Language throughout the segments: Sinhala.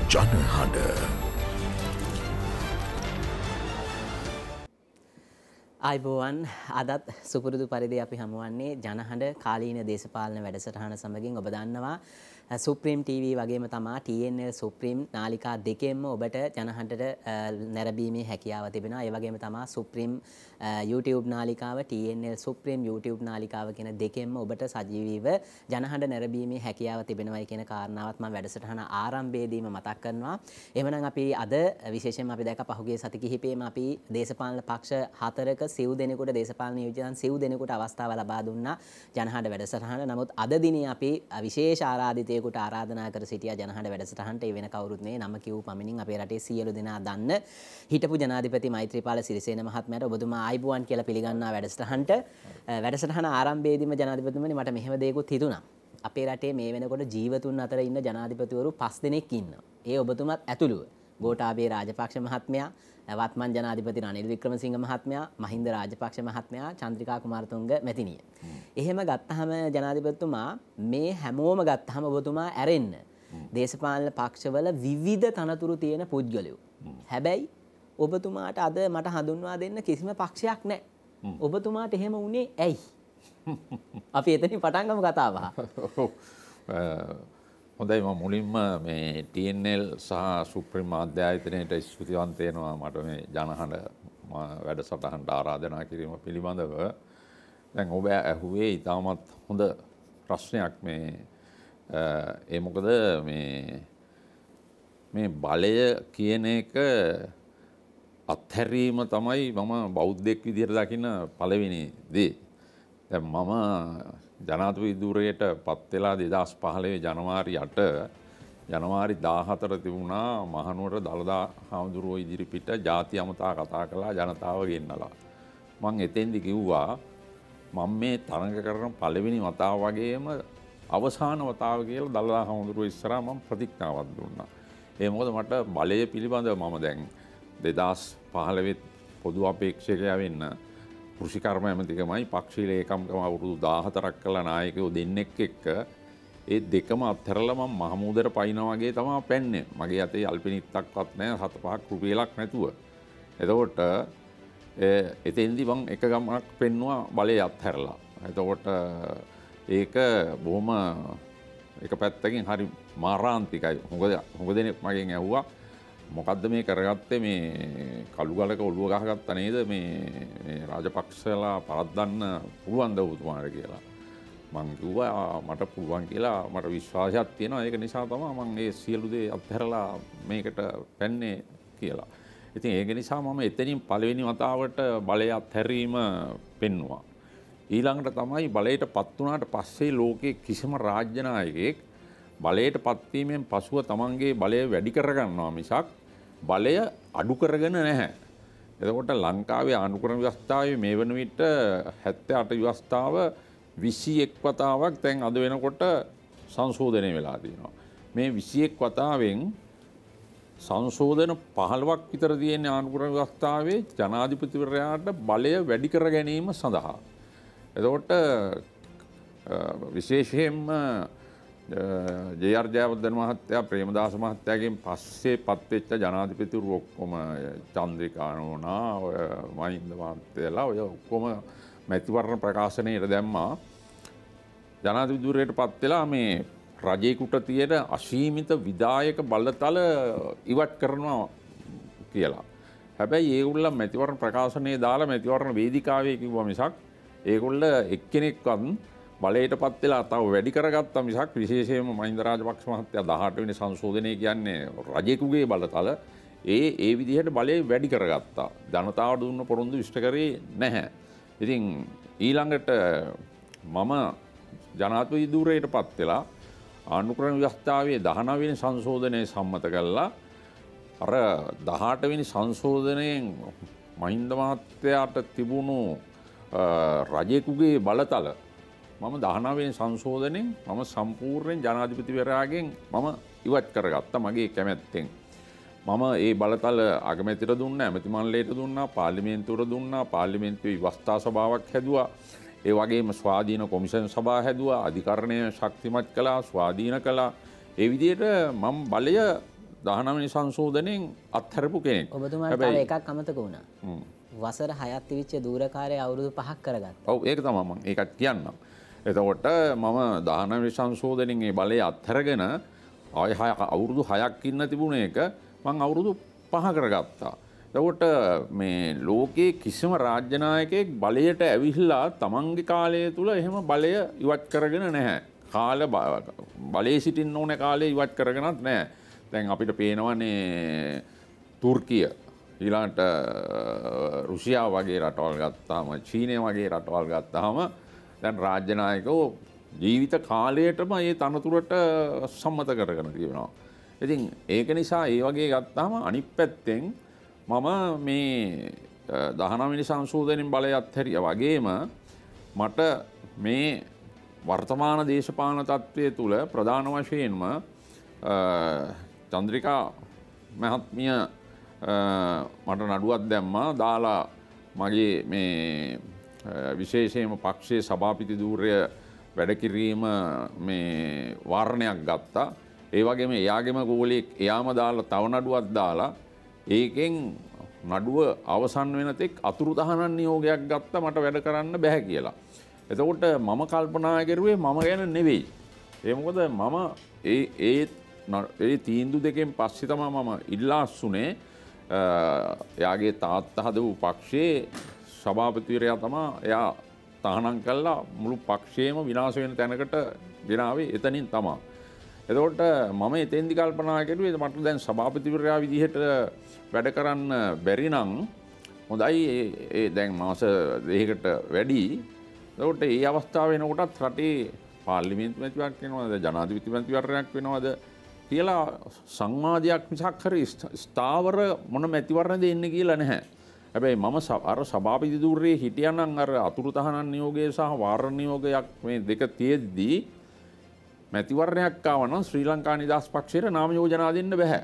ජනහඬ අයිබෝවන් අදත් සුපුරුදු පරිදි අපි හමුවන්නේ ජනහඬ කාලීන දේශපාලන වැඩසටහන සමගින් ඔබ දන්නවා සුප්‍රීම් TV වගේම තමා TNL සුප්‍රීම් නාලිකා දෙකෙන්ම ඔබට ජනහඬට නැරඹීමේ හැකියාව තිබෙනවා. ඒ වගේම තමා සුප්‍රීම් YouTube නාලිකාව TNL සුප්‍රීම් YouTube නාලිකාව කියන දෙකෙන්ම ඔබට සජීවීව ජනහඬ නැරඹීමේ හැකියාව තිබෙනවායි කියන කාරණාවත් මම වැඩසටහන ආරම්භයේදීම මතක් කරනවා. එහෙමනම් අපි අද විශේෂයෙන්ම අපි දැක්ක පහුගිය සති කිහිපෙම අපි දේශපාලන පක්ෂ 4ක සිව් දෙනෙකුට දේශපාලන නියෝජිතයන් සිව් දෙනෙකුට අවස්ථාව ලබා දුන්නා ජනහඬ වැඩසටහන. නමුත් අද දිනේ අපි විශේෂ ආරාධිතයෙකුට ආරාධනා කර සිටියා ජනහඬ වැඩසටහනට. ඒ වෙන කවුරුත් නෙවෙයි නම කියූ පමණින් අපේ රටේ සියලු දෙනා දන්න හිටපු ජනාධිපති මෛත්‍රීපාල සිරිසේන මහත්මයාට ඔබතුමා ආයිබුවන් කියලා පිළිගන්නා වැඩසටහනට. වැඩසටහන ආරම්භයේදීම ජනාධිපතිතුමනි මට මෙහෙම දෙයක්ත් හිතුණා. අපේ රටේ මේ වෙනකොට ජීවතුන් අතර ඉන්න ජනාධිපතිවරු 5 දෙනෙක් ඉන්නවා. ඒ ඔබතුමාත් ඇතුළුව. ගෝඨාභය රාජපක්ෂ මහත්මයා, වත්මන් ජනාධිපති රනිල් වික්‍රමසිංහ මහත්මයා, මහින්ද රාජපක්ෂ මහත්මයා, චන්ද්‍රිකා කුමාරතුංග මැතිණිය. එහෙම ගත්තාම ජනාධිපතිතුමා මේ හැමෝම ගත්තාම ඔබතුමා ඇරෙන්න දේශපාලන පක්ෂවල විවිධ තනතුරු තියෙන පුද්ගලයෝ. හැබැයි ඔබතුමාට අද මට හඳුන්වා දෙන්න කිසිම පක්ෂයක් නැහැ. ඔබතුමාට එහෙම වුණේ ඇයි? අපි එතනින් පටන් ගමු කතාව. හොඳයි මම මුලින්ම මේ TNL සහ සුප්‍රීම අධ්‍යායතනයට ස්තුතිවන්ත වෙනවා මට මේ ජනහඬ වැඩසටහනට ආරාධනා කිරීම පිළිබඳව. දැන් ඔබ ඇහුවේ ඉතාමත් හොඳ ප්‍රශ්නයක් මේ ඒ මොකද මේ බලය කියන එක අත්හැරීම තමයි මම බෞද්ධයෙක් විදිහට දකින පළවෙනි දේ. දැන් මම ජනාධිපති ධුරයට පත් වෙලා 2015 ජනවාරි 8 ජනවාරි 14 තිබුණා මහනුවර දළදා හාමුදුරුවෝ ඉදිරිපිට ජාති අමතා කතා කළා ජනතාව ගෙන්නලා. මං එතෙන්දි කිව්වා මම මේ තරඟ කරන පළවෙනි වතාව වගේම අවසාන වතාව කියලා දළදා හාමුදුරුවෝ ඉස්සරහා මම ප්‍රතිඥාවක් දුන්නා. ඒ මොකද මට බලය පිළිබඳව මම දැන් 2015 පොදු අපේක්ෂකයා වෙන්න කෘෂිකර්ම ඇමතිකමයි පක්ෂීය ලේකම්කම අවුරුදු 14ක් කළා නායකයෝ දෙන්නෙක් එක්ක ඒ දෙකම අත්හැරලා මම මහමූදට පයින්නා වගේ තමයි පැන්නේ. මගේ අතේ අල්පිනිත්තක්වත් නැහැ 7-5ක් රුපියලක් නැතුව. එතකොට එතෙන්දි මම එක ගමනක් පෙන්නුවා බලය අත්හැරලා. එතකොට ඒක බොහොම එක පැත්තකින් හරි මාරාන්තිකයි. මොකද දෙනෙක් මගෙන් ඇහුවා මොකද්ද මේ කරගත්තේ මේ කළු ගලක ඔළුව ගහගත්තා නේද මේ රාජපක්ෂලා පරද්දන්න පුළුවන්ද ඔබතුමාට කියලා. මං කිව්වා මට පුළුවන් කියලා මට විශ්වාසයක් තියෙනවා. ඒක නිසා තමයි මම මේ සියලු දේ අත්හැරලා මේකට පැන්නේ කියලා. ඉතින් ඒක නිසා මම එතනින් පළවෙනි වතාවට බලය අත්හැරීම පෙන්නුවා. ඊළඟට තමයි බලයටපත් වුණාට පස්සේ ලෝකේ කිසිම රාජ්‍ය නායකයෙක් බලයට පත්වීමෙන් පසුව තමන්ගේ බලය වැඩි කරගන්නවා මිසක් බලය අඩු කරගෙන නැහැ. එතකොට ලංකාවේ ආණ්ඩුක්‍රම ව්‍යවස්ථාවේ මේ වන විට 78 ව්‍යවස්ථාව 21 වතාවක් දැන් අද වෙනකොට සංශෝධනය වෙලා තියෙනවා. මේ 21 වතාවෙන් සංශෝධන 15ක් විතර තියෙන ආණ්ඩුක්‍රම ව්‍යවස්ථාවේ ජනාධිපතිවරයාට බලය වැඩි කර ගැනීම සඳහා. එතකොට විශේෂයෙන්ම ජේ.ආර්. ජයවර්ධන මහත්තයා ප්‍රේමදාස මහත්තයාගෙන් පස්සේ පත්වෙච්ච ජනාධිපතිවරු ඔක්කොම චන්ද්‍රිකා නෝනා ඔය මහින්ද මහත්තයලා ඔය ඔක්කොම මැතිවරණ ප්‍රකාශනයට දැම්මා ජනාධිපති ධුරයට පත් වෙලා මේ රජේකට තියෙන අසීමිත විධායක බලතල ඉවත් කරනවා කියලා. හැබැයි ඒගොල්ලෝ මැතිවරණ ප්‍රකාශනයේ දාලා මැතිවරණ වේදිකාවේ කිව්වා මිසක් ඒගොල්ලෝ එක්කෙනෙක්වත් බලයට පත් වෙලා තව වැඩි කරගත්තා මිසක් විශේෂයෙන්ම මහින්ද රාජපක්ෂ මහත්තයා 18 වෙනි සංශෝධනය කියන්නේ රජෙකුගේ බලතල ඒ විදිහට බලය වැඩි කරගත්තා. ජනතාවට දුන්න පොරොන්දු ඉෂ්ට කරේ නැහැ. ඉතින් ඊළඟට මම ජනාධිපති ධුරයට පත් වෙලා ආණ්ඩුක්‍රම ව්‍යවස්ථාවේ 19 වෙනි සංශෝධනය සම්මත කළා. අර 18 වෙනි සංශෝධනයෙන් මහින්ද මහත්තයාට තිබුණු රජෙකුගේ බලතල මම 19 වෙනි සංශෝධනයෙන් මම සම්පූර්ණයෙන් ජනාධිපතිවරයාගෙන් මම ඉවත් කරගත්තා මගේ කැමැත්තෙන්. මම ඒ බලතල අගමැතිට දුන්නා, ඇමති මණ්ඩලයට දුන්නා, පාර්ලිමේන්තුවට දුන්නා, පාර්ලිමේන්තුවේ ව්‍යවස්ථා සභාවක් හැදුවා. ඒ වගේම ස්වාධීන කොමිෂන් සභා හැදුවා, අධිකරණය ශක්තිමත් කළා, ස්වාධීන කළා. ඒ විදිහට මම බලය 19 වෙනි සංශෝධනයෙන් අත්හැරපු කෙනෙක්. ඔබතුමාට තව එකක් අමතක වුණා. වසර 6ක් තිබිච්ච දූරකාරය අවුරුදු 5ක් කරගත්තා. ඔව් ඒක තමයි මම ඒකත් කියන්නම්. එතකොට මම 19 වෙනි සංශෝධනයෙන් මේ බලය අත්හැරගෙන අවුරුදු 6ක් ඉන්න තිබුණ එක මම අවුරුදු 5 කරගත්තා. එතකොට මේ ලෝකයේ කිසිම රාජ්‍ය නායකයෙක් බලයට ඇවිල්ලා තමන්ගේ කාලය තුල එහෙම බලය ඉවත් කරගෙන නැහැ. බලයේ සිටින්න ඕන කාලේ ඉවත් කරගෙනත් නැහැ. දැන් අපිට පේනවනේ තුර්කිය ඊළඟට රුසියාව වගේ රටවල් ගත්තාම චීනය වගේ රටවල් ගත්තාම දැන් රාජ්‍ය නායකයෝ ජීවිත කාලයටම මේ තනතුරට සම්මත කරගෙන තියෙනවා. ඉතින් ඒක නිසා ඒ වගේ ගත්තාම අනිත් පැත්තෙන් මම මේ 19 වෙනි සංශෝධනයෙන් බලය අත්හැරියා වගේම මට මේ වර්තමාන දේශපාලන තත්ත්වයේ තුල ප්‍රධාන වශයෙන්ම චන්ද්‍රිකා මහත්මිය මට නඩුවක් දැම්මා දාලා මගේ මේ විශේෂයෙන්ම පක්ෂයේ සභාපති ධූරය වැඩ කිරීම මේ වාරණයක් ගත්තා. ඒ වගේම එයාගේම ගෝලෙක් එයාම දාලා තව නඩුවක් දාලා ඒකෙන් නඩුව අවසන් වෙන තෙක් අතුරුදහනක් නියෝගයක් ගත්තා මට වැඩ කරන්න බෑ කියලා. එතකොට මම කල්පනා කරුවේ මම ගැන නෙවෙයි. ඒ මොකද මම ඒ තීන්දුව දෙකෙන් පස්සේ තමයි මම ඉල්ලාස්සුනේ එයාගේ තාත්තා හදපු පක්ෂයේ සභාපතිවරයා තමයි එයා තහනම් කළා මුළු පක්ෂයේම විනාශ වෙන තැනකට ගෙනාවේ එතනින් තමයි. එතකොට මම එතෙන්දි කල්පනා කරුවේ මට දැන් සභාපතිවරයා විදිහට වැඩ කරන්න බැරි නම් හොඳයි ඒ දැන් මාස දෙකකට වැඩි. එතකොට මේ අවස්ථාව වෙනකොටත් රටේ පාර්ලිමේන්තු මැතිවරණයක් වෙනවද ජනාධිපති මැතිවරණයක් වෙනවද කියලා සංවාදයක් මිසක් හරි ස්ථාවර මොන මැතිවරණද එන්නේ කියලා නැහැ. හැබැයි මම අර සභාපති ධූරයේ හිටියනම් අර අතුරුතහනන් නියෝගය සහ වාරණ නියෝගයක් මේ දෙක තියෙද්දී මැතිවරණයක් ආවනම් ශ්‍රී ලංකා නිදහස් පක්ෂයට නාම යෝජනා දෙන්න බෑ.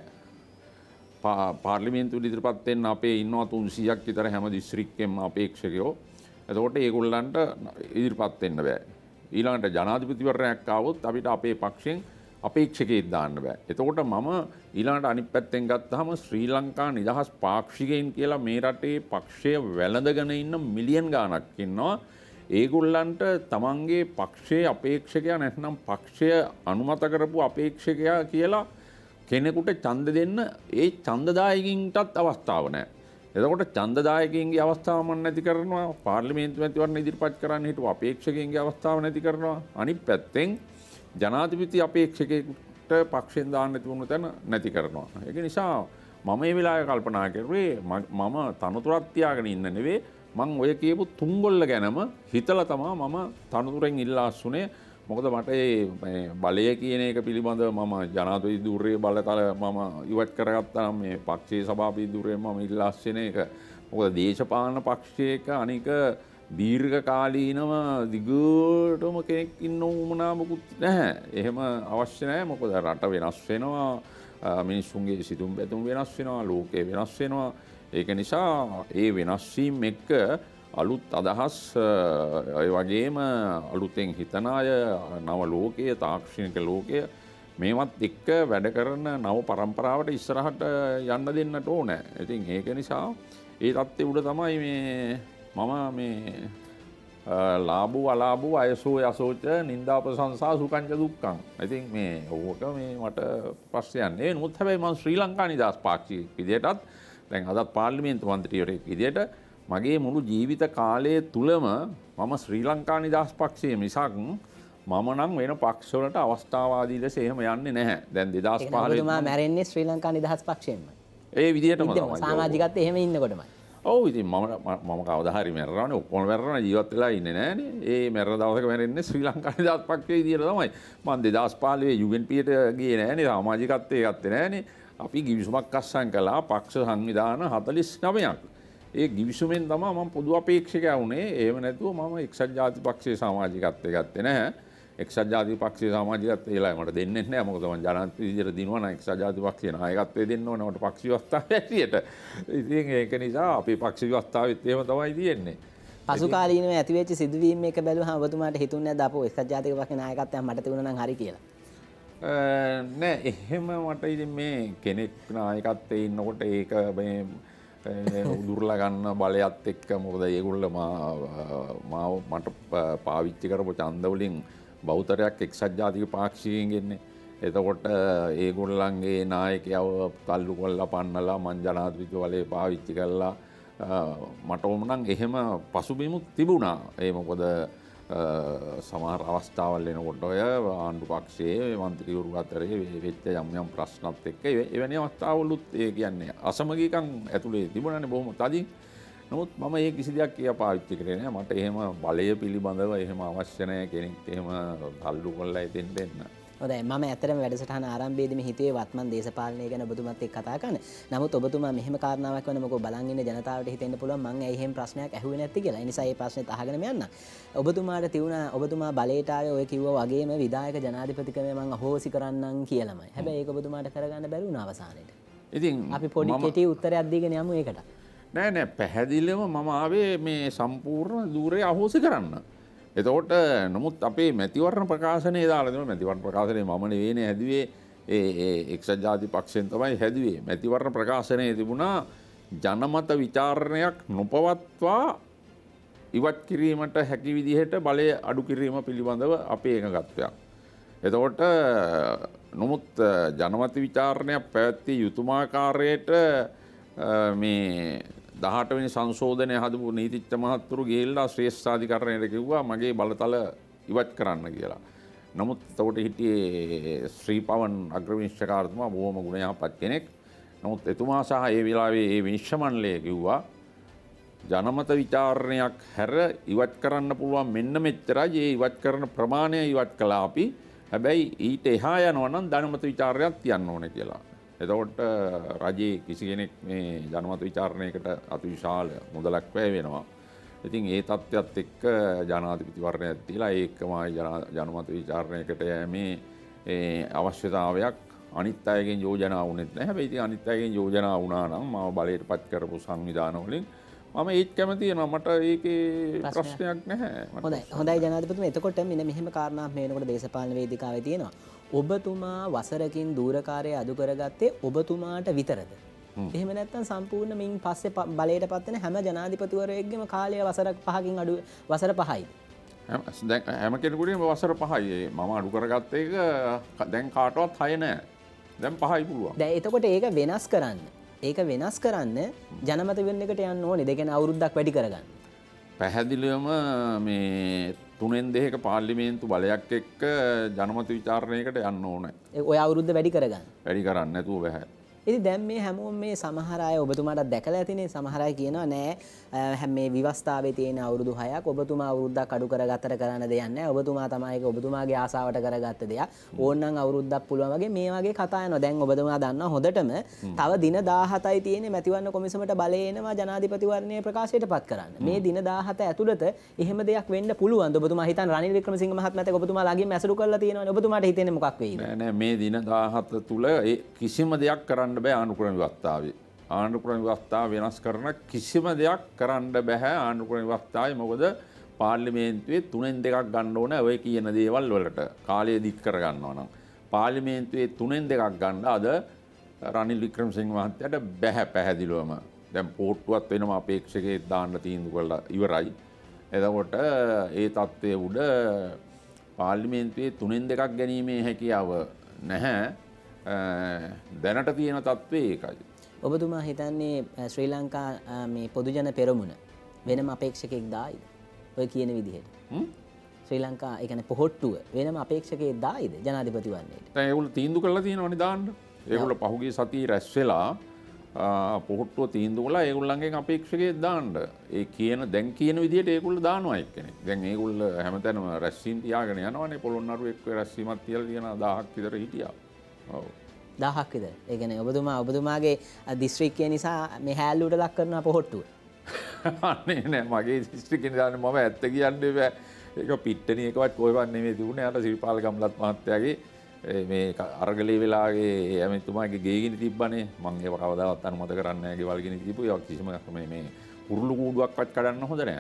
පාර්ලිමේන්තුවට ඉදිරිපත් වෙන්න අපේ ඉන්නවා 300ක් විතර හැම දිස්ත්‍රික්කෙම අපේක්ෂකයෝ. එතකොට ඒගොල්ලන්ට ඉදිරිපත් වෙන්න බෑ. ඊළඟට ජනාධිපතිවරණයක් ආවොත් අපිට අපේ පක්ෂෙන් අපේක්ෂකයෙක් දාන්න බෑ. එතකොට මම ඊළඟට අනිත් පැත්තෙන් ගත්තාම ශ්‍රී ලංකා නිදහස් පාක්ෂිකයන් කියලා මේ රටේ පක්ෂය වැළඳගෙන ඉන්න මිලියන් ගාණක් ඉන්නවා. ඒගොල්ලන්ට තමන්ගේ පක්ෂයේ අපේක්ෂකයා නැත්නම් පක්ෂය අනුමත කරපු අපේක්ෂකයා කියලා කෙනෙකුට ඡන්ද දෙන්න ඒ ඡන්දදායකින්ටත් අවස්ථාව නැහැ. එතකොට ඡන්දදායකින්ගේ අවස්ථාව මම නැති කරනවා. පාර්ලිමේන්තු මැතිවරණ ඉදිරිපත් කරන්න හිටපු අපේක්ෂකයින්ගේ අවස්ථාව නැති කරනවා. අනිත් පැත්තෙන් ජනාධිපති අපේක්ෂකයෙකුට පක්ෂෙන් දාන්න තිබුණු තැන නැති කරනවා. ඒක නිසා මම මේ වෙලාවේ කල්පනා කරුවේ මම තනතුරක් තියාගෙන ඉන්න නෙවෙයි මං ඔය කියපු තුන්ගොල්ල ගැනම හිතලා තමයි මම තනතුරෙන් ඉල්ලාස්සුනේ. මොකද මට මේ බලය කියන එක පිළිබඳව මම ජනාධිපති ධූරයේ බලතල මම ඉවත් කරගත්තා නම් මේ පක්ෂයේ සභාපති ධූරයෙන් මම ඉල්ලාස්සන එක. මොකද දේශපාලන පක්ෂයක අනික දීර්ඝ කාලීනව දිගටම කෙනෙක් ඉන්න උවමනා මොකුත් නැහැ. එහෙම අවශ්‍ය නැහැ. මොකද රට වෙනස් වෙනවා, මිනිස්සුන්ගේ සිතුම් පැතුම් වෙනස් වෙනවා, ලෝකය වෙනස් වෙනවා. ඒක නිසා ඒ වෙනස් වීම එක්ක අලුත් අදහස් ඒ වගේම අලුතෙන් හිතන අය නව ලෝකයේ තාක්ෂණික ලෝකය මේවත් එක්ක වැඩ කරන නව පරම්පරාවට ඉස්සරහට යන්න දෙන්නට ඕනේ. ඉතින් ඒක නිසා ඒ தත්ත්වය උඩ තමයි මම මේ ලාභු අලාභු අයසෝ යසෝච නින්දා ප්‍රශංසා සුඛංච දුක්ඛං. ඉතින් මේ ඕක මේ මට ප්‍රශ්නයක් නෙවෙයි. නමුත් හැබැයි මම ශ්‍රී ලංකා නිදහස් පාක්ෂික විදියටත් දැන් අදත් පාර්ලිමේන්තු මන්ත්‍රීවරයෙක් විදියට මගේ මුළු ජීවිත කාලය තුලම මම ශ්‍රී ලංකා නිදහස් පක්ෂයේ මිසක් මම නම් වෙන පක්ෂවලට අවස්ථාවාදී ලෙස එහෙම යන්නේ නැහැ. දැන් 2015 ඔබතුමා මැරෙන්නේ ශ්‍රී ලංකා නිදහස් පක්ෂයෙන්ම. ඒ විදියටම තමයි. සමාජිකත්වයේ එහෙම ඉන්නකොටමයි. ඔව් ඉතින් මම කවදා හරි මැරෙනවානේ. ඔක්කොම මැරෙනවා ජීවත් වෙලා ඉන්නේ නැහනේ. ඒ මැරෙන දවසක මැරෙන්නේ ශ්‍රී ලංකා නිදහස් පක්ෂයේ විදියට තමයි. මම 2015 UNPට ගියේ නැහනේ. සමාජිකත්වයේ ගත්තේ නැහනේ. අපි ගිවිසුමක් අත්සන් කළා පක්ෂ සංවිධාන 49ක්. ඒ ගිවිසුමෙන් තමයි මම පොදු අපේක්ෂකයා වුණේ. එහෙම නැතුව මම එක්සත් ජාතික පක්ෂයේ සමාජිකත්වයේ ගත්තේ නැහැ. එක්සත් ජාතික පක්ෂයේ සමාජිකත්වය ඒලා මට දෙන්නේ නැහැ. මොකද මම ජනාධිපති විදියට දිනුවා නම් එක්සත් ජාතික පක්ෂයේ නායකත්වයේ දෙන්න ඕනේ මට පක්ෂ ව්‍යවස්ථාව ඇටියට. ඉතින් ඒක නිසා අපේ පක්ෂ ව්‍යවස්ථාවෙත් එහෙම තමයි තියෙන්නේ. පසු කාලීනව ඇතිවෙච්ච සිදුවීම් එක බැලුවහම ඔබතුමාට හිතුන්නේ නැද්ද අපෝ එක්සත් ජාතික පක්ෂේ නායකත්වයක් මට තිබුණා නම් හරි කියලා? නෑ එහෙම මට ඉතින් මේ කෙනෙක් නායකත්වයේ ඉන්නකොට ඒක මේ උදුරලා ගන්න බලයත් එක්ක මොකද ඒගොල්ල මාව මට පාවිච්චි කරපු ඡන්ද වලින් බහුතරයක් එක්සත් ජාතික පාක්ෂිකයන් ගෙන්නේ. එතකොට ඒගොල්ලන්ගේ නායකයව තල්ලු කරලා පන්නලා මං ජනාධිපති වලේ පාවිච්චි කරලා මට ඕන නම් එහෙම පසුබිමුත් තිබුණා. ඒ මොකද සමහර අවස්ථාවල් එනකොට ඔය ආණ්ඩු පක්ෂයේ මන්ත්‍රීවරු අතරේ වෙච්ච යම් ප්‍රශ්නත් එක්ක එවැනි අවස්ථාවලුත් ඒ කියන්නේ අසමගිකම් ඇතුලේ තිබුණානේ බොහොම තදින්. නමුත් මම ඒ කිසි දෙයක් කියා පාවිච්චි කරේ නෑ. මට එහෙම බලය පිළිබඳව එහෙම අවශ්‍ය නෑ කෙනෙක් එහෙම තල්ලු කරලා එතෙන් දෙන්න. හොඳයි මම ඇත්තටම වැඩසටහන ආරම්භයේදීම හිතුවේ වත්මන් දේශපාලනය ගැන ඔබතුමත් එක්ක කතා කරන්න. නමුත් ඔබතුමා මෙහෙම කාරණාවක් වෙන මොකෝ බලන් ඉන්න ජනතාවට හිතෙන්න පුළුවන් මං ඇයි එහෙම ප්‍රශ්නයක් ඇහුවේ නැති කියලා. ඒ නිසා මේ ප්‍රශ්නෙත් අහගෙන යන්න. ඔබතුමාට තියුණා ඔබතුමා බලයට ආවේ ඔය කිව්වා වගේම විධායක ජනාධිපතිකමේ මං අහෝසි කරන්නම් කියලාමයි. හැබැයි ඒක ඔබතුමාට කරගන්න බැරි වුණා අවසානයේට. ඉතින් අපි පොඩි කෙටි උත්තරයක් දීගෙන යමු ඒකට. නෑ පැහැදිලිවම මම ආවේ මේ සම්පූර්ණ ධූරය අහෝසි කරන්න. එතකොට නමුත් අපේ මැතිවරණ ප්‍රකාශනයේ දාලා දෙනවා. මැතිවරණ ප්‍රකාශනයේ මම නෙවෙයිනේ හැදුවේ ඒ එක්සත් ජාතික පක්ෂයෙන් තමයි හැදුවේ. මැතිවරණ ප්‍රකාශනයේ තිබුණා ජනමත විචාරණයක් නොපවත්වා ඉවත් කිරීමට හැකි විදිහට බලය අඩු කිරීම පිළිබඳව අපේ එකඟත්වයක්. එතකොට නමුත් ජනමත විචාරණයක් පැවැත්විය යුතුමාකාරයට මේ 18 වෙනි සංශෝධනය හදපු නීතිඥ මහත්තුරු ගිහිල්ලා ශ්‍රේෂ්ඨාධිකරණයට කිව්වා මගේ බලතල ඉවත් කරන්න කියලා. නමුත් එතකොට හිටියේ ශ්‍රී පවන් අග්‍රවිනිශ්චයකාරතුමා බොහොම ගුණ යහපත් කෙනෙක්. නමුත් එතුමා සහ ඒ වෙලාවේ ඒ විනිශ්චය මණ්ඩලය කිව්වා ජනමත විචාරණයක් හැර ඉවත් කරන්න පුළුවන් මෙන්න මෙච්චරයි. ඒ ඉවත් කරන ප්‍රමාණය ඉවත් කළා අපි. හැබැයි ඊට එහා යනවා නම් ජනමත විචාරණයක් තියන්න ඕනේ කියලා. එතකොට රජයේ කිසි කෙනෙක් මේ ජනමත විචාරණයකට අතිවිශාල මුදලක් වැය වෙනවා. ඉතින් ඒ තත්ත්වයට එක්ක ජනාධිපතිවරණයක් දීලා ඒකමයි ජනමත විචාරණයකට යෑමේ අවශ්‍යතාවයක් අනිත් අයගෙන් යෝජනා වුණෙත් නැහැ. හැබැයි ඉතින් අනිත් අයගෙන් යෝජනා වුණා නම් මම බලයට පත් කරපු සංවිධාන වලින් මම ඒත් කැමති වෙනවා. මට ඒකේ ප්‍රශ්නයක් නැහැ. හොඳයි ජනාධිපතිතුමා. එතකොට මෙන්න මෙහෙම කාරණාවක් මේ වෙනකොට දේශපාලන වේදිකාවේ තියෙනවා. ඔබතුමා වසරකින් දූරකාරය අඩු කරගත්තේ ඔබතුමාට විතරද? එහෙම නැත්නම් සම්පූර්ණ මින් පස්සේ බලයට පත් වෙන හැම ජනාධිපතිවරයෙක්ගේම කාලය වසර 5කින් අඩු වසර 5යිද? දැන් හැම කෙනෙකුටම වසර 5යි. මම අඩු කරගත්ත එක දැන් කාටවත් 6 නෑ. දැන් 5යි පුළුවන්. දැන් එතකොට ඒක වෙනස් කරන්න. ඒක වෙනස් කරන්න ජනමත වෙන්න එකට යන්න ඕනේ. දෙකෙන් අවුරුද්දක් වැඩි කරගන්න. පැහැදිලිවම මේ 3/2ක පාර්ලිමේන්තු බලයක් එක්ක ජනමත විචාරණයකට යන්න ඕනේ. ඔය අවුරුද්ද වැඩි කරගන්න. වැඩි කරන්න නැතුව බෑ. ඉතින් දැන් මේ හැමෝම මේ සමහර අය ඔබතුමාට දැකලා ඇතිනේ. සමහර අය කියනවා නෑ මේ විවස්ථාවේ තියෙන අවුරුදු 6ක් ඔබතුමා අවුරුද්දක් අඩු කරගත්තට කරන්න දෙයක් නෑ. ඔබතුමා තමයි ඒක ඔබතුමාගේ ආසාවට කරගත්ත දෙයක්. ඕනනම් අවුරුද්දක් පුළුවන් වගේ මේ වගේ කතා යනවා. දැන් ඔබතුමා දන්නවා හොඳටම තව දින 17යි තියෙන්නේ මැතිවරණ කොමිසමට බලය එනවා ජනාධිපතිවරණයේ ප්‍රකාශයට පත් කරන්න. මේ දින 17 ඇතුළත එහෙම දෙයක් වෙන්න පුළුවන්. ඔබතුමා හිතන්නේ රනිල් වික්‍රමසිංහ මහත්මයාත් ඔබතුමා ළඟින් ඇසුරු කරලා තියෙනවනේ. ඔබතුමාට හිතෙන්නේ මොකක් වෙයිද? නෑ මේ දින 17 තුල කිසිම දෙයක් කරන්න බෑ ආණ්ඩුක්‍රම ව්‍යවස්ථාවේ. ආණ්ඩුක්‍රම ව්‍යවස්ථාව වෙනස් කරන කිසිම දෙයක් කරන්න බෑ ආණ්ඩුක්‍රම ව්‍යවස්ථාවේ. මොකද පාර්ලිමේන්තුවේ 3න් 2ක් ගන්න ඕන ඔය කියන දේවල් වලට කාලය දික් කර ගන්නවා නම් පාර්ලිමේන්තුවේ 3න් 2ක් ගන්න අද රනිල් වික්‍රමසිංහ මහත්තයාට බෑ පැහැදිලිවම. දැන් පෝට්ටුවක් වෙනම අපේක්ෂකයෙක් දාන්න තීන්දුව කළා ඉවරයි. එතකොට ඒ තත්ත්වයේ උඩ පාර්ලිමේන්තුවේ 3න් 2ක් ගැනීමේ හැකියාව නැහැ. දැනට තියෙන තත්ත්වය ඒකයි. ඔබතුමා හිතන්නේ ශ්‍රී ලංකා මේ පොදුජන පෙරමුණ වෙනම අපේක්ෂකයෙක් දායිද? ඔය කියන විදිහට. ශ්‍රී ලංකා ඒ කියන්නේ පොහොට්ටුව වෙනම අපේක්ෂකයෙක් දායිද ජනාධිපතිවරණයට? දැන් ඒගොල්ලෝ තීන්දුව කළා තියෙනවනේ දාන්න. ඒගොල්ලෝ පහුගිය සතියේ රැස් වෙලා පොහොට්ටුව තීන්දුව කළා ඒගොල්ලන්ගෙන් අපේක්ෂකයෙක් දාන්න. ඒ කියන දැන් කියන විදිහට ඒගොල්ලෝ දානවා එක්කෙනෙක්. දැන් ඒගොල්ලෝ හැමතැනම රැස්වීම් තියාගෙන යනවනේ. පොළොන්නරුව එක්ක රැස්වීමක් තියලා තියෙන 1000ක් විතර හිටියා. ඔව්. 1000ක් විතර. ඒ කියන්නේ ඔබතුමාගේ දිස්ත්‍රික්කය නිසා මේ හැල්ලුවට ලක් කරන පොහොට්ටුව. අනේ නෑ මගේ දිස්ත්‍රික්කේ දාන්නේ මම ඇත්ත කියන්නේ බෑ. ඒක පිට්ටනිය එකවත් කොහෙවත් නෙමෙයි තිබුණේ. අර සිරිපාල ගම්ලත් මහත්තයාගේ මේ අරගලේ වෙලාවේ ඇමතුමාගේ ගෙයිගිනි තිබ්බනේ. මම ඒව කවදාවත් අනුමත කරන්නේ නෑ ගෙවල් ගිනි තිබු. ඒක කිසිම මේ කුරුළු කූඩුවක්වත් කඩන්න හොඳ නෑ.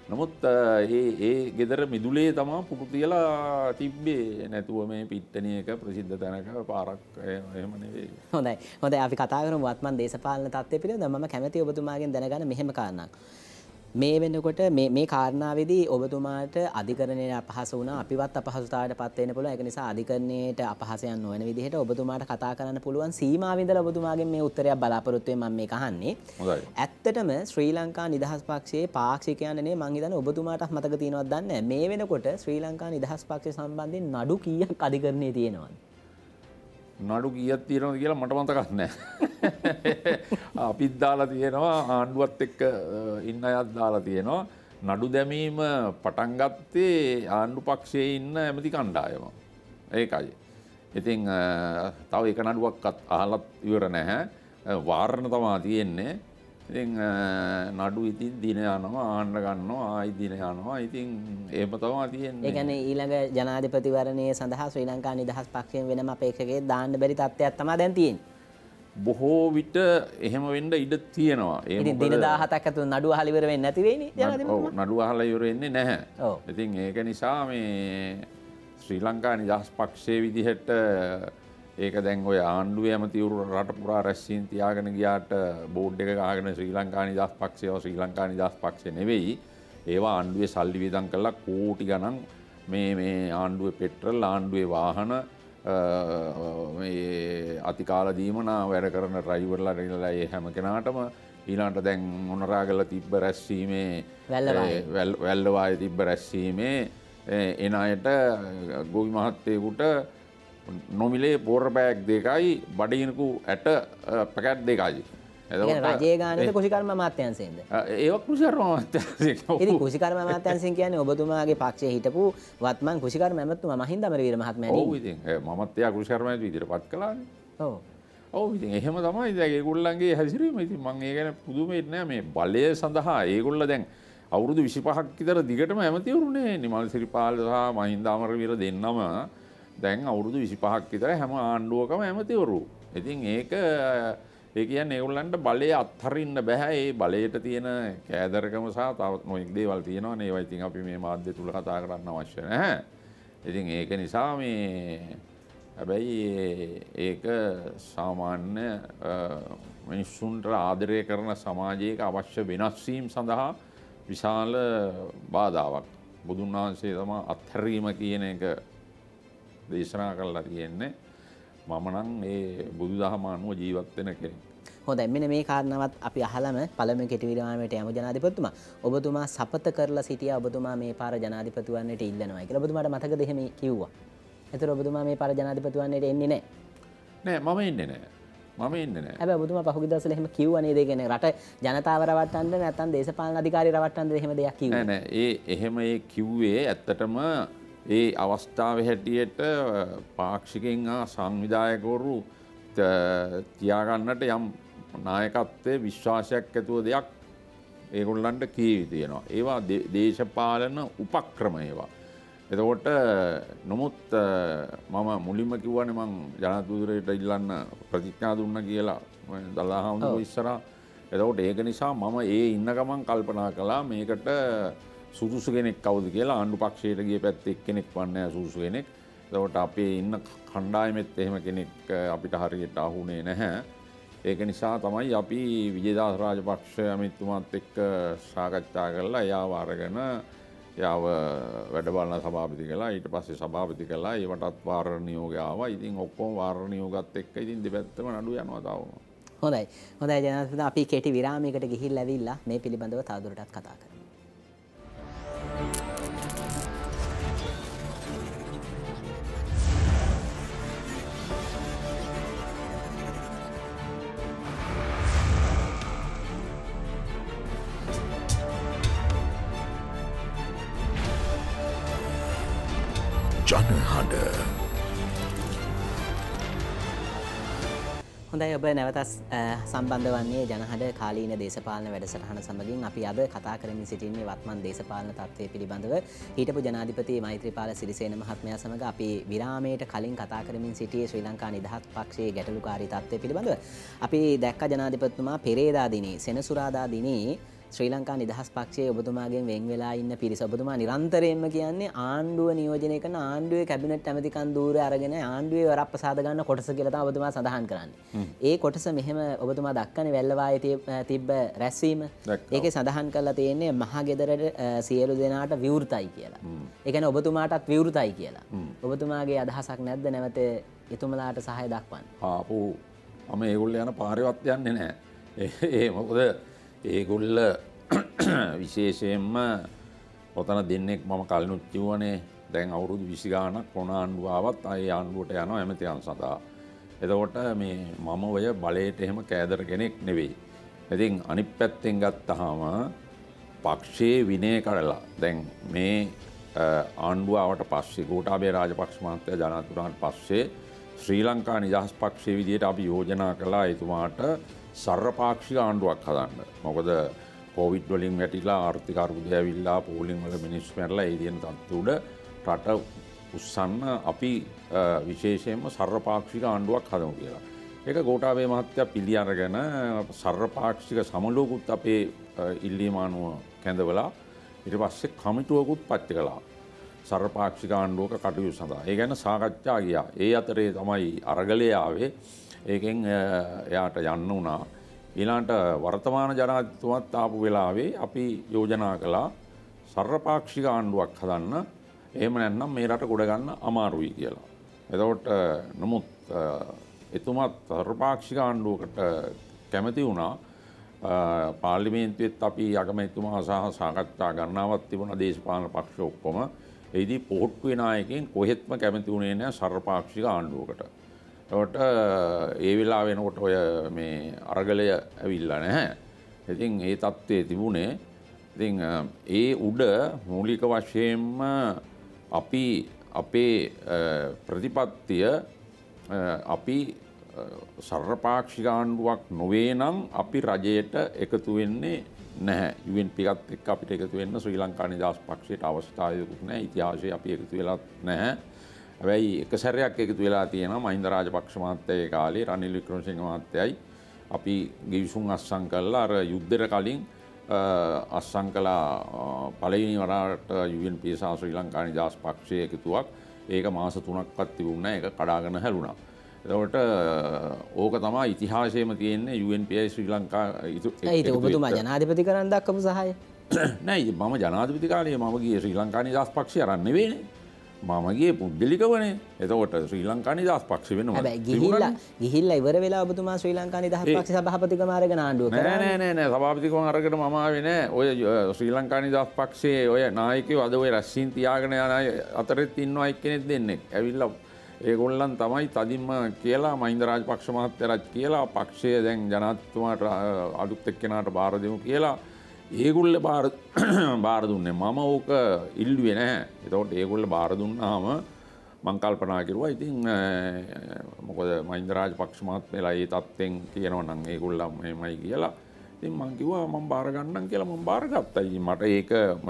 නමුත් ඒ ගෙදර මිදුලේ තමා පුටු තියලා තිබ්බේ නැතුව මේ පිට්ටනියක ප්‍රසිද්ධ තැනක පාරක් එහෙම නෙවෙයි. හොඳයි. හොඳයි අපි කතා කරමු වත්මන් දේශපාලන තත්ත්වය පිළිබඳව. මම කැමැති ඔබතුමාගෙන් දැනගන්න මෙහෙම කාරණාවක්. මේ වෙනකොට මේ කාරණාවේදී ඔබතුමාට අධිකරණයට අපහසු වුණා අපිවත් අපහසුතාවයට පත් වෙන්න පුළුවන්. ඒක නිසා අධිකරණයට අපහසයන් නොවන විදිහට ඔබතුමාට කතා කරන්න පුළුවන් සීමාව ඉඳලා ඔබතුමාගෙන් මේ උත්තරයක් බලාපොරොත්තු වෙමින් මම මේක අහන්නේ. හොඳයි. ඇත්තටම ශ්‍රී ලංකා නිදහස් පක්ෂයේ පාක්ෂිකයන් නේ මං හිතන්නේ ඔබතුමාටත් මතක තියෙනවද දන්නේ නැහැ. මේ වෙනකොට ශ්‍රී ලංකා නිදහස් පක්ෂය සම්බන්ධයෙන් නඩු කීයක් අධිකරණයේ තියෙනවද? නඩු කීයක් තියෙනවද කියලා මට මතකත් නැහැ. අපිත් දාලා තියෙනවා ආණ්ඩුවත් එක්ක ඉන්න අයත් දාලා තියෙනවා. නඩු දැමීම පටන් ගත්තේ ආණ්ඩු පක්ෂයේ ඉන්න ඇමති කණ්ඩායම. ඒකයි. ඉතින් තව එක නඩුවක්වත් අහලත් ඉවර නැහැ. වාරණ තමයි තියෙන්නේ. ඉතින් නඩු ඉතින් දින යනවා ආන්න ගන්නවා ආයි දින යනවා. ඉතින් එහෙම තමයි තියෙන්නේ. ඒ කියන්නේ ඊළඟ ජනාධිපතිවරණය සඳහා ශ්‍රී ලංකා නිදහස් පක්ෂයෙන් වෙනම අපේක්ෂකයෙක් දාන්න බැරි තත්ත්වයක් තමයි දැන් තියෙන්නේ. බොහෝ විට එහෙම වෙන්න ඉඩ තියෙනවා. ඉතින් දින 17ක් ඇතුළත නඩුව අහලා ඉවර වෙන්නේ නැති වෙයිනේ ජනාධිපතිතුමා. නඩුව අහලා ඉවර වෙන්නේ නැහැ. ඔව්. ඉතින් ඒක නිසා මේ ශ්‍රී ලංකා නිදහස් පක්ෂයේ විදිහට ඒක දැන් ඔය ආණ්ඩුවේ ඇමතිවරු රට පුරා රැස්වීම් තියාගෙන ගියාට බෝඩ් එක ගහගෙන ශ්‍රී ලංකා නිදහස් පක්ෂයව ශ්‍රී ලංකා නිදහස් පක්ෂය නෙවෙයි. ඒවා ආණ්ඩුවේ සල්ලි වියදම් කරලා කෝටි ගණන් මේ ආණ්ඩුවේ පෙට්‍රල් ආණ්ඩුවේ වාහන මේ අතිකාල දීමනා වැඩ කරන ඩ්‍රයිවර්ලා රෙල්ලා ඒ හැම කෙනාටම ඊළඟට දැන් මොනරාගල තිබ්බ රැස්වීමේ වැල්ලවායේ තිබ්බ රැස්වීමේ එන අයට ගෝවි මහත්තයෙකුට නොමිලේ පෝර බෑග් දෙකයි බඩිනකු ඇට පැකට් දෙකයි. රජයේ ගානට කුෂිකර්ම අමාත්‍යාංශයෙන්ද? ඒක කුෂිකර්ම අමාත්‍යාංශයෙන්. ඉතින් කුෂිකර්ම අමාත්‍යාංශයෙන් කියන්නේ ඔබතුමාගේ පක්ෂයේ හිටපු වත්මන් කුෂිකර්ම ඇමතුමා මහින්ද අමරවීර මහත්මයා නේ. ඔව් ඉතින් මමත් එයා කුෂිකර්ම විදිහට පත් කළානේ. ඔව්. ඔව් ඉතින් එහෙම තමයි දැන් ඒගොල්ලන්ගේ හැසිරීම. ඉතින් මම ඒ ගැන පුදුමෙන්නේ නෑ මේ බලය සඳහා ඒගොල්ල දැන් අවුරුදු 25ක් විතර දිගටම ඇමතිවරුනේ නිමල් සිරිපාල සහ මහින්ද අමරවීර දෙන්නම දැන් අවුරුදු 25ක් විතර හැම ආණ්ඩුවකම ඇමතිවරු. ඉතින් ඒක ඒ කියන්නේ ඒගොල්ලන්ට බලය අත්හරින්න බෑ. ඒ බලයට තියෙන කෑදරකම සහ තවත් නොයෙක් දේවල් තියෙනවානේ. ඒවා ඉතින් අපි මේ මාධ්‍ය තුල කතා කරන්න අවශ්‍ය නැහැ. ඉතින් ඒක නිසා මේ හැබැයි ඒක සාමාන්‍ය මිනිස්සුන්ට ආදරය කරන සමාජයක අවශ්‍ය වෙනස් වීම සඳහා විශාල බාධාවක්. බුදුන් වහන්සේ තමයි අත්හැරීම කියන එක දේශනා කරලා තියෙන්නේ. මම නම් මේ බුදුදහම අනුව ජීවත් වෙන කෙනෙක්. හොඳයි මෙන්න මේ කාරණාවත් අපි අහලම පළමුව කෙටි විරාමයට යමු ජනාධිපතිතුමා. ඔබතුමා සපත කරලා සිටියා ඔබතුමා මේ පාර ජනාධිපති වන්නට ඉල්ලනවා කියලා. ඔබතුමාට මතකද එහෙම කිව්වා? ඒතර ඔබතුමා මේ පාර ජනාධිපති වන්නට එන්නේ නැහැ. නෑ මම එන්නේ නෑ. මම එන්නේ නෑ. හැබැයි ඔබතුමා පහුගිය දවස්වල එහෙම කිව්වා නේද? ඒ කියන්නේ රට ජනතාව රවට්ටන්න නැත්නම් දේශපාලන අධිකාරී රවට්ටන්න එහෙම දෙයක් කිව්වා. නෑ එහෙම කිව්වේ ඇත්තටම ඒ අවස්ථාවේ හැටියට පාක්ෂිකෙන් හා සංවිධායකවරු තියාගන්නට යම් නායකත්වයේ විශ්වාසයක් ඇතුව දෙයක් ඒගොල්ලන්ට කීවි තියෙනවා. ඒවා දේශපාලන උපක්‍රම ඒවා. එතකොට නමුත් මම මුලින්ම කිව්වනේ මං ජනාධිපතිවරයාට ඉල්ලන්න ප්‍රතිඥා දුන්නා කියලා දළදා හාමුදුරුවෝ ඉස්සරහා. එතකොට ඒක නිසා මම ඒ ඉන්න ගමන් කල්පනා කළා මේකට සුදුසු කෙනෙක් කවුද කියලා. ආණ්ඩු පක්ෂයට ගිය පැත්තේ එක්කෙනෙක් වන්නේ සුදුසු කෙනෙක්. එතකොට අපේ ඉන්න කණ්ඩායමෙත් එහෙම කෙනෙක් අපිට හරියට අහුනේ නැහැ. ඒක නිසා තමයි අපි විජේදාස රාජපක්ෂ ඇමතිතුමාත් එක්ක සාකච්ඡා කරලා එයාව අරගෙන එයාව වැඩ බලන සභාපති කළා. ඊට පස්සේ සභාපති කළා. ඒවටත් වාරණ නියෝගය ආවා. ඉතින් ඔක්කොම වාරණ නියෝගات එක්ක ඉතින් දෙපැත්තම නඩු යනවා තාම. හොඳයි. හොඳයි ජනාධිපති අපි කෙටි විරාමයකට ගිහිල්ලා ඇවිල්ලා මේ පිළිබඳව තවදුරටත් කතා කරමු. ජනහඬ හොඳයි ඔබ නැවත සම්බන්ධ වන්නේ ජනහඬ කාලීන දේශපාලන වැඩසටහන සමගින්. අපි අද කතා කරමින් සිටින්නේ වත්මන් දේශපාලන තත්ත්වය පිළිබඳව. හිටපු ජනාධිපති මෛත්‍රීපාල සිරිසේන මහත්මයා සමග අපි විරාමයට කලින් කතා කරමින් සිටියේ ශ්‍රී ලංකා නිදහස් පක්ෂයේ ගැටලුකාරී තත්ත්වය පිළිබඳව. අපි දැක්ක ජනාධිපතිතුමා පෙරේදා දිනේ සෙනසුරාදා දිනේ ශ්‍රී ලංකා නිදහස් පක්ෂයේ ඔබතුමාගෙන් වෙන් වෙලා ඉන්න පිරිස ඔබතුමා නිරන්තරයෙන්ම කියන්නේ ආණ්ඩුව නියෝජනය කරන ආණ්ඩුවේ කැබිනට් ඇමතිකම් ධූරය අරගෙන ආණ්ඩුවේ වරප්‍රසාද ගන්න කොටස කියලා තමයි ඔබතුමා සඳහන් කරන්නේ. ඒ කොටස මෙහෙම ඔබතුමා දක්වන්නේ වැල්ලවායේ තිබ්බ රැස්වීම. ඒකේ සඳහන් කරලා තියෙන්නේ මහගෙදරට සියලු දෙනාට විවෘතයි කියලා. ඒ කියන්නේ ඔබතුමාටත් විවෘතයි කියලා. ඔබතුමාගේ අදහසක් නැද්ද නැවත එතුමලාට සහාය දක්වන්න? ආපු මම ඒගොල්ලෝ යන පාරේවත් යන්නේ නැහැ. ඒ මොකද ඒගොල්ල විශේෂයෙන්ම ඔතන දෙන්නෙක් මම කලිනුත් කිව්වනේ දැන් අවුරුදු 20 ගාණක් කොන ආණ්ඩුව ආවත් ආයේ ආණ්ඩුවට යනවා ඇමතියන් සඳහා. එතකොට මේ මම ඔය බලයට එහෙම කෑදර කෙනෙක් නෙවෙයි. ඉතින් අනිත් පැත්තෙන් ගත්තාම පක්ෂයේ විනය කඩලා දැන් මේ ආණ්ඩුව ආවට පස්සේ ගෝඨාභය රාජපක්ෂ මහත්තයා ජනාධිපති වුණාට පස්සේ ශ්‍රී ලංකා නිදහස් පක්ෂයේ විදියට අපි යෝජනා කළා එතුමාට සර්වපාක්ෂික ආණ්ඩුවක් හදන්න. මොකද කොවිඩ් වලින් වැටිලා ආර්ථික අර්බුදය ඇවිල්ලා පෝලිං වල මිනිස්සු මැරලා ඒ දින තත්ත්ව උඩ රට උස්සන්න අපි විශේෂයෙන්ම සර්වපාක්ෂික ආණ්ඩුවක් හදමු කියලා. ඒක ගෝඨාභය මහත්තයා පිළි අරගෙන සර්වපාක්ෂික සමලෝකුත් අපේ ඉල්ලීම අනුව කැඳවලා ඊට පස්සේ කමිටුවකුත් පත් කළා. සර්වපාක්ෂික ආණ්ඩුවක කටයුතු සඳහා. ඒ ගැන සාකච්ඡා ගියා. ඒ අතරේ තමයි අරගලය ආවේ. ඒකෙන් එයාට යන්න වුණා. ඊළඟට වර්තමාන ජනාධිපතිතුමත් ආපු වෙලාවේ අපි යෝජනා කළා සර්වපාක්ෂික ආණ්ඩුවක් හදන්න. එහෙම නැත්නම් මේ රට ගොඩ ගන්න අමාරුයි කියලා. එතකොට නමුත් එතුමත් සර්වපාක්ෂික ආණ්ඩුවකට කැමති වුණා. පාර්ලිමේන්තුවේත් අපි අගමැතිතුමා සහ සාකච්ඡා ගණනාවක් තිබුණා දේශපාලන පක්ෂ ඔක්කොම. ඒදී පොහොට්ටුවේ නායකයන් කොහෙත්ම කැමති වුණේ නැහැ සර්වපාක්ෂික ආණ්ඩුවකට. ඒකට ඒ වෙලාව වෙනකොට ඔය මේ අරගලය ඇවිල්ලා නැහැ. ඉතින් ඒ තත්ත්වයේ තිබුණේ ඉතින් ඒ උඩ මූලික වශයෙන්ම අපි අපේ ප්‍රතිපත්තිය අපි සර්වපාක්ෂික ආණ්ඩුවක් නොවේ නම් අපි රජයට එකතු වෙන්නේ නැහැ. UNP එකත් එක්ක අපිට එකතු වෙන්න ශ්‍රී ලංකා නිදහස් පක්ෂයට අවස්ථාවකුත් නැහැ. ඉතිහාසයේ අපි එකතු වෙලත් නැහැ. හැබැයි එක සැරයක් එකතු වෙලා තියෙනවා මහින්ද රාජපක්ෂ මහත්තයා ඒ කාලේ රනිල් වික්‍රමසිංහ මහත්තයයි අපි ගිවිසුම් අත්සන් කළා අර යුද්ධෙට කලින් අත්සන් කළා පළවෙනි වරට UNP සහ ශ්‍රී ලංකා නිදහස් පක්ෂයේ එකතුවක්. ඒක මාස 3ක්වත් තිබුණේ නැහැ. ඒක කඩාගෙන හැලුණා. එතකොට ඕක තමයි ඉතිහාසයේම තියෙන්නේ UNPI ශ්‍රී ලංකා ඒක ඔබතුමා ජනාධිපති කරන් දක්වපු සහාය නෑ මම ජනාධිපති කාලේ මම ගියේ ශ්‍රී ලංකා නිදහස් පක්ෂය අරන් නෙවෙයිනේ මම ගියේ පුද්ගලිකවනේ එතකොට ශ්‍රී ලංකා නිදහස් පක්ෂය වෙනවා හැබැයි ගිහිල්ලා ඉවර වෙලා ඔබතුමා ශ්‍රී ලංකා නිදහස් පක්ෂ සභාපතිකම අරගෙන ආණ්ඩුව කරා නෑ සභාපතිකම අරගෙන මම ආවේ නෑ ඔය ශ්‍රී ලංකා නිදහස් පක්ෂයේ ඔය නායකයෝ අද ඔය රැස්වීම් තියාගෙන යන අතරෙත් ඉන්නවා එක්කෙනෙක් දෙන්නෙක් ඇවිල්ලා ඒගොල්ලන් තමයි තදින්ම කියලා මහින්ද රාජපක්ෂ මහත්තයාට කියලා පක්ෂය දැන් ජනාධිපතිතුමාට අලුත් එක්කෙනාට බාර දෙමු කියලා ඒගොල්ල බාර දුන්නේ මම ඕක ඉල්ලුවේ නැහැ. ඒතකොට ඒගොල්ල බාර දුන්නාම මං කල්පනා කරුවා ඉතින් මොකද මහින්ද රාජපක්ෂ මහත්මයාලා ඒ තත්ත්වෙන් කියනවා නම් ඒගොල්ලන් මෙහෙමයි කියලා. ඉතින් මං කිව්වා මම බාර ගන්නම් කියලා මම බාරගත්තා. ඉතින් මට ඒක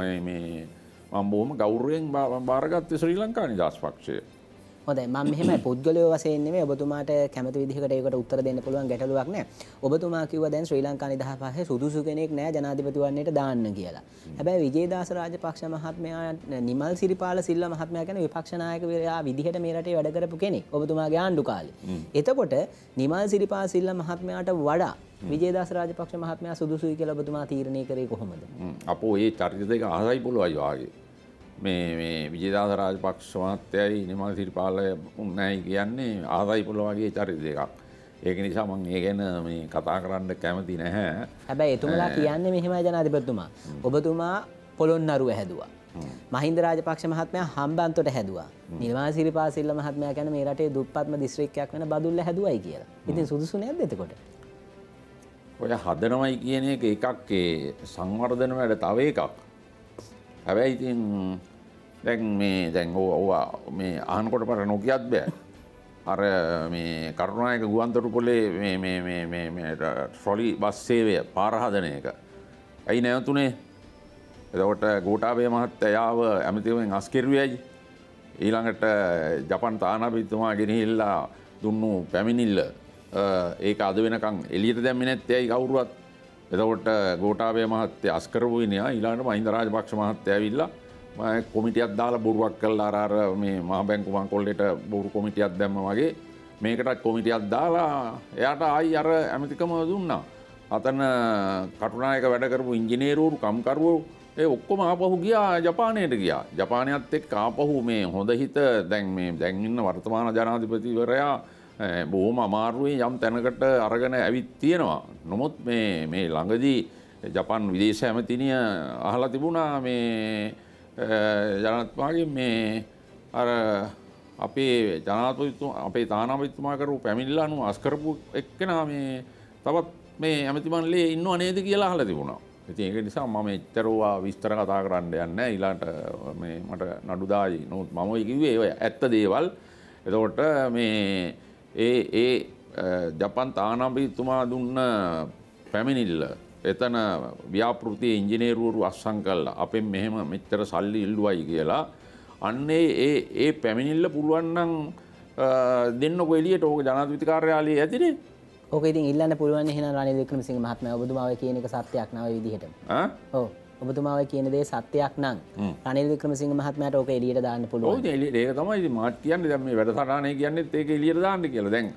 මම බොහොම ගෞරවයෙන් බාරගත්තේ ශ්‍රී ලංකා නිදහස් පක්ෂය. හොඳයි මම මෙහෙමයි පුද්ගලයෝ වශයෙන් නෙමෙයි ඔබතුමාට කැමති විදිහකට ඒකට උත්තර දෙන්න පුළුවන් ගැටලුවක් නැහැ. ඔබතුමා කිව්වා දැන් ශ්‍රී ලංකා නිදහස් පක්ෂයේ සුදුසු කෙනෙක් නැහැ ජනාධිපති වන්නේට දාන්න කියලා. හැබැයි විජේදාස රාජපක්ෂ මහත්මයා නිමල් සිරිපාල සිල්වා මහත්මයා කියන විපක්ෂ නායකවරයා විදිහට මේ රටේ වැඩ කරපු කෙනෙක් ඔබතුමාගේ ආණ්ඩු කාලේ. එතකොට නිමල් සිරිපාල සිල්වා මහත්මයාට වඩා විජේදාස රාජපක්ෂ මහත්මයා සුදුසුයි කියලා ඔබතුමා තීරණය කරේ කොහොමද? අපෝ ඒ චරිත දෙක අහසයි පොළොවයි වාගේ. මේ විජේදාස රාජපක්ෂ මහත්තයයි නිමල් සිරිපාල උන්නයි කියන්නේ ආසයි පොළ වගේ චරිත දෙකක්. ඒක නිසා මම ඒ ගැන මේ කතා කරන්න කැමති නැහැ. හැබැයි එතුමලා කියන්නේ මෙහෙමයි ජනාධිපතිතුමා. ඔබතුමා පොළොන්නරුව හැදුවා. මහින්ද රාජපක්ෂ මහත්මයා හම්බන්තොට හැදුවා. නිමල් සිරිපාල සිල්වා මහත්මයා කියන්නේ මේ රටේ දුප්පත්ම දිස්ත්‍රික්කයක් වෙන බදුල්ල හැදුවයි කියලා. ඉතින් සුදුසු නැද්ද එතකොට? ඔය හදනවයි කියන එක එකක් ඒ සංවර්ධන වැඩ තව එකක්. හැබැයි ඉතින් දැන් ඕවා මේ අහනකොට පර නොකියත් බෑ. අර මේ කරුණායක ගුවන්තොටුපොලේ මේ ට්‍රොලි බස් සේවය පාර හදන එක. ඇයි නැවතුනේ? එතකොට ගෝඨාභය මහත්තයාව ඇමතිවරෙන් අස්කිරුවේයි. ඊළඟට ජපන් තානාපතිතුමා ගෙනහිල්ලා දුන්නු පැමිණිල්ල ඒක අද වෙනකන් එළියට දැම්මේ නැත්තේ ඇයි කවුරුවත්? එතකොට ගෝඨාභය මහත්තයා අස්කරපු විනයා ඊළඟට මහින්ද රාජපක්ෂ මහත්තයා ඇවිල්ලා මම කොමිටියක් දාලා බොරුවක් කළා අර මේ මහ බැංකු මංකොල්ලේට බොරු කොමිටියක් දැම්ම වගේ මේකටත් කොමිටියක් දාලා එයාට ආයි අර ඇමතිකම දුන්නා. අතන කටුනායක වැඩ කරපු ඉංජිනේරුවරු කම්කරුවෝ ඒ ඔක්කොම ආපහු ගියා ජපානයට ගියා. ජපානයත් එක්ක ආපහු මේ හොඳ හිත දැන් ඉන්න වර්තමාන ජනාධිපතිවරයා බොහොම අමාරුවෙන් යම් තැනකට අරගෙන ඇවිත් තියෙනවා. නමුත් මේ ළඟදී ජපාන් විදේශ ඇමතිනිය අහලා තිබුණා මේ ජනාධිපතිතුමාගෙන් මේ අර අපේ ජනාධිපතිතුමා අපේ තානාපතිතුමා කරපු පැමිණිල්ල අනුව අස්කරපු එක්කෙනා මේ තවත් මේ ඇමතිමන්ලේ ඉන්නව නේද කියලා අහලා තිබුණා. ඉතින් ඒක නිසා මම එච්චරවා විස්තර කතා කරන්න යන්නේ නැහැ. ඊළාට මේ මට නඩු දායි. නමුත් මම කිව්වේ ඔය ඇත්ත දේවල්. එතකොට මේ ඒ ජපාන් තානාපතිතුමා දුන්න පැමිණිල්ල එතන ව්‍යාපෘතියේ ඉංජිනේරුවරු අස්සම් කළා. අපෙන් මෙහෙම මෙච්චර සල්ලි ඉල්ලුවයි කියලා. අන්නේ ඒ පැමිණිල්ල පුළුවන් නම් දෙන්නකො එළියට ඕක ජනාධිපති කාර්යාලයේ ඇතිනේ. ඕක ඉතින් ඉල්ලන්න පුළුවන් එහෙනම් රනිල් වික්‍රමසිංහ මහත්මයා ඔබතුමා ඔය කියන එක සත්‍යයක් නෑ ඔය විදිහටම. ඔව්. ඔබතුමා ඔය කියන දේ සත්‍යයක් නම් රනිල් වික්‍රමසිංහ මහත්මයාට ඕක එළියට දාන්න පුළුවන්. ඔව් ඒක තමයි ඉතින් මාත් කියන්නේ දැන් මේ වැඩසටහනේ කියන්නේත් ඒක එළියට දාන්න කියලා. දැන්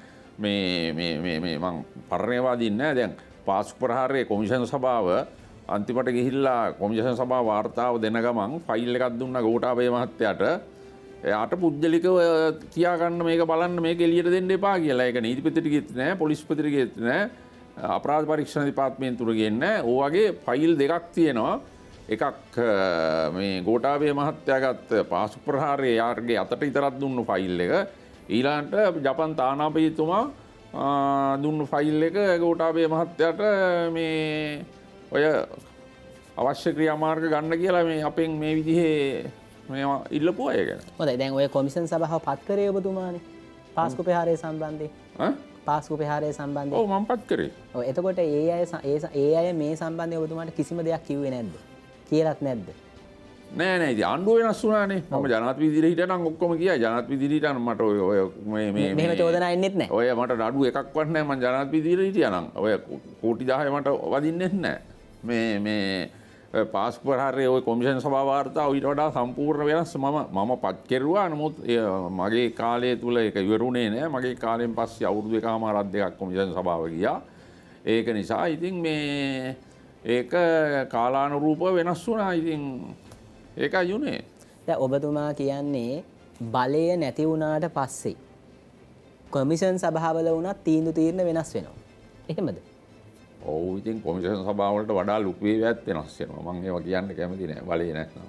මේ මං පරණේවාදී නෑ දැන් පාස්කු ප්‍රහාරයේ කොමිෂන් සභාව අන්තිමට ගිහිල්ලා කොමිෂන් සභාව වාර්තාව දෙන ගමන් ෆයිල් එකක් දුන්නා ගෝඨාභය මහත්තයාට. එයාට පුජ්‍යලිකව තියාගන්න මේක බලන්න මේක එළියට දෙන්න එපා කියලා. ඒක නීතිපතිට ගියෙත් නෑ, පොලිස්පතිට ගියෙත් නෑ, අපරාධ පරීක්ෂණ දෙපාර්තමේන්තුවට ගියේ නෑ. ඕවගේ ෆයිල් දෙකක් තියෙනවා. එකක් මේ ගෝඨාභය මහත්තයා ගත්ත පාස්කු ප්‍රහාරයේ යාර්ගේ අතට විතරක් දුන්නු ෆයිල් එක. ඊළඟට ජපාන් තානාපතිතුමා දුන්නු ෆයිල් එක ගෝඨාභය මහත්තයාට මේ ඔය අවශ්‍ය ක්‍රියාමාර්ග ගන්න කියලා මේ අපෙන් මේ විදිහේ මේවා ඉල්ලපුවා ඒ ගැන. හොඳයි දැන් ඔය කොමිෂන් සභාව පත් කරේ ඔබතුමානේ පාස්කු ප්‍රහාරය සම්බන්ධයෙන්. පාස්කු ප්‍රහාරය සම්බන්ධයෙන්. ඔව් මම පත් කරේ. ඔව් එතකොට ඒ අය මේ සම්බන්ධයෙන් ඔබතුමාට කිසිම දෙයක් කිව්වේ නැද්ද? කියලාත් නැද්ද? නෑ ඉතින් ආණ්ඩුව වෙනස් වුණානේ. මම ජනාධිපති විදිහට හිටනම් ඔක්කොම කියයි. ජනාධිපති විදිහට හිටනම් මට ඔය මේ මෙහෙම චෝදනා එන්නෙත් නෑ. ඔය මට නඩු එකක්වත් නෑ මම ජනාධිපති විදිහට හිටියානම්. ඔය කෝටි 10 මට වදින්නෙත් නෑ. මේ පාස්කු ප්‍රහාරයේ ওই කොමිෂන් සභාව වාර්තාව ඊට වඩා සම්පූර්ණ වෙනස්. මම පත් කෙරුවා. නමුත් මගේ කාලය තුල ඒක ඉවරුනේ නෑ. මගේ කාලයෙන් පස්සේ අවුරුදු එකමාරක් දෙකක් කොමිෂන් සභාව ගියා. ඒක නිසා ඉතින් මේ ඒක කාලානුරූපව වෙනස් වුණා. ඉතින් ඒකයි යුනේ. දැන් ඔබතුමා කියන්නේ බලය නැති වුණාට පස්සේ කොමිෂන් සභාවල වුණත් තීන්දුව తీරන වෙනස් වෙනවා. එහෙමද? ඔව් ඉතින් කොමිෂන් සභාවලට වඩා ලොකු වේවැත් වෙනස් වෙනවා. මම ඒවා කියන්න කැමති නෑ. බලේ නැත්නම්.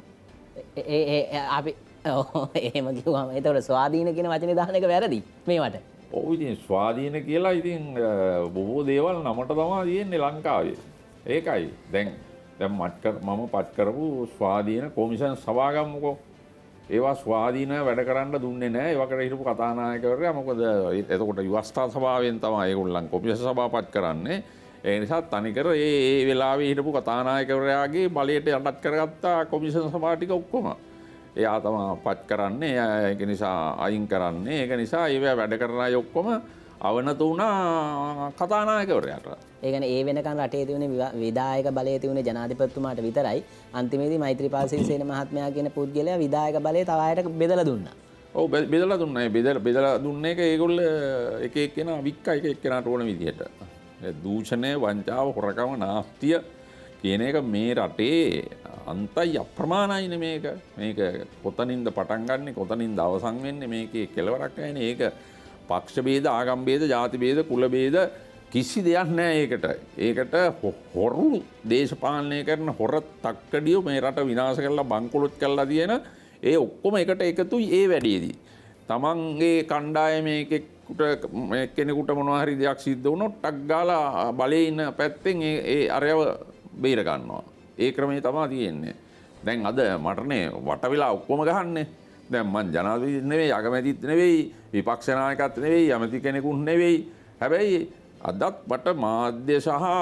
අපි එහෙම කිව්වම ඒතකොට ස්වාධීන කියන වචනේ දාන එක වැරදි මේවට. ඔව් ඉතින් ස්වාධීන කියලා ඉතින් බොහෝ දේවල් නමට තමයි තියෙන්නේ ලංකාවේ. ඒකයි. දැන් මම පත් කරපු ස්වාධීන කොමිෂන් සභා ගමුකෝ. ඒවා ස්වාධීන වැඩ කරන්න දුන්නේ නැහැ. ඒවකට හිටපු කතානායකවරයා මොකද එතකොට ව්‍යවස්ථා සභාවෙන් තමයි ඒගොල්ලන් කොමිෂන් සභාව පත් කරන්නේ. ඒ නිසා තනිකර ඒ වෙලාවේ හිටපු කතානායකවරයාගේ බලයට යටත් කරගත්තා කොමිෂන් සභාව ටික ඔක්කොම. එයා තමයි පත් කරන්නේ. ඒක නිසා අයින් කරන්නේ. ඒක නිසා ඒවා වැඩ කරන අය ඔක්කොම අවනත වුණා කතානායකවරයාට. ඒ කියන්නේ ඒ වෙනකන් රටේ තිබුණේ විධායක බලය තිබුණේ ජනාධිපතිතුමාට විතරයි. අන්තිමේදී මෛත්‍රීපාල සිරිසේන මහත්මයා කියන පුද්ගලයා විධායක බලය තව අයට බෙදලා දුන්නා. ඔව් බෙදලා දුන්නා. ඒ බෙදලා දුන්න එක ඒගොල්ල එක එක්කෙනා වික්ක එක එක්කෙනාට ඕන විදිහට. දූෂණය, වංචාව, හොරකම, නාස්තිය කියන එක මේ රටේ අන්තයි අප්‍රමාණයිනේ මේක. මේක කොතනින්ද පටන් ගන්නෙ, කොතනින්ද අවසන් වෙන්නේ මේකේ කෙලවරක් නැහැනේ. ඒක පක්ෂ ભેද, ආගම් ભેද, ජාති ભેද, කුල ભેද කිසි දෙයක් නැහැ ඒකට. ඒකට හොරු දේශපාලනය කරන හොර තක්කඩියෝ මේ රට විනාශ කරලා බංකොලොත් කරලා තියෙන ඒ ඔක්කොම එකට එකතුයි ඒ වැඩේදී. තමන්ගේ කණ්ඩායමේ කෙනෙකුට මොනවා හරි දෙයක් සිද්ධ වුණොත් ටක් ගාලා බලේ ඉන්න පැත්තෙන් ඒ අරයව බේර ගන්නවා. ඒ ක්‍රමේ තමයි තියෙන්නේ. දැන් අද මටනේ වට වෙලා ඔක්කොම ගහන්නේ. දැන් මං ජනාධිපති නෙවෙයි, අගමැතිත් නෙවෙයි, විපක්ෂ නායකත් නෙවෙයි, ඇමති කෙනෙකුත් නෙවෙයි. හැබැයි අදත් මට මාධ්‍ය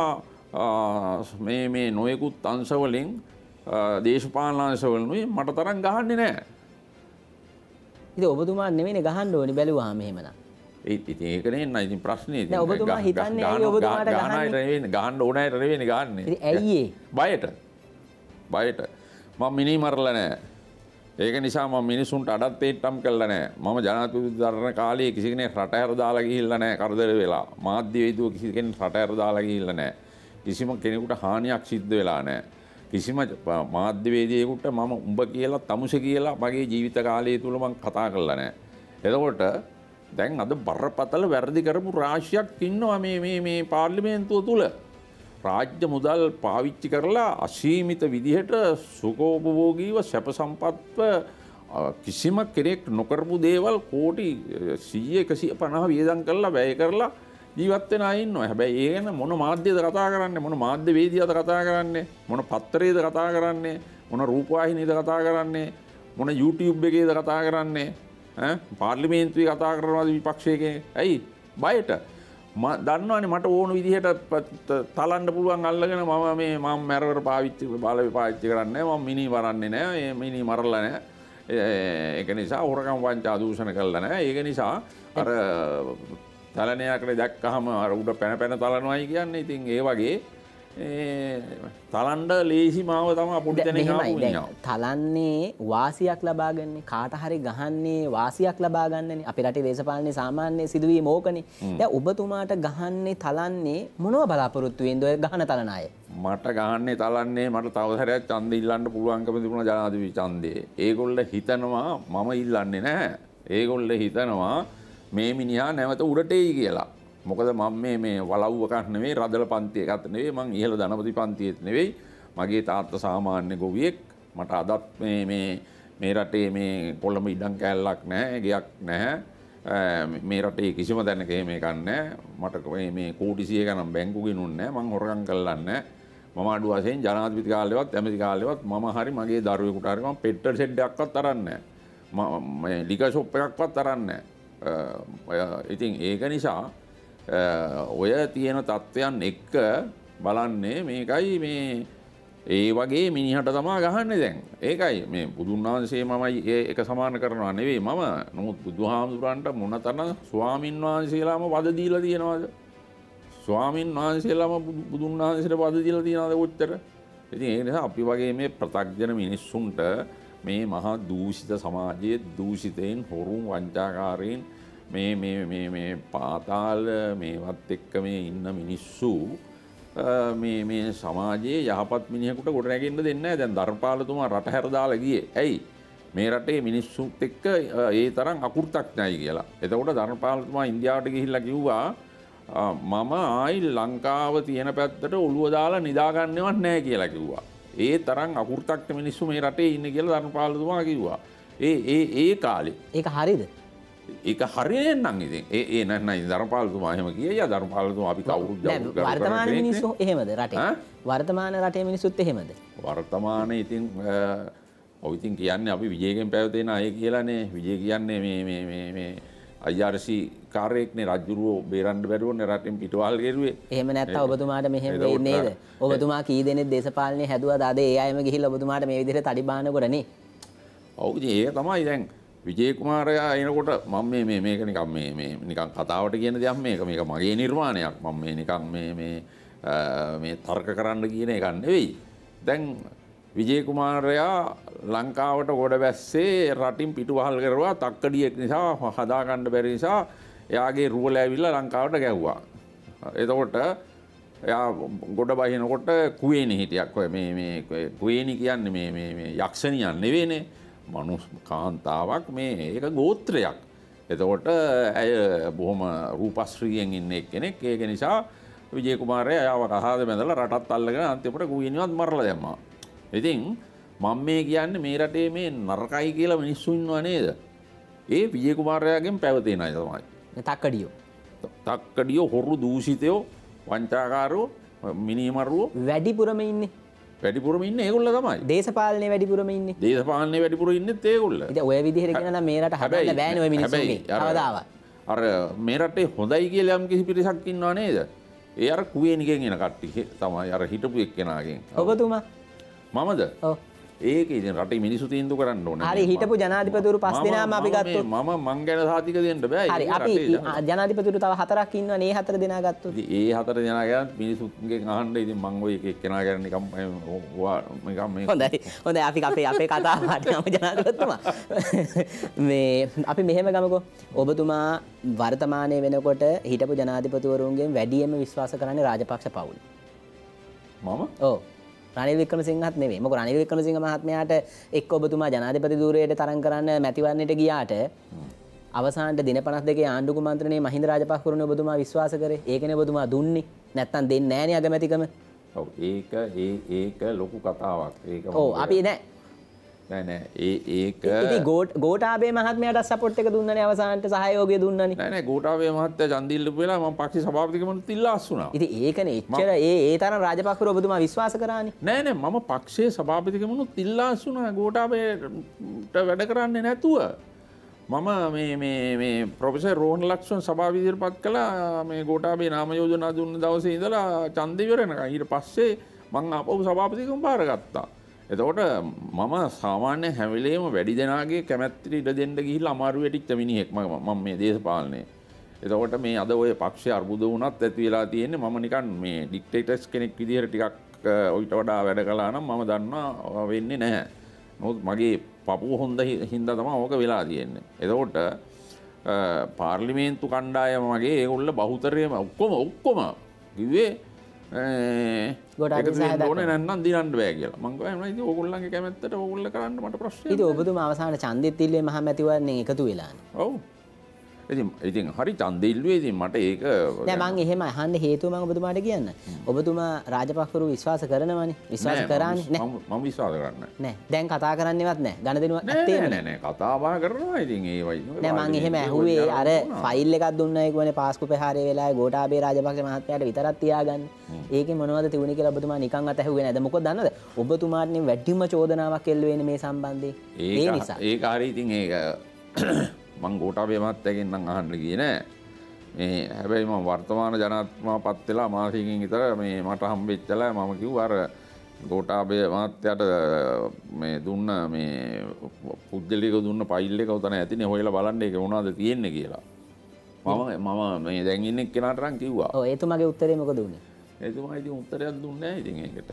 සහ මේ නොයෙකුත් අංශවලින් දේශපාලන අංශවලින් මට තරම් ගහන්නේ නැහැ. ඉතින් ඔබතුමා නෙවෙයිනේ ගහන්න ඕනේ බැලුවාම එහෙමනම්. ඉතින් ඒකනේ නෑ ඉතින් ප්‍රශ්නේ. දැන් ඔබතුමා හිතන්නේ ඇයි ඔබතුමාට ගහන්න ඕනෑට නෙවෙයි ගහන්නේ. ඉතින් ඇයි ඒ? බයට මම මිනි මරලා නෑ. ඒක නිසා මම මිනිසුන්ට අඩත් තේට්ටම් කළා නෑ. මම ජනාධිපති දරන කාලේ කිසි කෙනෙක් රට හැර දාලා ගිහිල්ලා නෑ කරදර වෙලා. මාධ්‍ය වේදුව කිසි කෙනෙක් රට හැර දාලා ගිහිල්ලා නෑ. කිසිම කෙනෙකුට හානියක් සිද්ධ වෙලා නෑ. කිසිම මාධ්‍යවේදියෙකුට මම උඹ කියලා තමුසේ කියලා මගේ ජීවිත කාලය තුල මම කතා කළා නෑ. එතකොට දැන් අද බරපතල වැරදි කරපු රාශියක් ඉන්නවා මේ පාර්ලිමේන්තුව තුල. රාජ්‍ය මුදල් පාවිච්චි කරලා අසීමිත විදිහට සුඛෝපභෝගීව සැප සම්පත්ව කිසිම කෙනෙක් නොකරපු දේවල් කෝටි 100 150 වියදම් කරලා වැය කරලා ජීවත් වෙන අය ඉන්නවා. හැබැයි ඒ ගැන මොන මාධ්‍යද කතා කරන්නේ? මොන මාධ්‍ය වේදිකද කතා කරන්නේ? මොන පත්තරේද කතා කරන්නේ? මොන රූපවාහිනියද කතා කරන්නේ? මොන YouTube එකේද කතා කරන්නේ? පාර්ලිමේන්තුවේ කතා කරනවාද විපක්ෂයේ? ඇයි? බයට. දන්නවනේ මට ඕන විදිහට තලන්න පුළුවන් අල්ලගෙන මම මැරවර පාවිච්චි කරන්නේ මම මිනි වරන්නේ නැහැ. මේ මිනි මරලා නැහැ. ඒක නිසා හොරකම් වංචා දූෂණ කළා නැහැ. ඒක නිසා අර තලනයකට දැක්කහම අර උඩ පැන තලනවායි කියන්නේ. ඉතින් ඒ වගේ තලන්න ලේසි මාව තමයි පොඩි දෙනෙක් ආපු මිනිහා. තලන්නේ වාසියක් ලබා ගන්න කාට හරි ගහන්නේ වාසියක් ලබා ගන්නනේ. අපේ රටේ දේශපාලනේ සාමාන්‍ය සිදුවීම ඕකනේ. දැන් ඔබතුමාට ගහන්නේ තලන්නේ මොනව බලාපොරොත්තු වෙන්ද ඔය ගහන තලන අය? මට ගහන්නේ තලන්නේ මට තව සැරයක් ඡන්දෙ ඉල්ලන්න පුළුවන්කම තිබුණා ජනාධිපති ඡන්දේ. ඒගොල්ලෝ හිතනවා මම ඉල්ලන්නේ නැහැ. ඒගොල්ලෝ හිතනවා මේ මිනිහා නැවත උඩට එයි කියලා. මොකද මම මේ වලව්වකක් නෙවෙයි රදල පන්තියකත් නෙවෙයි මං ඉහළ ධනපති පන්තියෙත් නෙවෙයි. මගේ තාත්තා සාමාන්‍ය ගොවියෙක්. මට අදත් මේ රටේ මේ කොළඹ ඉඩම් කෑල්ලක් නැහැ, ගෙයක් නැහැ. මේ රටේ කිසිම තැනක එහෙම එකක් නැහැ. මට මේ කෝටි 100 ගණන් බැංකු ගිනුන්නේ නැහැ. මං හොරකම් කළා නැහැ. මම අඩු වශයෙන් ජනාධිපති කාලේවත් ඇමති කාලේවත් මම හරි මගේ දරුවෙකුට හරි මම පෙට්‍රල් ෂෙඩ් එකක්වත් අරන් නැහැ. මම ලිකර් ෂොප් එකක්වත් අරන් නැහැ. ඉතින් ඒක නිසා ඔය තියෙන තත්ත්වයන් එක්ක බලන්නේ මේකයි මේ ඒ වගේ මිනිහට තමයි ගහන්නේ දැන්. ඒකයි මේ බුදුන් වහන්සේ මමයි ඒක සමාන කරනවා නෙවෙයි මම. නමුත් බුදුහාමුදුරන්ට මොනතරම් ස්වාමින් වහන්සේලාම වද දීලා තියෙනවද? ස්වාමින් වහන්සේලාම බුදුන් වහන්සේට වද දීලා තියෙනවද කොච්චර? ඉතින් ඒ නිසා අපි වගේ මේ ප්‍රත්‍යක්ෂ මිනිස්සුන්ට මේ මහා දූෂිත සමාජයේ දූෂිතයින් හොරුන් වංචාකාරයින් මේ පාතාල මේවත් එක්ක මේ ඉන්න මිනිස්සු මේ සමාජයේ යහපත් මිනිහෙකුට ගොඩ නැගෙන්න දෙන්නේ නැහැ. දැන් ධර්මපාලතුමා රට හැර දාලා ගියේ. ඇයි? මේ රටේ මිනිස්සුත් එක්ක ඒ තරම් අකුර්තඥයි කියලා. එතකොට ධර්මපාලතුමා ඉන්දියාවට ගිහිල්ලා කිව්වා මම ආයි ලංකාව තියෙන පැත්තට ඔළුව දාලා නිදා ගන්නවත් නැහැ කියලා කිව්වා. ඒ තරම් අකුර්තඥ මිනිස්සු මේ රටේ ඉන්නේ කියලා ධර්මපාලතුමා කිව්වා. ඒ කාලේ. ඒක හරියද? ඒක හරියන්නේ නම් ඉතින් ඒ නැත්නම් ධර්මපාලතුමා එහෙම කියයි. ධර්මපාලතුමා අපි කවුරුත් ජවුරු කරලා වර්තමාන මිනිස්සු එහෙමද රටේ? වර්තමාන රටේ මිනිස්සුත් එහෙමද? වර්තමානයේ ඉතින් ඔව් ඉතින් කියන්නේ අපි විජේගෙන් පැවතෙන අය කියලානේ. විජේ කියන්නේ මේ IRC කාර්යයක්නේ රජුරුව බේරන්න බැරුවනේ රටින් පිටවල් ගෙරුවේ. එහෙම නැත්නම් ඔබතුමාට මෙහෙම වෙන්නේ නේද? ඔබතුමා කී දෙනෙක් දේශපාලනේ හැදුවාද? අද ඒ අයම ගිහිල්ලා ඔබතුමාට මේ විදිහට තඩි බානකොට නේ. ඔව් ඉතින් ඒක තමයි දැන් විජේ කුමාරයා එනකොට මම මේක නිකන් කතාවට කියන දෙයක් මේක මගේ නිර්මාණයක්. මම මේ නිකන් මේ තර්ක කරන්න කියන එකක් නෙවෙයි. දැන් විජේ කුමාරයා ලංකාවට ගොඩ බැස්සේ රටින් පිටුවහල් කරුවා තක්කඩියෙක් නිසා හදාගන්න බැරි නිසා එයාගේ රුවල ඇවිල්ලා ලංකාවට ගැව්වා. එතකොට එයා ගොඩ බහිනකොට කුවේණි හිටියක්. ඔය මේ කුවේණි කියන්නේ මේ යක්ෂණියක් නෙවෙයිනේ. මනුස්ස කාන්තාවක් ඒක ගෝත්‍රයක්. එතකොට ඇය බොහොම රූපශ්‍රීයෙන් ඉන්න එක්කෙනෙක්. ඒක නිසා විජේ කුමාරයා එයාව කහාද බැඳලා රටත් අල්ලගෙන අන්තිමට කුවේණිවත් මරලා දැම්මා. ඉතින් මම මේ කියන්නේ මේ රටේ මේ නරකයි කියලා මිනිස්සු ඉන්නව නේද? ඒ විජේ කුමාරයාගෙන් පැවතෙන අය තමයි. තක්කඩියෝ හොරු දූෂිතයෝ වංචාකාරෝ මිනිමරුවෝ වැඩිපුරම ඉන්නේ. වැඩිපුරම ඉන්නේ ඒගොල්ලෝ තමයි. දේශපාලනේ වැඩිපුරම ඉන්නේ. දේශපාලනේ වැඩිපුර ඉන්නෙත් ඒගොල්ලෝ. ඉතින් ඔය විදිහට කියනවා නම් මේ රට හදන්න බෑනේ ඔය මිනිස්සුන්ගේ. කවදාවත්. අර මේ රටේ හොඳයි කියලා යම් කිසි පිරිසක් ඉන්නව නේද? ඒ අර කුවේණිගෙන් එන කට්ටිය තමයි අර හිටපු එක්කෙනාගෙන්. ඔබතුමා මමද? ඔව්. ඒක ඉතින් රටේ මිනිස්සු තීන්දුව කරන්න ඕනේ. හරි හිටපු ජනාධිපතිවරු 5 දෙනාම අපි ගත්තොත් මම ගැන සාතික දෙන්න බෑ. හරි අපි ජනාධිපතිවරු තව 4ක් ඉන්නවනේ. ඒ 4 දෙනා ගත්තොත්. ඉතින් ඒ 4 දෙනා ගැන මිනිස්සුන්ගෙන් අහන්න ඉතින් මම ඔය එක එක්කෙනා ගැන නිකම් මේ හොඳයි අපි අපේ කතාවට යමු ජනාධිපතිතුමා. මේ අපි මෙහෙම ගමුකෝ. ඔබතුමා වර්තමානයේ වෙනකොට හිටපු ජනාධිපතිවරුන්ගෙන් වැඩියෙන්ම විශ්වාස කරන්නේ රාජපක්ෂ පවුල. මම? ඔව්. රනිල් වික්‍රමසිංහත් නෙවෙයි. මොකද රනිල් වික්‍රමසිංහ මහත්මයාට එක්ක ඔබතුමා ජනාධිපති ධූරයට තරම් කරන්න මැතිවරණයට ගියාට අවසානට දින 52 ආණ්ඩු කුමන්ත්‍රණයේ මහින්ද රාජපක්ෂවරුන් ඔබතුමා විශ්වාස කරේ. ඒකනේ ඔබතුමා දුන්නේ. නැත්තම් දෙන්නේ නැහනේ අගමැතිකම. ඔව් ඒක ලොකු කතාවක්. ඒක ඔව් අපි නෑ ඒක ඉතින් ගෝඨාභය මහත්මයාට සපෝට් එක දුන්නනේ අවසානට සහයෝගය දුන්නනේ. නෑ ගෝඨාභය මහත්තයා ඡන්දය ඉල්ලපු වෙලාව මම පක්ෂ සභාපතිකමට ඉල්ලාස් වුණා. ඉතින් ඒකනේ එච්චර ඒ තරම් රාජපක්ෂවරු ඔබතුමා විශ්වාස කරානේ. නෑ මම පක්ෂයේ සභාපතිකමනුත් ඉල්ලාස් වුණා ගෝඨාභයට වැඩ කරන්නේ නැතුව. මම මේ ප්‍රොෆෙසර් රෝහණ ලක්ෂ්මන් සභාව ඉදිරිපත් කළා මේ ගෝඨාභය නාම යෝජනා දුන්න දවසේ ඉඳලා ඡන්දය ඉවර වෙනකන්. ඊට පස්සේ මම ආපහු සභාපතිකම බාරගත්තා. එතකොට මම සාමාන්‍ය හැම වෙලේම වැඩි දෙනාගේ කැමැත්තට ඉඩ දෙන්න ගිහිල්ලා අමාරු වෙටිච්ච මිනිහෙක් මම මේ දේශපාලනේ. එතකොට මේ අද ඔය පක්ෂය අර්බුද වුණත් ඇති වෙලා තියෙන්නේ මම නිකන් මේ ඩික්ටේටර්ස් කෙනෙක් විදිහට ටිකක් ඊට වඩා වැඩ කළා නම් මම දන්නවා වෙන්නේ නැහැ. මොකද මගේ පපුව හොඳ හින්දා තමයි ඕක වෙලා තියෙන්නේ. එතකොට පාර්ලිමේන්තු කණ්ඩායම මගේ ඒගොල්ලෝ බහුතරයම ඔක්කොම කිව්වේ ඕනේ නැත්නම් දිනන්න බෑ කියලා. මම කියනවා ඉතින් ඕගොල්ලන්ගේ කැමැත්තට ඕගොල්ලෝ කරන්න මට ප්‍රශ්නයක් නෑ. ඉතින් ඔබතුමා අවසාන ඡන්දෙත් ඉල්ලුවේ මහමැතිවරණයෙන් එකතු වෙලානේ. ඔව්. ඉතින් හරි ඡන්දෙ ඉල්ලුවේ ඉතින් මට ඒක නෑ මං එහෙම අහන්න හේතුව මම ඔබතුමාට කියන්න. ඔබතුමා රාජපක්ෂවරු විශ්වාස කරනවනේ. විශ්වාස කරානේ නෑ. මම විශ්වාස කරන්නේ නෑ. දැන් කතා කරන්නේවත් නෑ. ගණදෙනුවක් නැත්තේ නෑ කතා බහ කරනවා ඉතින් ඒවයි. නෑ මං එහෙම ඇහුවේ අර ෆයිල් එකක් දුන්නා කියවනේ පාස්කු ප්‍රහාරයේ වෙලාවේ ගෝඨාභය රාජපක්ෂ මහත්මයාට විතරක් තියාගන්න. ඒකේ මොනවද තිබුණේ කියලා ඔබතුමා නිකන් අතැහුවේ නේද? මොකද දන්නවද? ඔබතුමාට වැඩිම චෝදනාවක් එල්ල වෙන්නේ මේ සම්බන්ධයෙන්. ඒ නිසා. ඒක හරි ඉතින් ඒක මං ගෝඨාභය මහත්තයාගෙන් නම් අහන්න ගියේ නෑ. මේ හැබැයි මම වර්තමාන ජනාධිපතිතුමාපත් වෙලා මාසෙකින් විතර මේ මට හම්බෙච්චලා මම කිව්වා අර ගෝඨාභය මහත්තයාට මේ දුන්න මේ පුද්ගලික දුන්න ෆයිල් එක උතන ඇතිනේ හොයලා බලන්න ඒක මොනවද තියෙන්නේ කියලා. මම මේ දැන් ඉන්නේ කෙනාට නම් කිව්වා. ඔව් එතුමාගේ උත්තරේ මොකද උනේ? එතුමා ඉතින් උත්තරයක් දුන්නේ නැහැ ඉතින් ඒකට.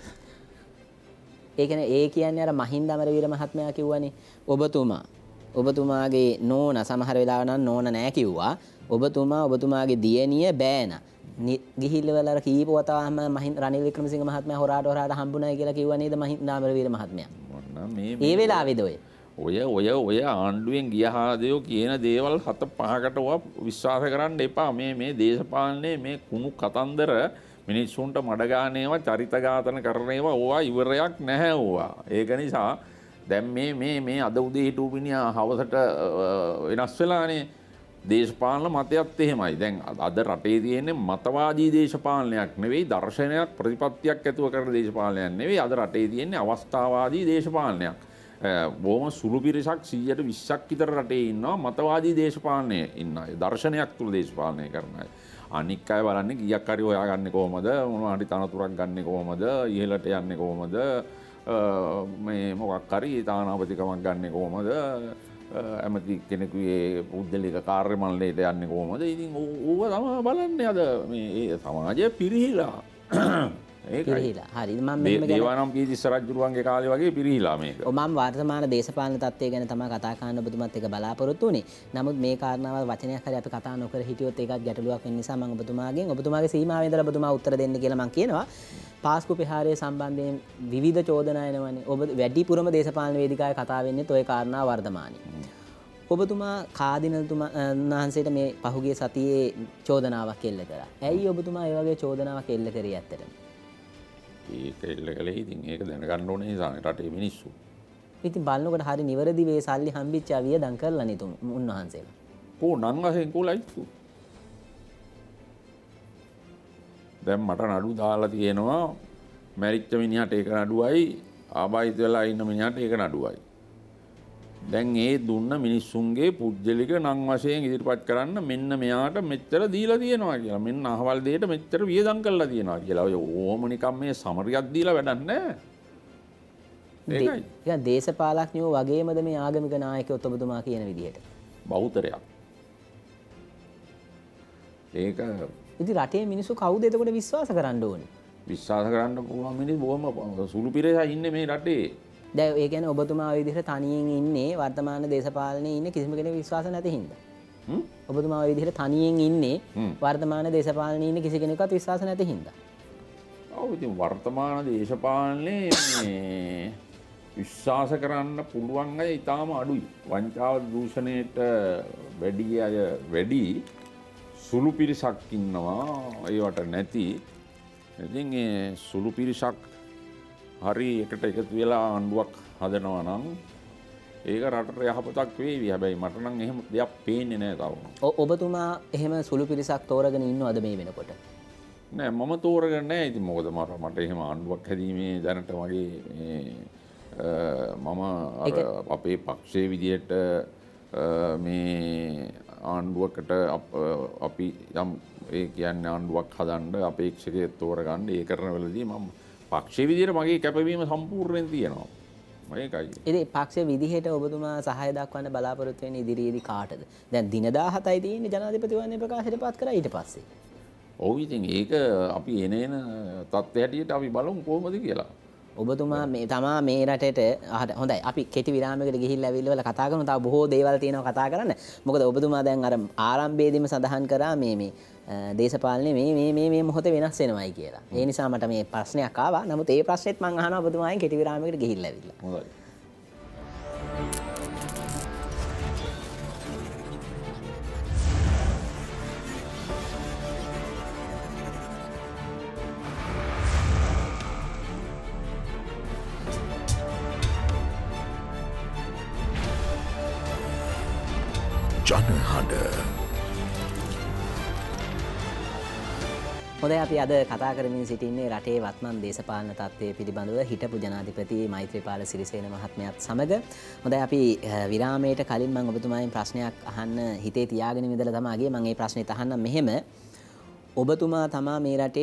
ඒ කියන්නේ අර මහින්ද අමරවීර මහත්මයා කිව්වනේ ඔබතුමාගේ නෝන සමහර වෙලාව නම් නෝන නෑ කිව්වා. ඔබතුමාගේ දියණිය බෑන. ගිහිල්ලා වල කීප වතාවම රනිල් වික්‍රමසිංහ මහත්මයා හොරාට හම්බුනායි කියලා කිව්වා නේද මහින්ද අමරවීර මහත්මයා. ඒ වෙලාවේද ඔය ආණ්ඩුවෙන් ගිය හාදයෝ කියන දේවල් 7-5කට විශ්වාස කරන්න එපා. මේ දේශපාලනේ මේ කුණු කතන්දර මිනිස්සුන්ට මඩ ගානේවා චරිත ඝාතන කරනේවා ඕවා ඉවරයක් නැහැ ඕවා. ඒක නිසා දැන් මේ අද උදේ හිටු මිනිහා හවසට වෙනස් වෙලානේ දේශපාලන මතයත් එහෙමයි. දැන් අද රටේ තියෙන්නේ මතවාදී දේශපාලනයක් නෙවෙයි දර්ශනයක් ප්‍රතිපත්තියක් ඇතුව කරන දේශපාලනයක් නෙවෙයි. අද රටේ තියෙන්නේ අවස්ථාවාදී දේශපාලනයක්. බොහොම සුළු පිරිසක් 100-20ක් විතර රටේ ඉන්නවා මතවාදී දේශපාලනයේ ඉන්න අය. දර්ශනයක් තුල දේශපාලනය කරන අය. අනික් අය බලන්නේ ගියක් හරි හොයාගන්නේ කොහමද? මොනවා හරි තනතුරක් ගන්නේ කොහමද? ඉහළට යන්නේ කොහමද? මේ මොකක් හරි තානාපතිකමක් ගන්නේ කොහමද? ඇමති කෙනෙකුගේ පුද්ගලික කාර්ය මණ්ඩලයට යන්නේ කොහමද? ඉතින් ඕව තමයි බලන්නේ අද මේ සමාජය පිරිහිලා. පිරිහිලා. හරි. මම මෙහෙම දේවානම් පීතිස්ස රජුරුවන්ගේ කාලේ වගේ පිරිහිලා මේක. ඔව් මම වර්තමාන දේශපාලන තත්ත්වය ගැන තමයි කතා කරන්න ඔබතුමාත් එක්ක බලාපොරොත්තු වෙන්නේ. නමුත් මේ කාරණාවල් වචනයක් හරි අපි කතා නොකර හිටියොත් ඒකත් ගැටලුවක් වෙන නිසා මම ඔබතුමාගේ සීමාවෙ ඉඳලා ඔබතුමා උත්තර දෙන්න කියලා මම කියනවා. පාස්කු ප්‍රහාරය සම්බන්ධයෙන් විවිධ චෝදනා එනවනේ. ඔබ වැඩිපුරම දේශපාලන වේදිකාවේ කතා වෙන්නේ toy කාරණා වර්ධමානයේ. ඔබතුමා කාදිනතුමා වහන්සේට මේ පහුගිය සතියේ චෝදනාවක් එල්ල කරා. ඇයි ඔබතුමා ඒ වගේ චෝදනාවක් එල්ල කරේ ඇත්තටම? ඒක එල්ල කළේ ඉතින් ඒක දැනගන්න ඕනේ නිසානේ රටේ මිනිස්සු. ඉතින් බලනකොට හරි නිවැරදි වේ සල්ලි හම්බෙච්ච අවියදම් කරලා නේ උන්වහන්සේලා. කො නම් වශයෙන් කොලයිතු. දැන් මට නඩු දාලා තියෙනවා මැරිච්ච මිනිහට ඒක නඩුවයි ආබාධිත වෙලා ඉන්න මිනිහට ඒක නඩුවයි. දැන් ඒ දුන්න මිනිස්සුන්ගේ පුජ්‍යලික නම් වශයෙන් ඉදිරිපත් කරන්න මෙන්න මෙයාට මෙච්චර දීලා තියෙනවා කියලා. මෙන්න අහවල් දෙයට මෙච්චර වියදම් කරලා තියෙනවා කියලා. ඔය ඕම නිකම් මේ සමරියක් දීලා වැඩක් නැහැ. ඒකයි. ඒක දේශපාලඥයෝ වගේමද මේ ආගමික නායකයෝ ඔබතුමා කියන විදිහට? බහුතරයක්. ඒක ඉතින් රටේ මිනිස්සු කවුද එතකොට විශ්වාස කරන්න ඕනේ? විශ්වාස කරන්න පුළුවන් මිනිස්සු බොහොම සුළු පිරිසක් ඉන්නේ මේ රටේ. දැන් ඒ කියන්නේ ඔබතුමා ওই විදිහට තනියෙන් ඉන්නේ වර්තමාන දේශපාලනයේ ඉන්නේ කිසිම කෙනෙක් විශ්වාස නැති හින්දා. ඔබතුමා ওই විදිහට තනියෙන් ඉන්නේ වර්තමාන දේශපාලනයේ ඉන්නේ කිසි කෙනෙක්වත් විශ්වාස නැති හින්දා. ඔව් ඉතින් වර්තමාන දේශපාලනයේ මේ විශ්වාස කරන්න පුළුවන් අය ඊටාම අඩුයි. වංචාව දූෂණයට වැඩි සුළු පිරිසක් ඉන්නවා ඒවට නැති. ඉතින් ඒ සුළු පිරිසක් හරි එකට එකතු වෙලා ආණ්ඩුවක් හදනවා නම් ඒක රටට යහපතක් වේවි. හැබැයි මට නම් එහෙම දෙයක් පේන්නේ නැහැ තාම. ඔබතුමා එහෙම සුළු පිරිසක් තෝරගෙන ඉන්නවද මේ වෙනකොට? නෑ මම තෝරගන්නේ නැහැ. ඉතින් මොකද මට එහෙම ආණ්ඩුවක් හැදීමේ දැනට මගේ මම අපේ පක්ෂයේ විදියට මේ ආණ්ඩුවකට අපි යම් ඒ කියන්නේ ආණ්ඩුවක් හදන්න අපේක්ෂකයෙක් තෝරගන්න ඒ කරන වෙලදී මම පක්ෂයේ විදියට මගේ කැපවීම සම්පූර්ණයෙන් තියෙනවා. මේකයි. ඉතින් පක්ෂයේ විදිහට ඔබතුමා සහාය දක්වන්න බලාපොරොත්තු වෙන ඉදිරියේදී කාටද? දැන් දින 17යි තියෙන්නේ ජනාධිපතිවරණය ප්‍රකාශයට පත් කරා ඊට පස්සේ. ඔව් ඉතින් ඒක අපි එන තත්ත්වයට හැටියට අපි බලමු කොහොමද කියලා. ඔබතුමා මේ තමා මේ රටේට හොඳයි අපි කෙටි විරාමයකට ගිහිල්ලා ඇවිල්ලා කතා කරමු. තව බොහෝ දේවල් තියෙනවා කතා කරන්න. මොකද ඔබතුමා දැන් අර ආරම්භයේදීම සඳහන් කරා මේ දේශපාලනේ මේ මොහොතේ වෙනස් වෙනවයි කියලා. ඒ නිසා මට මේ ප්‍රශ්නයක් ආවා. නමුත් ඒ ප්‍රශ්නෙත් මම අහනවා ඔබතුමාගෙන් කෙටි විරාමයකට ගිහිල්ලා ඇවිල්ලා. හොඳයි. ජනහඬ හොඳයි අපි අද කතා කරමින් සිටින්නේ රටේ වත්මන් දේශපාලන තත්ත්වය පිළිබඳව හිටපු ජනාධිපති මෛත්‍රීපාල සිරිසේන මහත්මයාත් සමග. හොඳයි අපි විරාමයට කලින් මම ඔබතුමාගෙන් ප්‍රශ්නයක් අහන්න හිතේ තියාගෙන ඉඳලා තමයි ගියේ. මම මේ ප්‍රශ්නෙත් අහන්නම් මෙහෙම. ඔබතුමා තමා මේ රටේ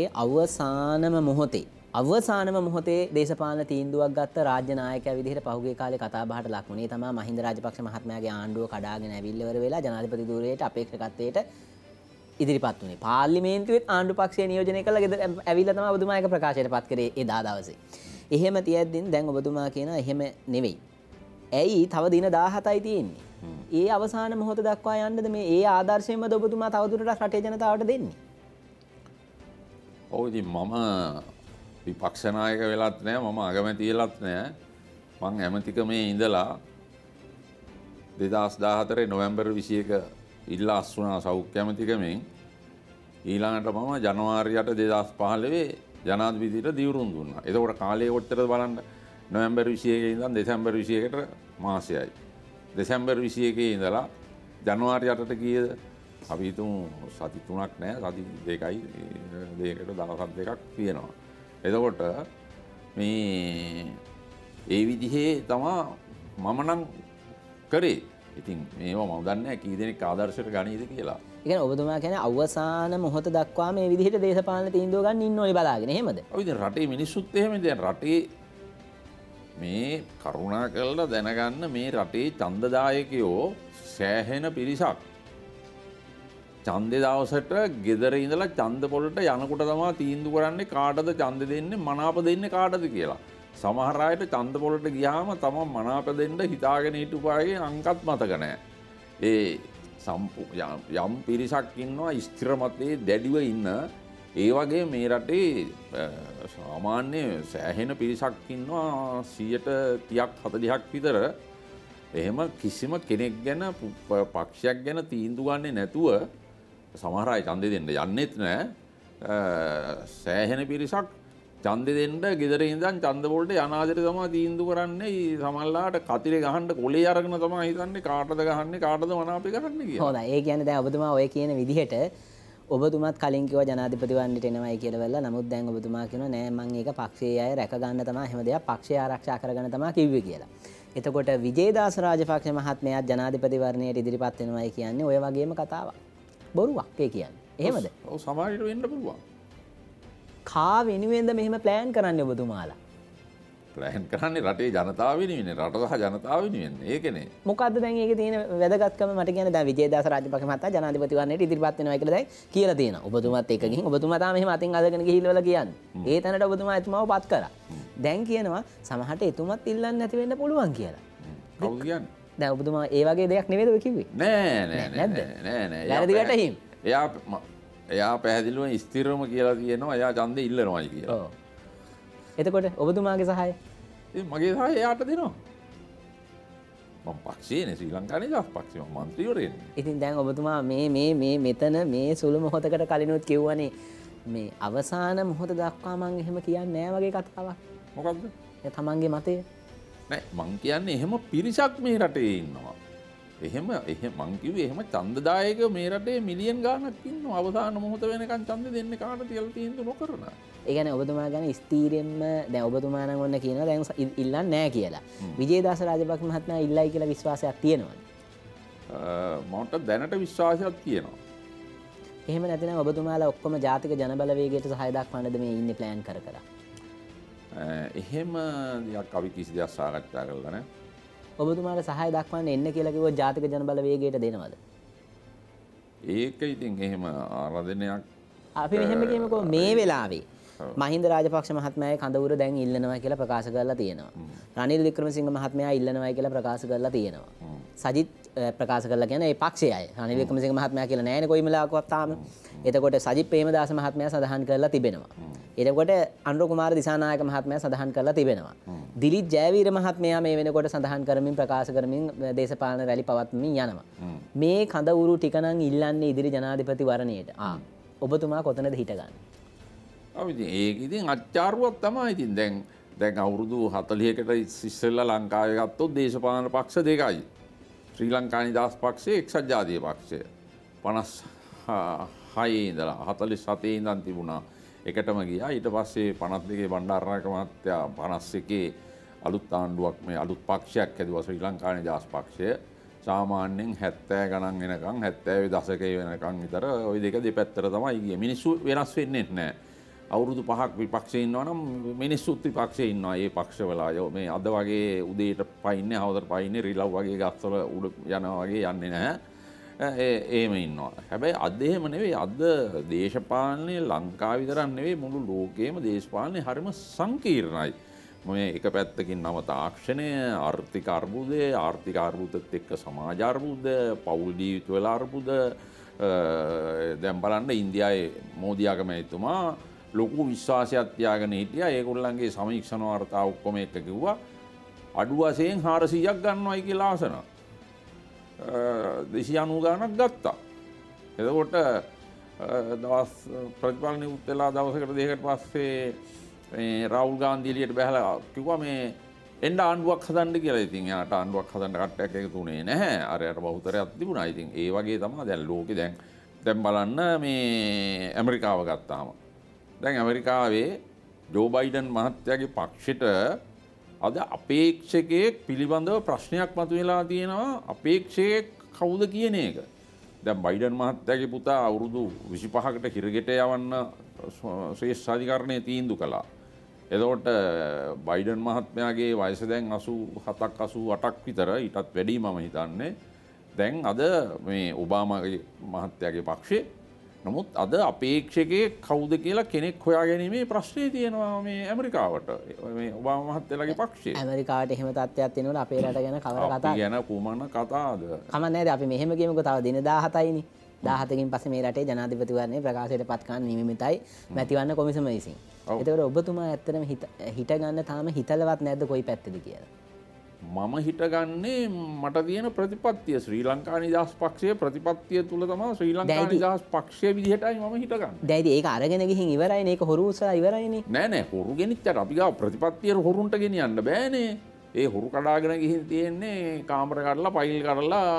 අවසානම මොහොතේ දේශපාලන තීන්දුවක් ගත්ත රාජ්‍ය නායකයා විදිහට පහුගිය කාලේ කතා බහට ලක් වුණේ තමයි මහින්ද රාජපක්ෂ මහත්මයාගේ ආණ්ඩුව කඩාගෙන ඇවිල්ලා ඉවර වෙලා ජනාධිපති ධූරයට අපේක්ෂකත්වයට ඉදිරිපත් වුණේ. පාර්ලිමේන්තුවේත් ආණ්ඩු පක්ෂය නියෝජනය කළා ඇවිල්ලා තමයි ඔබතුමා ඒක ප්‍රකාශයට පත් කරේ එදා දවසේ. එහෙම තියද්දී දැන් ඔබතුමා කියනවා එහෙම නෙවෙයි. ඇයි තව දින 17යි තියෙන්නේ. ඒ අවසාන මොහොත දක්වා යන්නද මේ ඒ ආදර්ශයෙන්මද ඔබතුමා තවදුරටත් රටේ ජනතාවට දෙන්නේ? ඔව් ඉතින් මම විපක්ෂ නායක වෙලත් නැහැ මම අගමැති වෙලත් නැහැ. මං ඇමතිකමේ ඉඳලා 2014 නොවැම්බර් 21 ඉල්ලා අස්වුණා සෞඛ්‍ය ඇමතිකමෙන්. ඊළඟට මම ජනවාරි 8 2015 ජනාධිපතිට දිවුරුම් දුන්නා. එතකොට කාලය කොච්චරද බලන්න. නොවැම්බර් 21 ඉඳන් දෙසැම්බර් 21ට මාසයයි. දෙසැම්බර් 21 ඉඳලා ජනවාරි 8ට කීයද? අපි හිතමු සති 3ක් නැහැ සති 2යි දෙකකට දවස් දෙකක් තියෙනවා. එතකොට මේ ඒ විදිහේ තමා මම නම් කරේ. ඉතින් මේවා මම දන්නේ නැහැ කී දෙනෙක් ආදර්ශයට ගනීද කියලා. ඒ කියන්නේ ඔබතුමා කියන්නේ අවසාන මොහොත දක්වා මේ විදිහට දේශපාලන තීන්දුව ගන්න ඉන්න ඕනේ බලාගෙන. එහෙමද? ඔව් ඉතින් රටේ මිනිස්සුත් එහෙමද? දැන් රටේ මේ කරුණා කරලා දැනගන්න මේ රටේ ඡන්දදායකයෝ සෑහෙන පිරිසක් ඡන්දේ දවසට ගෙදර ඉඳලා ඡන්ද පොළට යනකොට තමයි තීන්දුව කරන්නේ කාටද ඡන්ද දෙන්නේ මනාප දෙන්නේ කාටද කියලා. සමහර අයට ඡන්ද පොළට ගියාම තමයි මනාප දෙන්න හිතාගෙන හිටපු අයගේ අංකත් මතක නැහැ. ඒ යම් පිරිසක් ඉන්නවා ස්ථිර මතයේ දැඩිව ඉන්න. ඒ වගේ මේ රටේ සාමාන්‍ය සෑහෙන පිරිසක් ඉන්නවා 130ක් 40ක් විතර. එහෙම කිසිම කෙනෙක් ගැන පක්ෂයක් ගැන තීන්දුව ගන්නේ නැතුව සමහර අය ඡන්දෙ දෙන්න යන්නෙත් නෑ. සෑහෙන පිරිසක් ඡන්දෙ දෙන්න ගෙදර ඉඳන් ඡන්ද වලට යන ආදිර තමයි තීන්දුව කරන්නේ. සමහරලාට කතිරේ ගහන්න කොලේ අරගෙන තමයි හිතන්නේ කාටද ගහන්නේ කාටද මනාපේ කරන්නේ කියලා. හොඳයි. ඒ කියන්නේ දැන් ඔබතුමා ඔය කියන විදිහට ඔබතුමාත් කලින් කිව්වා ජනාධිපති වන්නට එනවයි කියලා වෙලා. නමුත් දැන් ඔබතුමා කියනවා නෑ මම ඒක පක්ෂයේ අය රැක ගන්න තමයි හැම දෙයක් පක්ෂය ආරක්ෂා කරගන්න තමයි කිව්වේ කියලා. එතකොට විජේදාස රාජපක්ෂ මහත්මයාත් ජනාධිපතිවරණයට ඉදිරිපත් වෙනවයි කියන්නේ ඔය වගේම කතාවක්. බොරුවක් ඒ කියන්නේ. එහෙමද? ඔව් සමහරවිට වෙන්න පුළුවන්. කා වෙනුවෙන්ද මෙහෙම ප්ලෑන් කරන්නේ ඔබතුමාලා? ප්ලෑන් කරන්නේ රටේ ජනතාව වෙනුවෙන් රට සහ ජනතාව වෙනුවෙන් ඒකනේ. මොකද්ද දැන් ඒකේ තියෙන වැදගත්කම මට කියන්නේ දැන් විජේදාස රාජපක්ෂ මහතා ජනාධිපතිවරණයට ඉදිරිපත් වෙනවා කියලා දැන් කියලා තියෙනවා. ඔබතුමාත් එක්ක ගිහින් ඔබතුමා තාම එහෙම අතින් අදගෙන ගිහිල්ලා කියන්නේ. ඒ තැනට ඔබතුමා එතුමාව පත් කරා. දැන් කියනවා සමහරට එතුමත් ඉල්ලන්නේ නැති වෙන්න පුළුවන් කියලා. කවුද කියන්නේ? දැන් ඔබතුමා ඒ වගේ දෙයක් නෙවෙයිද ඔය කිව්වේ? නෑ. වැරදි වැටහීම්. එයා පැහැදිලිව ස්ථිරම කියලා තියෙනවා එයා ඡන්දේ ඉල්ලනවායි කියලා. ඔව්. එතකොට ඔබතුමාගේ සහාය? මගේ සහාය එයාට දෙනවා. මම පක්ෂයේනේ ශ්‍රී ලංකාවේ ජාතික පක්ෂේ මම මන්ත්‍රීවරයෙන්නේ. ඉතින් දැන් ඔබතුමා මේ මෙතන මේ සුළු මොහොතකට කලිනුත් කිව්වනේ මේ අවසාන මොහොත දක්වා මම එහෙම කියන්නේ නෑ වගේ කතාවක්. මොකද්ද? ඒ තමන්ගේ මතය. නෑ මං කියන්නේ එහෙම පිරිසක් මේ රටේ ඉන්නවා. එහෙම මං කිව්වේ එහෙම ඡන්දදායක මේ රටේ මිලියන් ගාණක් ඉන්නවා. අවසාන මොහොත වෙනකන් ඡන්ද දෙන්නේ කාටද කියලා තීන්දුව නොකරන. ඒ කියන්නේ ඔබතුමා ගැන ස්ථීරයෙන්ම දැන් ඔබතුමා නම් ඔන්න කියනවා දැන් ඉල්ලන්නේ නැහැ කියලා. විජේදාස රාජපක්ෂ මහත්මයා ඉල්ලයි කියලා විශ්වාසයක් තියෙනවද? මට දැනට විශ්වාසයක් තියෙනවා. එහෙම නැතිනම් ඔබතුමාලා ඔක්කොම ජාතික ජනබලවේගයට සහාය දක්වන්නද මේ ඉන්නේ ප්ලෑන් කර කර? එහෙම දෙයක් අපි කිසි දෙයක් සාකච්ඡා කරලා නැහැ. ඔබතුමාලා සහාය දක්වන්න එන්න කියලා කිව්වොත් ජාතික ජනබලවේගයට දෙනවද? ඒක ඉතින් එහෙම ආරාධනයක් අපි මෙහෙම කියමුකෝ මේ වෙලාවේ මහින්ද රාජපක්ෂ මහත්මයාගේ කඳවුර දැන් ඉල්ලනවා කියලා ප්‍රකාශ කරලා තියෙනවා. රනිල් වික්‍රමසිංහ මහත්මයා ඉල්ලනවා කියලා ප්‍රකාශ කරලා තියෙනවා. සජිත් ප්‍රකාශ කරලා කියන්නේ ඒ පක්ෂයේ අය. රනිල් වික්‍රමසිංහ මහත්මයා කියලා නෑනේ කොයිම වෙලාවකවත් තාම. එතකොට සජිත් ප්‍රේමදාස මහත්මයා සඳහන් කරලා තිබෙනවා. එතකොට අනුර කුමාර දිසානායක මහත්මයා සඳහන් කරලා තිබෙනවා. දිලිත් ජයවීර මහත්මයා මේ වෙනකොට සඳහන් කරමින් ප්‍රකාශ කරමින් දේශපාලන රැලි පවත්වමින් යනවා. මේ කඳවුරු ටික නම් ඉල්ලන්නේ ඉදිරි ජනාධිපතිවරණයට. ඔබතුමා කොතනද හිටගන්නේ? ඒක ඉතින් අච්චාරුවක් තමයි. ඉතින් දැන් අවුරුදු 40කට ඉස්සෙල්ලා ලංකාවේ ගත්තොත් දේශපාලන පක්ෂ දෙකයි. ශ්‍රී ලංකා නිදහස් පක්ෂය, එක්සත් ජාතික පක්ෂය. 56 ඉඳලා 47 ඉඳන් තිබුණා. එකටම ගියා. ඊට පස්සේ 52 බණ්ඩාරනායක මහත්තයා 51 අලුත් ආණ්ඩුවක් මේ අලුත් පක්ෂයක් හැදුවා ශ්‍රී ලංකා නිදහස් පක්ෂය. සාමාන්‍යයෙන් 70 ගණන් වෙනකන් 70 දශකයේ වෙනකන් විතර ওই දෙක දෙපැත්තට තමයි ගියේ. මිනිස්සු වෙනස් වෙන්නේ නැහැ. අවුරුදු 5ක් විපක්ෂයේ ඉන්නවා නම් මිනිස්සුත් විපක්ෂයේ ඉන්නවා. මේ පක්ෂවල මේ අද වගේ උදේට පයින්නේ, හවදට පයින්නේ රිලව් වගේ ගස්වල උඩ යනවා වගේ යන්නේ නැහැ. එහෙම ඉන්නවා. හැබැයි අද එහෙම නෙවෙයි. අද දේශපාලනේ ලංකාව විතරක් නෙවෙයි මුළු ලෝකෙම දේශපාලනේ හරිම සංකීර්ණයි. මේ එක පැත්තකින් නව තාක්ෂණය, ආර්ථික අර්බුදය, ආර්ථික අර්බුදත් එක්ක සමාජ අර්බුද, පෞල් ජීවිතවල අර්බුද. දැන් බලන්න ඉන්දියාවේ මෝදි අගමැතිතුමා ලොකු විශ්වාසයක් තියාගෙන හිටියා. ඒගොල්ලන්ගේ සමීක්ෂණ වාර්තා ඔක්කොම එක කිව්වා අඩු වශයෙන් 400ක් ගන්නවයි කියලා ආසන. 290 ගණනක් ගත්තා. එතකොට දවස් ප්‍රතිඵල නිකුත් වෙලා දවසකට දෙකකට පස්සේ මේ රාහුල් ගාන්ධි එළියට බහලා කිව්වා මේ එන්න ආණ්ඩුවක් හදන්න කියලා. ඉතින් එයාට ආණ්ඩුවක් හදන්න කට්ටයක් එකතු වුණේ නැහැ. අරයට බහුතරයක් තිබුණා. ඉතින් ඒ වගේ තමයි දැන් ලෝකේ දැන් බලන්න මේ ඇමරිකාව ගත්තාම. දැන් ඇමරිකාවේ ජෝ බයිඩන් මහත්තයාගේ පක්ෂයට අද අපේක්ෂකයෙක් පිළිබඳව ප්‍රශ්නයක් මතුවලා තියෙනවා. අපේක්ෂකයෙක් කවුද කියන එක. දැන් බයිඩන් මහත්තයාගේ පුතා අවුරුදු 25කට හිරගෙට යවන්න ශ්‍රේෂ්ඨ අධිකරණයේ තීන්දුව කළා. එතකොට බයිඩන් මහත්මයාගේ වයස දැන් 87ක් 88ක් විතර. ඊටත් වැඩි මම හිතන්නේ. දැන් අද මේ ඔබාමාගේ මහත්තයාගේ පක්ෂේ නමුත් අද අපේක්ෂකයෙක් කවුද කියලා කෙනෙක් හොයාගැනීමේ ප්‍රශ්නේ තියෙනවා මේ ඇමරිකාවට. මේ ඔබාමා මහත්තයාගේ පක්ෂේ. ඇමරිකාවට එහෙම තත්ත්වයක් තියෙනවද අපේ රට ගැන කවර කතාවද? අපි ගැන කුමන කතාවද? කමක් නැහැ. අපි මෙහෙම කියමුකෝ තව දින 17යිනේ. 17කින් පස්සේ මේ රටේ ජනාධිපතිවරණය ප්‍රකාශයට පත් කරන්න නියමිතයි මැතිවරණ කොමිසම විසින්. ඒතකොට ඔබතුමා ඇත්තටම හිට ගන්න තාම හිතලවත් නැද්ද කොයි පැත්තේද කියලා? මම හිටගන්නේ මට තියෙන ප්‍රතිපත්තිය ශ්‍රී ලංකා නිදහස් පක්ෂයේ ප්‍රතිපත්තිය තුල තමයි ශ්‍රී ලංකා නිදහස් පක්ෂය විදිහටයි මම හිටගන්නේ. දැන් ඉතින් ඒක අරගෙන ගිහින් ඉවරයිනේ. ඒක හොරු උසා ඉවරයිනේ. නෑ හොරු ගෙනිච්චට අපි ගාව ප්‍රතිපත්තියට හොරුන්ට ගෙනියන්න බෑනේ. ඒ හොරු කඩාගෙන ගිහින් තියෙන්නේ කාමර කඩලා පයිල් කඩලා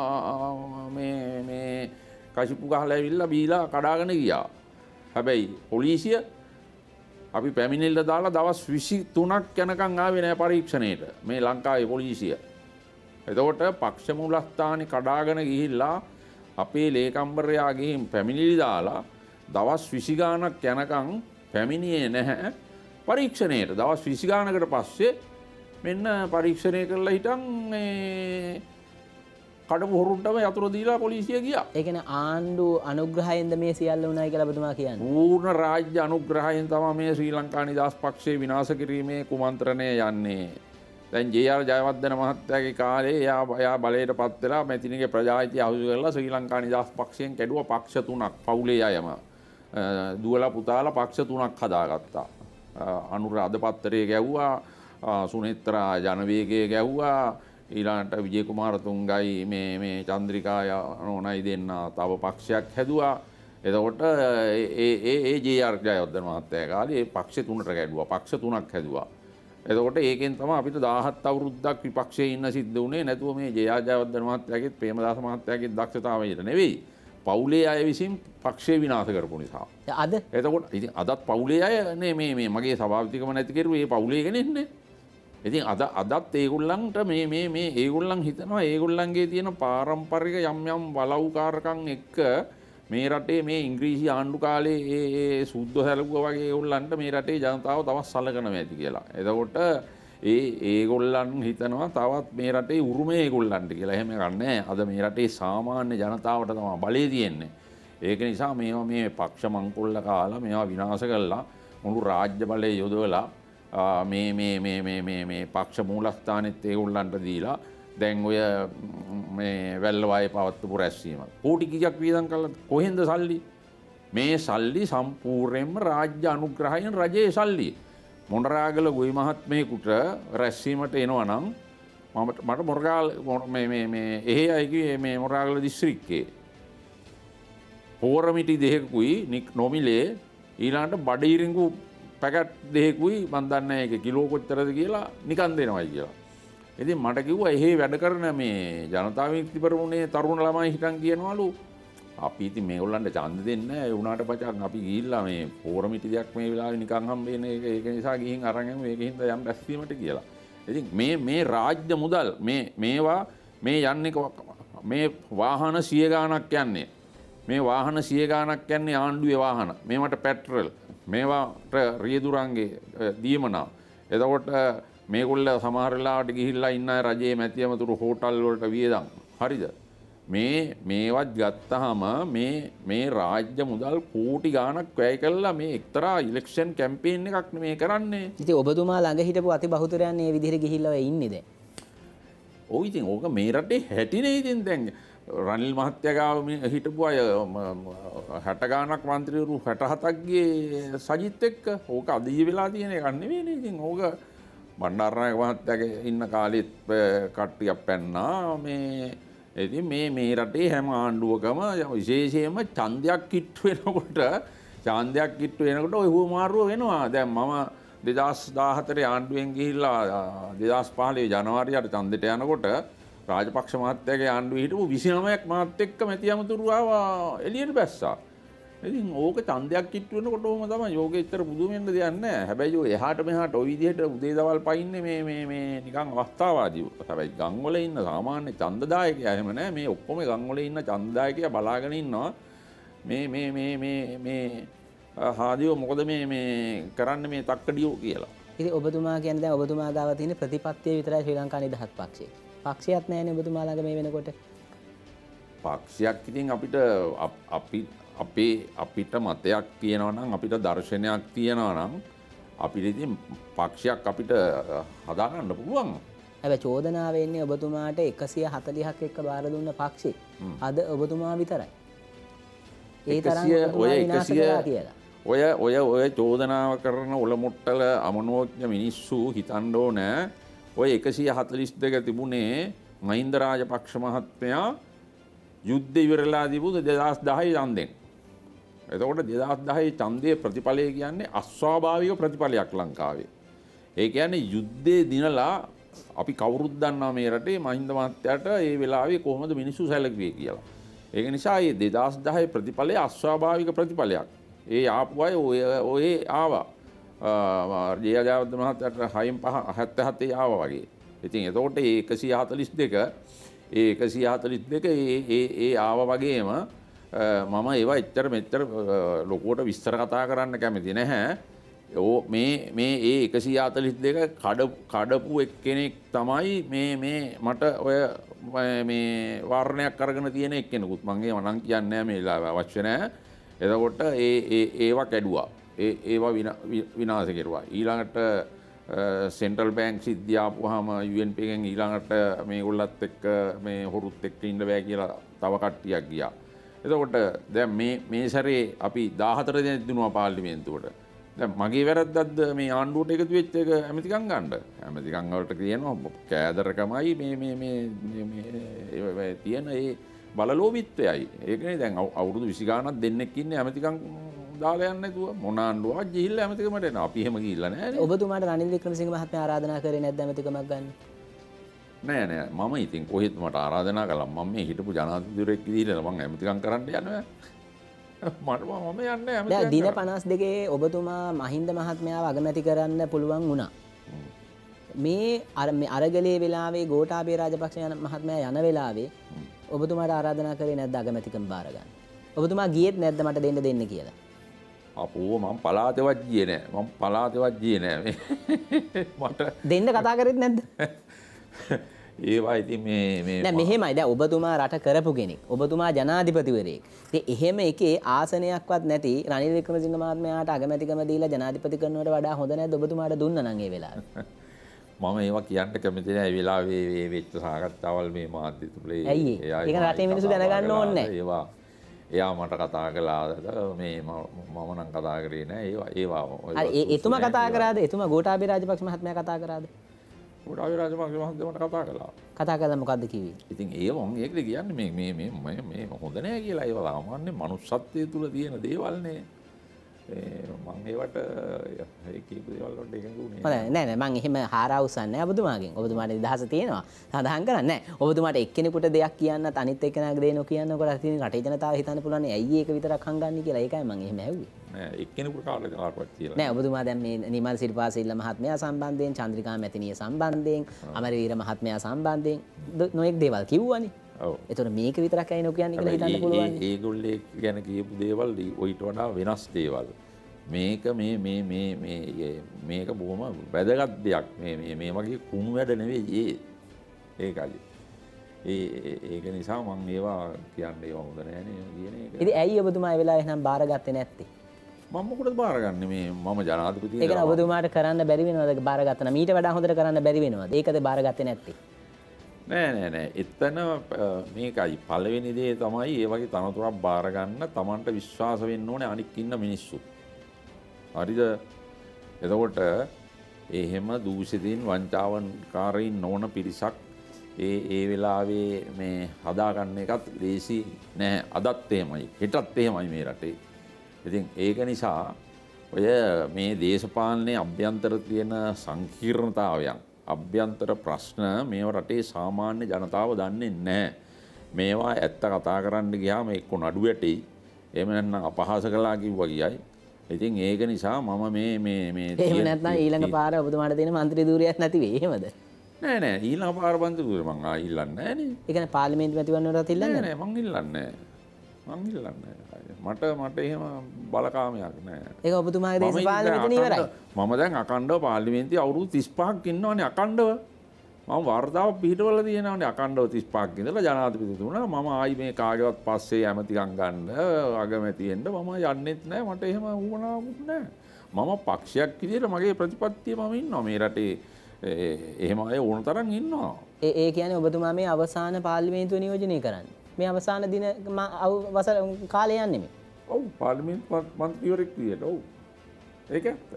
මේ කසිප්පු ගහලා ඇවිල්ලා බීලා කඩාගෙන ගියා. හැබැයි පොලිසිය අපි පැමිණිල්ල දාලා දවස් 23ක් යනකම් ආවේ නෑ පරීක්ෂණයට මේ ලංකාවේ පොලිසිය. එතකොට පක්ෂ මූලස්ථානේ කඩාගෙන ගිහිල්ලා අපේ ලේකම්වරයා ගිහින් පැමිණිලි දාලා දවස් 20 ගාණක් යනකම් පැමිණියේ නැහැ. පරීක්ෂණයට දවස් 20 ගානකට පස්සේ මෙන්න පරීක්ෂණය කරලා හිටන් කඩපු හොරුන්ටම යතුරු දීලා පොලිසිය ගියා. ඒ කියන්නේ ආණ්ඩු අනුග්‍රහයෙන්ද මේ සියල්ල වුණායි කියලා ඔබතුමා කියන්නේ. පූර්ණ රාජ්‍ය අනුග්‍රහයෙන් තමයි මේ ශ්‍රී ලංකා නිදහස් පක්ෂයේ විනාශ කිරීමේ කුමන්ත්‍රණය යන්නේ. දැන් ජේ.ආර්. ජයවර්ධන මහත්තයාගේ කාලේ එයා බලයට පත් වෙලා මැතිනිගේ ප්‍රජාහිතය අහුසු කරලා ශ්‍රී ලංකා නිදහස් පක්ෂයෙන් කැඩුවා පක්ෂ 3ක් පවුලේ අයම. දුවලා පුතාලා පක්ෂ 3ක් හදාගත්තා. අනුරාධ පත්තරේ ගැව්වා, සුනේත්‍රා ජනවේගයේ ගැව්වා, ඊළඟට විජේ කුමාරතුංගයි මේ චන්ද්‍රිකා නෝනයි දෙන්න තව පක්ෂයක් හැදුවා. එතකොට ඒ ජේ.ආර්. ජයවර්ධන මහත්තයා කාලේ ඒ පක්ෂ 3ට ගැඩුවා. පක්ෂ 3ක් හැදුවා. එතකොට ඒකෙන් තමයි අපිට 17 අවුරුද්දක් විපක්ෂයේ ඉන්න සිද්ධ වුණේ. නැතුව මේ ජේ.ආර්. ජයවර්ධන මහත්තයාගේ ප්‍රේමදාස මහත්තයාගේ දක්ෂතාවයට නෙවෙයි. පවුලේ අය විසින් පක්ෂය විනාශ කරපු නිසා. අද එතකොට ඉතින් අදත් පවුලේ අය නේ මේ මගේ ස්වභාවිකම නැති කරුවේ මේ පවුලේ කෙනෙක්නේ. ඉතින් අදත් ඒගොල්ලන්ට මේ ඒගොල්ලන් හිතනවා ඒගොල්ලන්ගේ තියෙන පාරම්පරික යම් බලව්කාරකම් එක්ක මේ රටේ මේ ඉංග්‍රීසි ආණ්ඩු කාලේ ඒ සුද්ධ හැලුවා වගේ ඒගොල්ලන්ට මේ රටේ ජනතාව තවත් සලකනවා ඇති කියලා. එතකොට ඒගොල්ලන් හිතනවා තවත් මේ රටේ උරුමය ඒගොල්ලන්ට කියලා. එහෙම ගන්නෑ. අද මේ රටේ සාමාන්‍ය ජනතාවට තමයි බලය තියෙන්නේ. ඒක නිසා මේවා මේ පක්ෂ මංකොල්ල කාලා මේවා විනාශ කළා මුළු රාජ්‍ය බලය යොදවලා මේ පක්ෂ මූලස්ථානෙත් ඒගොල්ලන්ට දීලා දැන් ඔය මේ වැල්ලවායේ පවත්වපු රැස්වීම කෝටි කීයක් වියදම් කළාද කොහෙන්ද සල්ලි මේ සල්ලි සම්පූර්ණයෙන්ම රාජ්‍ය අනුග්‍රහයෙන් රජයේ සල්ලි මොණරාගල ගොවි මහත්මයෙකුට රැස්වීමට එනවා නම් මට මොරගාල මේ එහෙ අයගේ මේ මොරාගල දිස්ත්‍රික්කයේ පෝරමිටි දෙකකුයි නොමිලේ ඊළඟට බඩීරිඟු පැකට් දෙකකුයි මන් දන්නේ ඒක කිලෝ කොච්චරද කියලා නිකන් දෙනවයි කියලා. ඉතින් මට කිව්වා එහෙ වැඩ කරන මේ ජනතා විමුක්ති පෙරමුණේ තරුණ ළමයි හිටන් කියනවලු අපි ඉතින් මේගොල්ලන්ට ඡන්ද දෙන්නේ නැහැ. ඒ වුණාට පචක් අපි ගිහිල්ලා මේ පෝරමිටි දෙයක් මේ වෙලාවේ නිකන් හම්බෙන ඒක නිසා ගිහින් අරන් යමු ඒකෙන් යම් රැස්වීමට කියලා. ඉතින් මේ රාජ්‍ය මුදල් මේවා මේ යන්නේ මේ වාහන 100 ගාණක් යන්නේ. මේ වාහන 100 ගාණක් යන්නේ ආණ්ඩුවේ වාහන. මේවට පෙට්‍රල් මේවාට රියදුරන්ගේ දීමනා. එතකොට මේගොල්ල සමහර වෙලාවට ගිහිල්ලා ඉන්න අය රජයේ මැතිවතුරු හෝටල් වලට වියදම්. හරිද? මේවත් ගත්තාම මේ රාජ්‍ය මුදල් කෝටි ගාණක් වැය කළා මේ එක්තරා ඉලෙක්ෂන් කැම්පේන් එකක් මේ කරන්නේ. ඉතින් ඔබතුමා ළඟ හිටපු අති බහුතරයන් මේ විදිහට ගිහිල්ලා ඔය ඉන්නේ දැන්. ඔව් ඉතින් ඕක මේ රටේ හැටිනේ ඉතින් දැන් රනිල් මහත්තයා ගාව හිටපු අය 60 ගාණක් මන්ත්‍රීවරු 67ක් ගියේ සජිත් එක්ක. ඕක අදී වෙලා තියෙන එකක් නෙවෙයිනේ. ඉතින් ඕක බණ්ඩාරනායක මහත්තයාගේ ඉන්න කාලෙත් කට්ටියක් පැන්නා මේ. ඉතින් මේ රටේ හැම ආණ්ඩුවකම විශේෂයෙන්ම ඡන්දයක් කිට්ටු වෙනකොට ඔය හුවමාරුව වෙනවා. දැන් මම 2014 ආණ්ඩුවෙන් ගිහිල්ලා 2015 ජනවාරියට ඡන්දෙට යනකොට රාජපක්ෂ මහත්තයාගේ ආණ්ඩුවේ හිටපු 29ක් මාත් එක්ක මැති අමතුරු ආවා එළියට බැස්සා. ඉතින් ඕක ඡන්දයක් කිට්ටු වෙනකොට ඕම තමයි. යෝගේ ඉතර බුදු වෙන්න දෙයක් නැහැ. හැබැයි ඔය එහාට මෙහාට ඔය විදිහට උදේ දවල් පයින්නේ මේ නිකන් අවස්ථාවාදී. හැබැයි ගම් වල ඉන්න සාමාන්‍ය ඡන්දදායකයා එහෙම නැහැ. මේ ඔක්කොම ගම් වල ඉන්න ඡන්දදායකයා බලාගෙන ඉන්නවා. මේ හාදියෝ මොකද මේ කරන්නේ මේ තක්කඩියෝ කියලා. ඉතින් ඔබතුමා කියන්නේ දැන් ඔබතුමා ගාව තියෙන ප්‍රතිපත්තිය විතරයි ශ්‍රී ලංකා නිදහස් පක්ෂයේ. පක්ෂයක් නැහැනේ ඔබතුමා ළඟ මේ වෙනකොට. පක්ෂයක් ඉතින් අපිට මතයක් තියෙනවා නම් අපිට දර්ශනයක් තියෙනවා නම් අපිට ඉතින් පක්ෂයක් අපිට හදාගන්න පුළුවන්. හැබැයි චෝදනාව එන්නේ ඔබතුමාට 140ක් එක්ක බාර දුන්න පක්ෂේ. අද ඔබතුමා විතරයි. ඒ තරම් ඔය චෝදනාව කරන ඔලමුට්ටල අමනෝඥ මිනිස්සු හිතන්න ඕන ඔය 142 තිබුණේ මහින්ද රාජපක්ෂ මහත්මයා යුද්ධ ඉවරලා තිබු 2010 ඡන්දෙන්. එතකොට 2010 ඡන්දයේ ප්‍රතිඵලය කියන්නේ අස්වාභාවික ප්‍රතිඵලයක් ලංකාවේ. ඒ කියන්නේ යුද්ධේ දිනලා අපි කවුරුත් දන්නවා මේ රටේ මහින්ද මහත්තයාට ඒ වෙලාවේ කොහොමද මිනිස්සු සැලකුවේ කියලා. ඒක නිසා මේ 2010 ප්‍රතිඵලය අස්වාභාවික ප්‍රතිඵලයක්. ඒ ආපු අය ඔය ආවා. ජයජාවර්ධන මහත්තයාට 6න් 5 77 ආවා වගේ. ඉතින් එතකොට මේ 142 ආවා වගේම මම ඒවා එච්චර මෙච්චර ලොකුවට විස්තර කතා කරන්න කැමති නැහැ. මේ ඒ 142 කඩපු එක්කෙනෙක් තමයි මේ මට ඔය මේ වාරණයක් අරගෙන තියෙන එක්කෙනෙකුත් මම ඒව නම් කියන්නේ නැහැ මේ වෙලාව අවශ්‍ය නැහැ. එතකොට ඒවා කැඩුවා. ඒවා විනාශ කෙරුවා. ඊළඟට සෙන්ට්‍රල් බැංක් සිද්ධිය ආපුවාම UNP එකෙන් ඊළඟට මේගොල්ලත් එක්ක මේ හොරුත් එක්ක ඉන්න බෑ කියලා තව කට්ටියක් ගියා. එතකොට දැන් මේ සැරේ අපි 14 දෙනෙක් දුන්නා පාර්ලිමේන්තුවට. දැන් මගේ වැරද්දක්ද මේ ආණ්ඩුවට එකතු වෙච්ච එක ඇමතිකම් ගන්න. ඇමතිකම් වලට කියනවා කෑදරකමයි මේ තියෙන ඒ බලලෝභීත්වයයි. ඒකනේ දැන් අවුරුදු 20 ගාණක් දෙන්නෙක් ඉන්නේ ඇමතිකම් දාලා යන්නේ නැතුව මොන ආණ්ඩුවක් ගිහිල්ලා ඇමතිකමට එනවා. අපි එහෙම ගිහිල්ලා නැහැ නේ. ඔබතුමාට රනිල් වික්‍රමසිංහ මහත්මයා ආරාධනා කරේ නැද්ද ඇමතිකමක් ගන්න? නෑ මම ඉතින් කොහෙත් මට ආරාධනා කළා. මම මේ හිටපු ජනාධිපතිවරයෙක් විදිහට මම ඇමතිකම් කරන්න යනවා. මම යන්නේ ඇමතිකම්. දින 52 ඔබතුමා මහින්ද මහත්මයාව අගමැති කරන්න පුළුවන් වුණා. මේ අරගලේ වෙලාවේ ගෝඨාභය රාජපක්ෂ යන මහත්මයා යන වෙලාවේ ඔබතුමාට ආරාධනා කරේ නැද්ද අගමැතිකම බාර ගන්න? ඔබතුමා ගියෙත් නැද්ද මට දෙන්න කියලා? අපෝ මම පලාතේවත් ගියේ නෑ. මට දෙන්න කතා කරෙත් නැද්ද? ඒවා ඉතින් මේ නෑ මෙහෙමයි. දැන් ඔබතුමා රට කරපු කෙනෙක්. ඔබතුමා ජනාධිපතිවරයෙක්. ඉතින් එහෙම එකේ ආසනයක්වත් නැති රනිල් වික්‍රමසිංහ මහත්මයාට අගමැතිකම දීලා ජනාධිපති කරනවට වඩා හොඳ නැද්ද ඔබතුමාට දුන්නා නම් ඒ වෙලාවේ? මම ඒවා කියන්න කැමති නෑ. ඒ වෙලාවේ වෙච්ච සාකච්ඡාවල් මේ මාධ්‍ය තුලේ ඒක රටේ මිනිස්සු දැනගන්න ඕනේ නෑ. එයා මට කතා කළාද මේ මම නම් කතා කරේ නෑ. ඒවා එතුමා කතා කරාද? එතුමා ගෝඨාභය රාජපක්ෂ මහත්මයා කතා කරාද? ගෝඨාභය රාජපක්ෂ මහත්මයා මට කතා කළා. කතා කළා මොකද්ද කිව්වේ? ඉතින් මම ඒකද කියන්නේ මේ හොඳ නෑ කියලා. ඒවා සාමාන්‍ය මනුස්සත්වයේ තුල තියෙන දේවල් නේ. මම ඒවට ඒ කියපු දේවල් වලට එකඟුනේ නෑ මම එහෙම හාරා උස්සන්නේ නෑ ඔබතුමාගෙන්. ඔබතුමාට නිදහස තියෙනවා. සඳහන් කරන්නේ නෑ. ඔබතුමාට එක්කෙනෙකුට දෙයක් කියන්නත් අනිත් එක්කෙනාගේ දේ නොකියන්නකොට අතින් රටේ ජනතාව හිතන්න පුළුවන් නේ ඇයි ඒක විතරක් හංගන්නේ කියලා. ඒකයි මම එහෙම ඇහුවේ. නෑ එක්කෙනෙකුට කාටවත් කියලා නෑ. ඔබතුමා දැන් මේ නිමල් සිරිපාසිල්ල මහත්මයා සම්බන්ධයෙන් චන්ද්‍රිකා මැතිණිය සම්බන්ධයෙන් අමරවීර මහත්මයා සම්බන්ධයෙන් නොඑක් දේවල් කිව්වනේ. ඔව්. ඒතකොට මේක විතරක් ඇයි නොකියන්නේ කියලා හිතන්න පුළුවන්. ඒගොල්ලේ ගැන කියපු දේවල් ඊට වඩා වෙනස් දේවල්. මේක බොහොම වැදගත් දෙයක්. මේ වගේ කුණු වැඩ නෙවෙයි ඒකයි. ඒක නිසා මම ඒවා කියන්නේ ඒවා හොඳ නෑ නේ කියන එක. ඉතින් ඇයි ඔබතුමා ඒ වෙලාවේ එහෙනම් බාරගත්තේ නැත්තේ? මම මොකටද බාරගන්නේ මේ මම ජනාධිපති ඒක නේ ඔබතුමාට කරන්න බැරි වෙනවද බාරගත්තා නම් ඊට වඩා හොඳට කරන්න බැරි වෙනවද? ඒකද බාරගත්තේ නැත්තේ? නෑ. එතන මේකයි පළවෙනි දේ තමයි ඒ වගේ තනතුරක් බාර ගන්න Tamanට විශ්වාස වෙන්න ඕනේ අනික් ඉන්න මිනිස්සු. හරිද? එතකොට එහෙම දූෂිතින් වංචාවන්කාරයින් නොවන පිරිසක් ඒ වෙලාවේ මේ හදාගන්න එකත් ලේසි නෑ. අදත් එහෙමයි. හෙටත් එහෙමයි මේ රටේ. ඉතින් ඒක නිසා ඔය මේ දේශපාලනයේ අභ්‍යන්තර තියෙන සංකීර්ණතාවයන් අභ්‍යන්තර ප්‍රශ්න මේව රටේ සාමාන්‍ය ජනතාව දන්නේ නැහැ. මේවා ඇත්ත කතා කරන්න ගියාම එක්ක නඩු වැටෙයි. එහෙම නැත්නම් අපහාස කළා කිව්වා කියයි. ඉතින් ඒක නිසා මම මේ එහෙම නැත්නම් ඊළඟ පාර ඔබතුමාට දෙන മന്ത്രി ධූරයක් නැති වෙයි. එහෙමද? නෑ ඊළඟ පාර මන්ත්‍රී ධූරය මං ඉල්ලන්නේ නැහැ නේ. ඒ කියන්නේ පාර්ලිමේන්තු මැතිවරණවලට ඉල්ලන්නේ නෑ මං ඉල්ලන්නේ මට එහෙම බලකාමයක් නෑ. ඒක ඔබතුමාගේ දේශපාලන මෙතන ඉවරයි. මම දැන් අඛණ්ඩව පාර්ලිමේන්තුවේ අවුරුදු 35ක් ඉන්නවනේ අඛණ්ඩව. මම වර්ධාව පිටවල තියෙනවනේ අඛණ්ඩව 35ක් ඉඳලා ජනාධිපතිතුමා මම ආයි මේ කාගේවත් පස්සේ ඇමතිකම් ගන්න අගමැති වෙන්න මම යන්නෙත් නෑ. මට එහෙම වුණාකුත් නෑ. මම පක්ෂයක් විදිහට මගේ ප්‍රතිපත්තිය මම ඉන්නවා මේ රටේ. එහෙම අය ඕන තරම් ඉන්නවා. ඒ කියන්නේ ඔබතුමා මේ අවසාන පාර්ලිමේන්තුව නියෝජනය කරන්නේ. මේ අවසාන දින වසර කාලය යන්නේ මේ. ඔව් පාර්ලිමේන්තු මන්ත්‍රීවරයෙක් විදියට. ඔව්. ඒක ඇත්ත.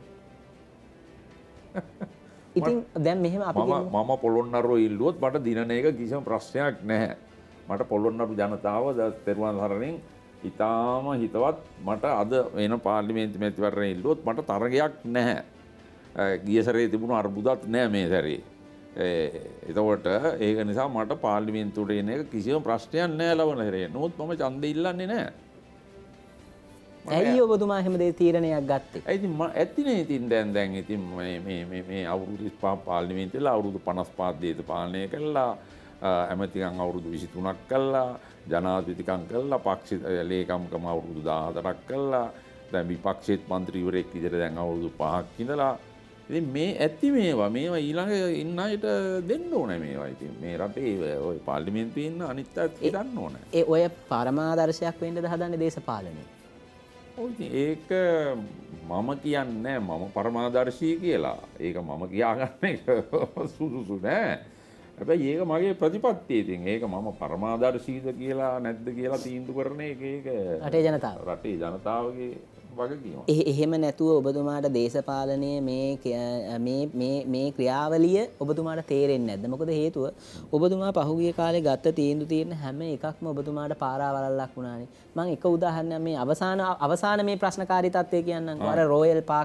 ඉතින් දැන් මෙහෙම අපි මම පොළොන්නරුව ඉල්ලුවොත් මට දිනන එක කිසිම ප්‍රශ්නයක් නැහැ. මට පොළොන්නරු ජනතාව තෙරුවන් සරණින් ඉතාම හිතවත් මට අද වෙන පාර්ලිමේන්තු මැතිවරණය ඉල්ලුවොත් මට තරගයක් නැහැ. ගිය සැරේ තිබුණු අර්බුදත් නැහැ මේ සැරේ. එතකොට ඒක නිසා මට පාර්ලිමේන්තුවට එන එක කිසිම ප්‍රශ්නයක් නැහැ ලබන හැරේ. නමුත් මම ඡන්දෙ ඉල්ලන්නේ නැහැ. ඇයි ඔබතුමා එහෙම දේ තීරණයක් ගත්තේ? ඉතින් ඇත්තිනේ ඉතින් දැන් ඉතින් මේ අවුරුදු 35 පාර්ලිමේන්තුවල අවුරුදු 55 දේශපාලනය කළා. ඇමතිකම් අවුරුදු 23ක් කළා. ජනාධිපතිකම් කළා. පක්ෂ ලේකම්කම අවුරුදු 14ක් කළා. දැන් විපක්ෂයේත් මන්ත්‍රීවරයෙක් විදිහට දැන් අවුරුදු 5ක් ඉඳලා ඉතින් මේ ඇති මේවා ඊළඟ ඉන්න අයට දෙන්න ඕනේ මේවා. ඉතින් මේ රටේ ඔය පාර්ලිමේන්තුවේ ඉන්න අනිත් අයත් හිතන්න ඕනේ. ඒ ඔය පරමාදර්ශයක් වෙන්නද හදන්නේ දේශපාලනේ? ඔව් ඒක මම කියන්නේ මම පරමාදර්ශී කියලා. ඒක මම කියාගන්න එක සුදුසු නෑ. හැබැයි ඒක මගේ ප්‍රතිපත්තිය. ඉතින් ඒක මම පරමාදර්ශීද කියලා නැද්ද කියලා තීන්දුව කරන එක ඒක රටේ ජනතාවගේ වගකීමක්. එහෙම නැතුව ඔබතුමාට දේශපාලනයේ මේ ක්‍රියාවලිය ඔබතුමාට තේරෙන්නේ නැද්ද? මොකද හේතුව ඔබතුමා පහුගිය කාලේ ගත්ත තීන්දුව හැම එකක්ම ඔබතුමාට පාරාවලල්ලක් වුණානේ. මම එක උදාහරණයක් මේ අවසාන මේ ප්‍රශ්නකාරී තත්ත්වය කියන්නම්කෝ. අර රොයල් පාක්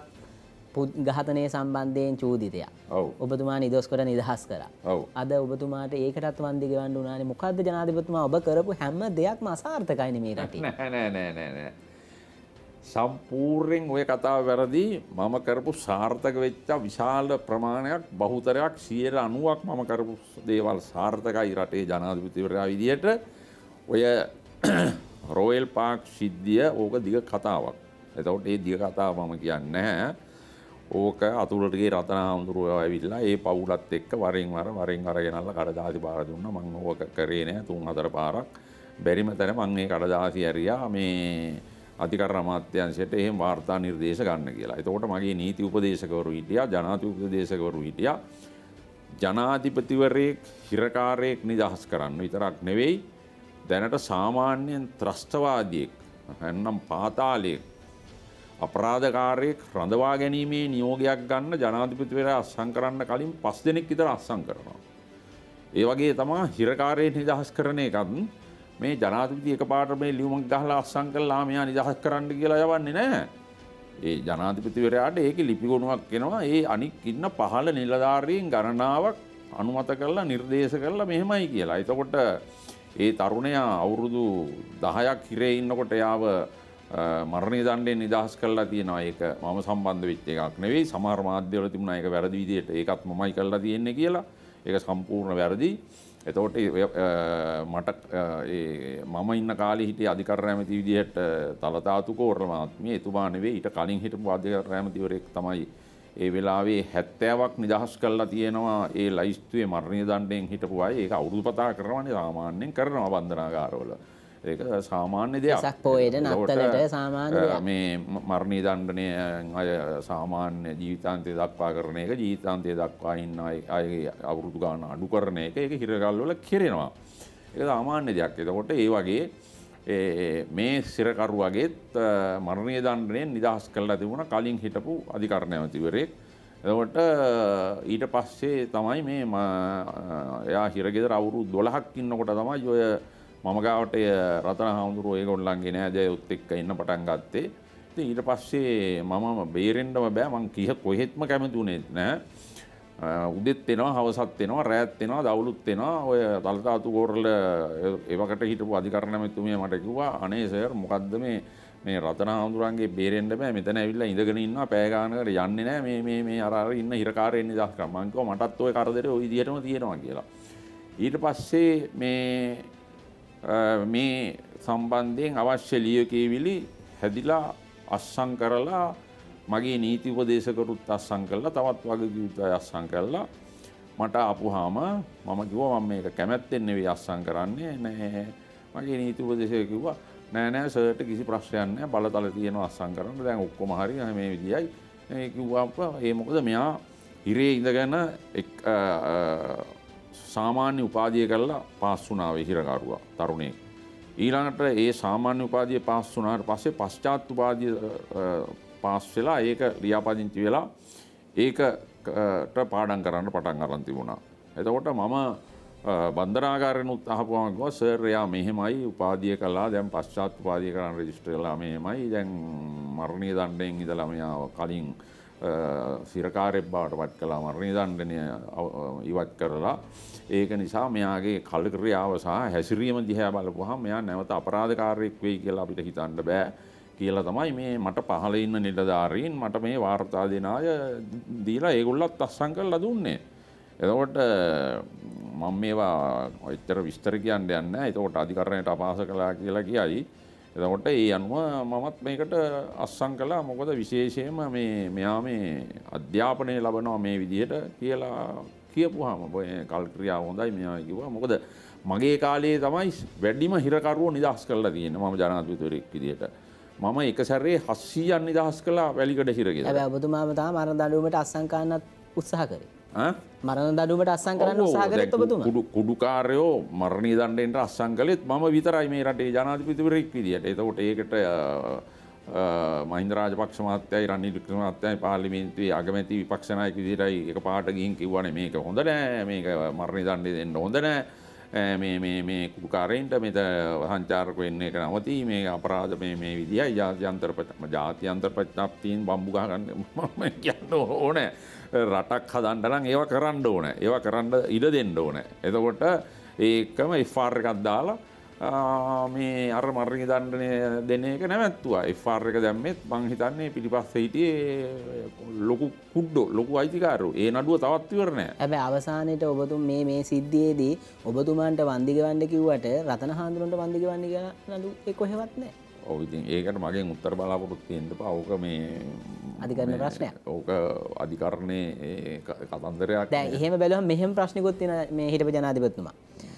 ඝාතනය සම්බන්ධයෙන් චූදිතයක්. ඔබතුමා නිදොස් කොට නිදහස් කරා. අද ඔබතුමාට ඒකටත් වන්දි ගෙවන්න උනානේ. මොකද්ද ජනාධිපතිතුමා ඔබ කරපු හැම දෙයක්ම අසාර්ථකයිනේ මේ රටේ. නෑ. සම්පූර්ණයෙන් ඔය කතාව වැරදි. මම කරපු සාර්ථක වෙච්ච විශාල ප්‍රමාණයක් බහුතරයක් 90%ක් මම කරපු දේවල් සාර්ථකයි රටේ ජනාධිපතිවරයා විදියට. ඔය රොයල් පාක් සිද්ධිය ඕක දිග කතාවක්. එතකොට මේ දිග කතාව මම කියන්නේ නැහැ. ඕක අතුලට ගියේ රතනහාමුදුරුවෝ ඇවිල්ලා ඒ පවුලත් එක්ක වරින් වර ගෙනල්ලා කඩදාසි බාර දුන්නා. මම ඕක කරේ නෑ 3-4 පාරක්. බැරිම තැන මම මේ කඩදාසි ඇරියා මේ අධිකරණ අමාත්‍යාංශයට එහෙම වාර්තා නිර්දේශ ගන්න කියලා. එතකොට මගේ නීති උපදේශකවරු හිටියා, ජනාධිපති උපදේශකවරු හිටියා. ජනාධිපතිවරයෙක් හිරකාරයෙක් නිදහස් කරන්න විතරක් නෙවෙයි දැනට සාමාන්‍යයෙන් ත්‍රස්තවාදියෙක් නැත්නම් පාතාලයෙක් අපරාධකාරයෙක් රඳවා ගැනීමේ නියෝගයක් ගන්න ජනාධිපතිවරයා අත්සන් කරන්න කලින් 5 දෙනෙක් විතර අත්සන් කරනවා. ඒ වගේ තමයි හිරකාරයෙක් නිදහස් කරන එකත් මේ ජනාධිපති එකපාරට මේ ලියුමක් ගහලා අත්සන් කළා මෙයා නිදහස් කරන්න කියලා යවන්නේ නැහැ. ඒ ජනාධිපතිවරයාට ඒකේ ලිපිගොනුවක් එනවා. ඒ අනික් ඉන්න පහළ නිලධාරීන් ගණනාවක් අනුමත කරලා නිර්දේශ කරලා මෙහෙමයි කියලා. එතකොට ඒ තරුණයා අවුරුදු 10ක් හිරේ ඉන්නකොට යාව මරණීය දණ්ඩයෙන් නිදහස් කරලා තියෙනවා. ඒක මම සම්බන්ධ වෙච්ච එකක් නෙවෙයි. සමහර මාධ්‍යවල තිබුණා ඒක වැරදි විදියට ඒකත් මමයි කරලා තියෙන්නේ කියලා. ඒක සම්පූර්ණ වැරදි. එතකොට මට මම ඉන්න කාලේ හිටිය අධිකරණ ඇමති විදිහට තලතාතු කෝරළ මහත්මිය එතුමා නෙවෙයි ඊට කලින් හිටපු අධිකරණ ඇමතිවරයෙක් තමයි ඒ වෙලාවේ 70ක් නිදහස් කරලා තියෙනවා. ඒ ලයිස්තුවේ මරණීය දණ්ඩයෙන් හිටපු අය ඒක අවුරුදු පතා කරනවානේ සාමාන්‍යයෙන් කරනවා බන්ධනාගාරවල. ඒක සාමාන්‍ය දෙයක්. සක් පොයේට නත්තලට සාමාන්‍ය දෙයක්. මේ මරණීය දණ්ඩනය අය සාමාන්‍ය ජීවිතාන්තය දක්වා කරන එක ජීවිතාන්තය දක්වා ඉන්න අයගේ අවුරුදු ගාන අඩු කරන එක ඒක හිරගල් වල කෙරෙනවා. ඒක සාමාන්‍ය දෙයක්. එතකොට ඒ වගේ මේ සිරකරු වගේත් මරණීය දණ්ඩනයෙන් නිදහස් කරලා තිබුණා කලින් හිටපු අධිකරණ ඇමතිවරයෙක්. එතකොට ඊට පස්සේ තමයි මේ එයා හිරගෙදර අවුරුදු 12ක් ඉන්නකොට තමයි ඔය මම ගාවට රතනහාමුදුරුවෝ ඒගොල්ලන්ගේ නෑදෑයොත් එක්ක ඉන්න පටන් ගත්තේ. ඉතින් ඊට පස්සේ මම බේරෙන්නම බෑ. මං කොහෙත්ම කැමති උනේ නෑ. උදෙත් එනවා, හවසත් එනවා, රෑත් එනවා, දවල්ුත් එනවා. ඔය තලතාතු කෝරළ එවකට හිටපු අධිකරණ ඇමතිතුමිය මට කිව්වා අනේ සර් මොකද්ද මේ රතනහාමුදුරන්ගේ බේරෙන්න බෑ. මෙතන ඇවිල්ලා ඉඳගෙන ඉන්නවා පැය ගානකට යන්නේ නෑ. මේ අර ඉන්න හිරකාරයෙන් නිදහස් කරා. මං කිව්වා මටත් ওই කරදරේ ওই විදිහටම තියෙනවා කියලා. ඊට පස්සේ මේ සම්බන්ධයෙන් අවශ්‍ය ලියකියවිලි හැදිලා අස්සම් කරලා මගේ නීති උපදේශකරුත් අස්සම් කරලා තවත් වගකීම් අස්සම් කරලා මට ආපුවාම මම කිව්වා මම මේක කැමැත්තෙන් නෙවෙයි අස්සම් කරන්නේ නෑ. මගේ නීති උපදේශකයා කිව්වා නෑ සර්ට කිසි ප්‍රශ්නයක් නෑ බලතල තියෙනවා අස්සම් කරන්න. දැන් ඔක්කොම හරි මේ විදියයි. මේ කිව්වා ඒ මොකද මෙයා හිරේ ඉඳගෙන සාමාන්‍ය උපාධිය කරලා පාස් වුණා වෙ හිරකරුවා තරුණයෙක්. ඊළඟට ඒ සාමාන්‍ය උපාධිය පාස් වුණාට පස්සේ පශ්චාත් උපාධිය පාස් වෙලා ඒක ලියාපදිංචි වෙලා ඒකට පාඩම් කරන්න පටන් අරන් තිබුණා. එතකොට මම බන්ධනාගාරෙනුත් අහපුවම කිව්වා සර් එයා මෙහෙමයි උපාධිය කළා දැන් පශ්චාත් උපාධිය කරන්න රෙජිස්ටර් කළා මෙහෙමයි දැන් මරණීය දණ්ඩයෙන් ඉඳලා මෙයා කලින් සිරකාරයෙක් බවට පත් කළා මරණීය දණ්ඩනය ඉවත් කරලා ඒක නිසා මෙයාගේ කලක්‍රියාව සහ හැසිරීම දිහා බලපුවහම මෙයා නැවත අපරාධකාරයෙක් වෙයි කියලා අපිට හිතන්න බෑ කියලා තමයි මේ මට පහළ ඉන්න නිලධාරීන් මට මේ වාර්තා දෙන අය දීලා ඒගොල්ලත් අස්සම් කරලා දුන්නේ. එතකොට මම මේවා ඔච්චර විස්තර කියන්න යන්නේ නැහැ. එතකොට අධිකරණයට අපහාස කළා කියලා කියයි. එතකොට ඒ අනුව මමත් මේකට අස්සම් කළා. මොකද විශේෂයෙන්ම මෙයා මේ අධ්‍යාපනය ලබනවා මේ විදිහට කියලා කියපුවාම කල් ක්‍රියාව හොඳයි මෙයා කිව්වා. මොකද මගේ කාලේ තමයි වැඩිම හිරකරුවෝ නිදහස් කරලා තියෙන්නේ මම ජනාධිපතිවරයෙක් විදිහට. මම එක සැරේ 700ක් නිදහස් කළා වැලිකඩ හිර කියලා. හැබැයි ඔබතුමාම තමයි මරණ දඬුවමට අස්සම් කරන්නත් උත්සාහ කරේ. මරණ දඬුවමට අස්සම් කරන්න උත්සාහ කරේත් ඔබතුමා. කුඩුකාරයෝ මරණීය දණ්ඩෙන්ට අස්සම් කළෙත් මම විතරයි මේ රටේ ජනාධිපතිවරයෙක් විදියට. එතකොට ඒකට මහින්ද රාජපක්ෂ මහත්තයයි රනිල් වික්‍රමසිංහ මහත්තයයි පාර්ලිමේන්තුවේ අගමැති විපක්ෂ නායක විදියටයි එකපාරට ගිහින් කිව්වනේ මේක හොඳ නෑ, මේක මරණීය දණ්ඩේ දෙන්න හොඳ නෑ. මේ කුඩුකාරයින්ට මෙත සංචාරක වෙන්න එක නවතී, මේ අපරාධ මේ විදියයි ජාත්‍යන්තර ප්‍රඥප්තියෙන් බම්බු ගහගන්න මම කියන්න ඕනේ. රටක් හදන්න නම් ඒවා කරන්න ඕනේ. ඒවා කරන්න ඉඩ දෙන්න ඕනේ. එතකොට ඒකම FR එකක් දාලා මේ අර මරණීය දණ්ඩනය දෙන එක නැවැත්තුවා. FR එක දැම්මෙත් මං හිතන්නේ පිටිපස්සේ හිටියේ ලොකු කුඩ්ඩෝ, ලොකු අයිතිකාරයෝ. ඒ නඩුව තවත් ඉවර නෑ. හැබැයි අවසානයේට ඔබතුම මේ සිද්ධියේදී ඔබතුමාන්ට වන්දි ගෙවන්න කිව්වට රතන හාමුදුරන්ට වන්දි ගෙවන්න කියලා නඩු ඒක කොහෙවත් නෑ. ඔව් ඉතින් ඒකට මගෙන් උත්තර බලාපොරොත්තු වෙන්න එපා. ඕක මේ අධිකරණ ප්‍රශ්නයක්. ඕක අධිකරණයේ කතන්දරයක්. දැන් එහෙම බැලුවම මෙහෙම ප්‍රශ්නිකුත් තියෙන මේ හිටපු ජනාධිපතිතුමා.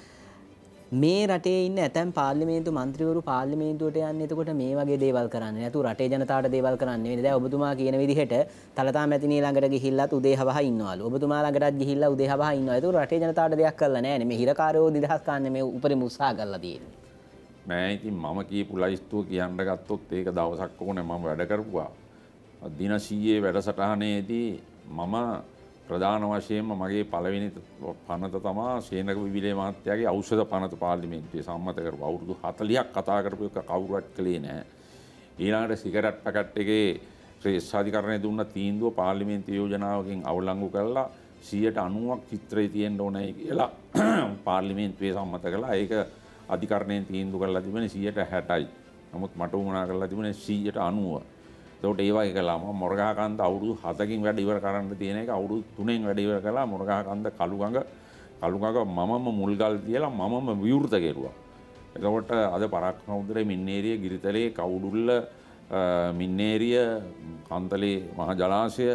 මේ රටේ ඉන්න ඇතැම් පාර්ලිමේන්තු මන්ත්‍රීවරු පාර්ලිමේන්තුවට යන්නේ එතකොට මේ වගේ දේවල් කරන්නේ නැතු රටේ ජනතාවට දේවල් කරන්නේ නෙවෙයි. දැන් ඔබතුමා කියන විදිහට තලතා මැතිණිය ළඟට ගිහිල්ලත් උදේ හවහ ඉන්නවලු. ඔබතුමා ළඟටත් ගිහිල්ලා උදේ හවහ ඉන්නවා. ඒක රටේ ජනතාවට දෙයක් කරලා නැහැ නේ. මේ හිරකාරයෝ නිදහස් කරන්නේ මේ උපරිම උත්සාහ කරලා තියෙන්නේ. නෑ ඉතින් මම කියපු ලයිස්තුව කියන්න ගත්තොත් ඒක දවසක් ඕනේ මම වැඩ කරපුවා. දින 100 වැඩසටහනේදී මම ප්‍රධාන වශයෙන්ම මගේ පළවෙනි පනත තමා සේනක විවිලේ මහත්තයාගේ ඖෂධ පනත පාර්ලිමේන්තුවේ සම්මත කරපු අවුරුදු 40ක් කතා කරපු එක කවුරුවත් කළේ නැහැ. ඊළඟට සිගරට් පැකට් එකේ ශ්‍රේෂ්ඨාධිකරණය දුන්න තීන්දුව පාර්ලිමේන්තු යෝජනාවකින් අවලංගු කරලා 90ක් චිත්‍රය තියෙන්න ඕනේ කියලා පාර්ලිමේන්තුවේ සම්මත කළා. ඒක අධිකරණයෙන් තීන්දුව කරලා තිබුණේ 60යි. නමුත් මට උමනා කරලා තිබුණේ 90. ඒකට ඒ වගේ කළා මම මොරගහකන්ද අවුරුදු 7කින් වැඩ ඉවර කරන්න තියෙන එක අවුරුදු 3න් වැඩ ඉවර කළා. මොරගහකන්ද කළුගඟ මමම මුල්ගල් තියලා මමම විවෘත කෙරුවා. එතකොට අද පරාක්‍රමෝදරේ මින්නේරිය ගිරිතලේ කවුඩුල්ල මින්නේරිය කන්තලේ මහ ජලාශය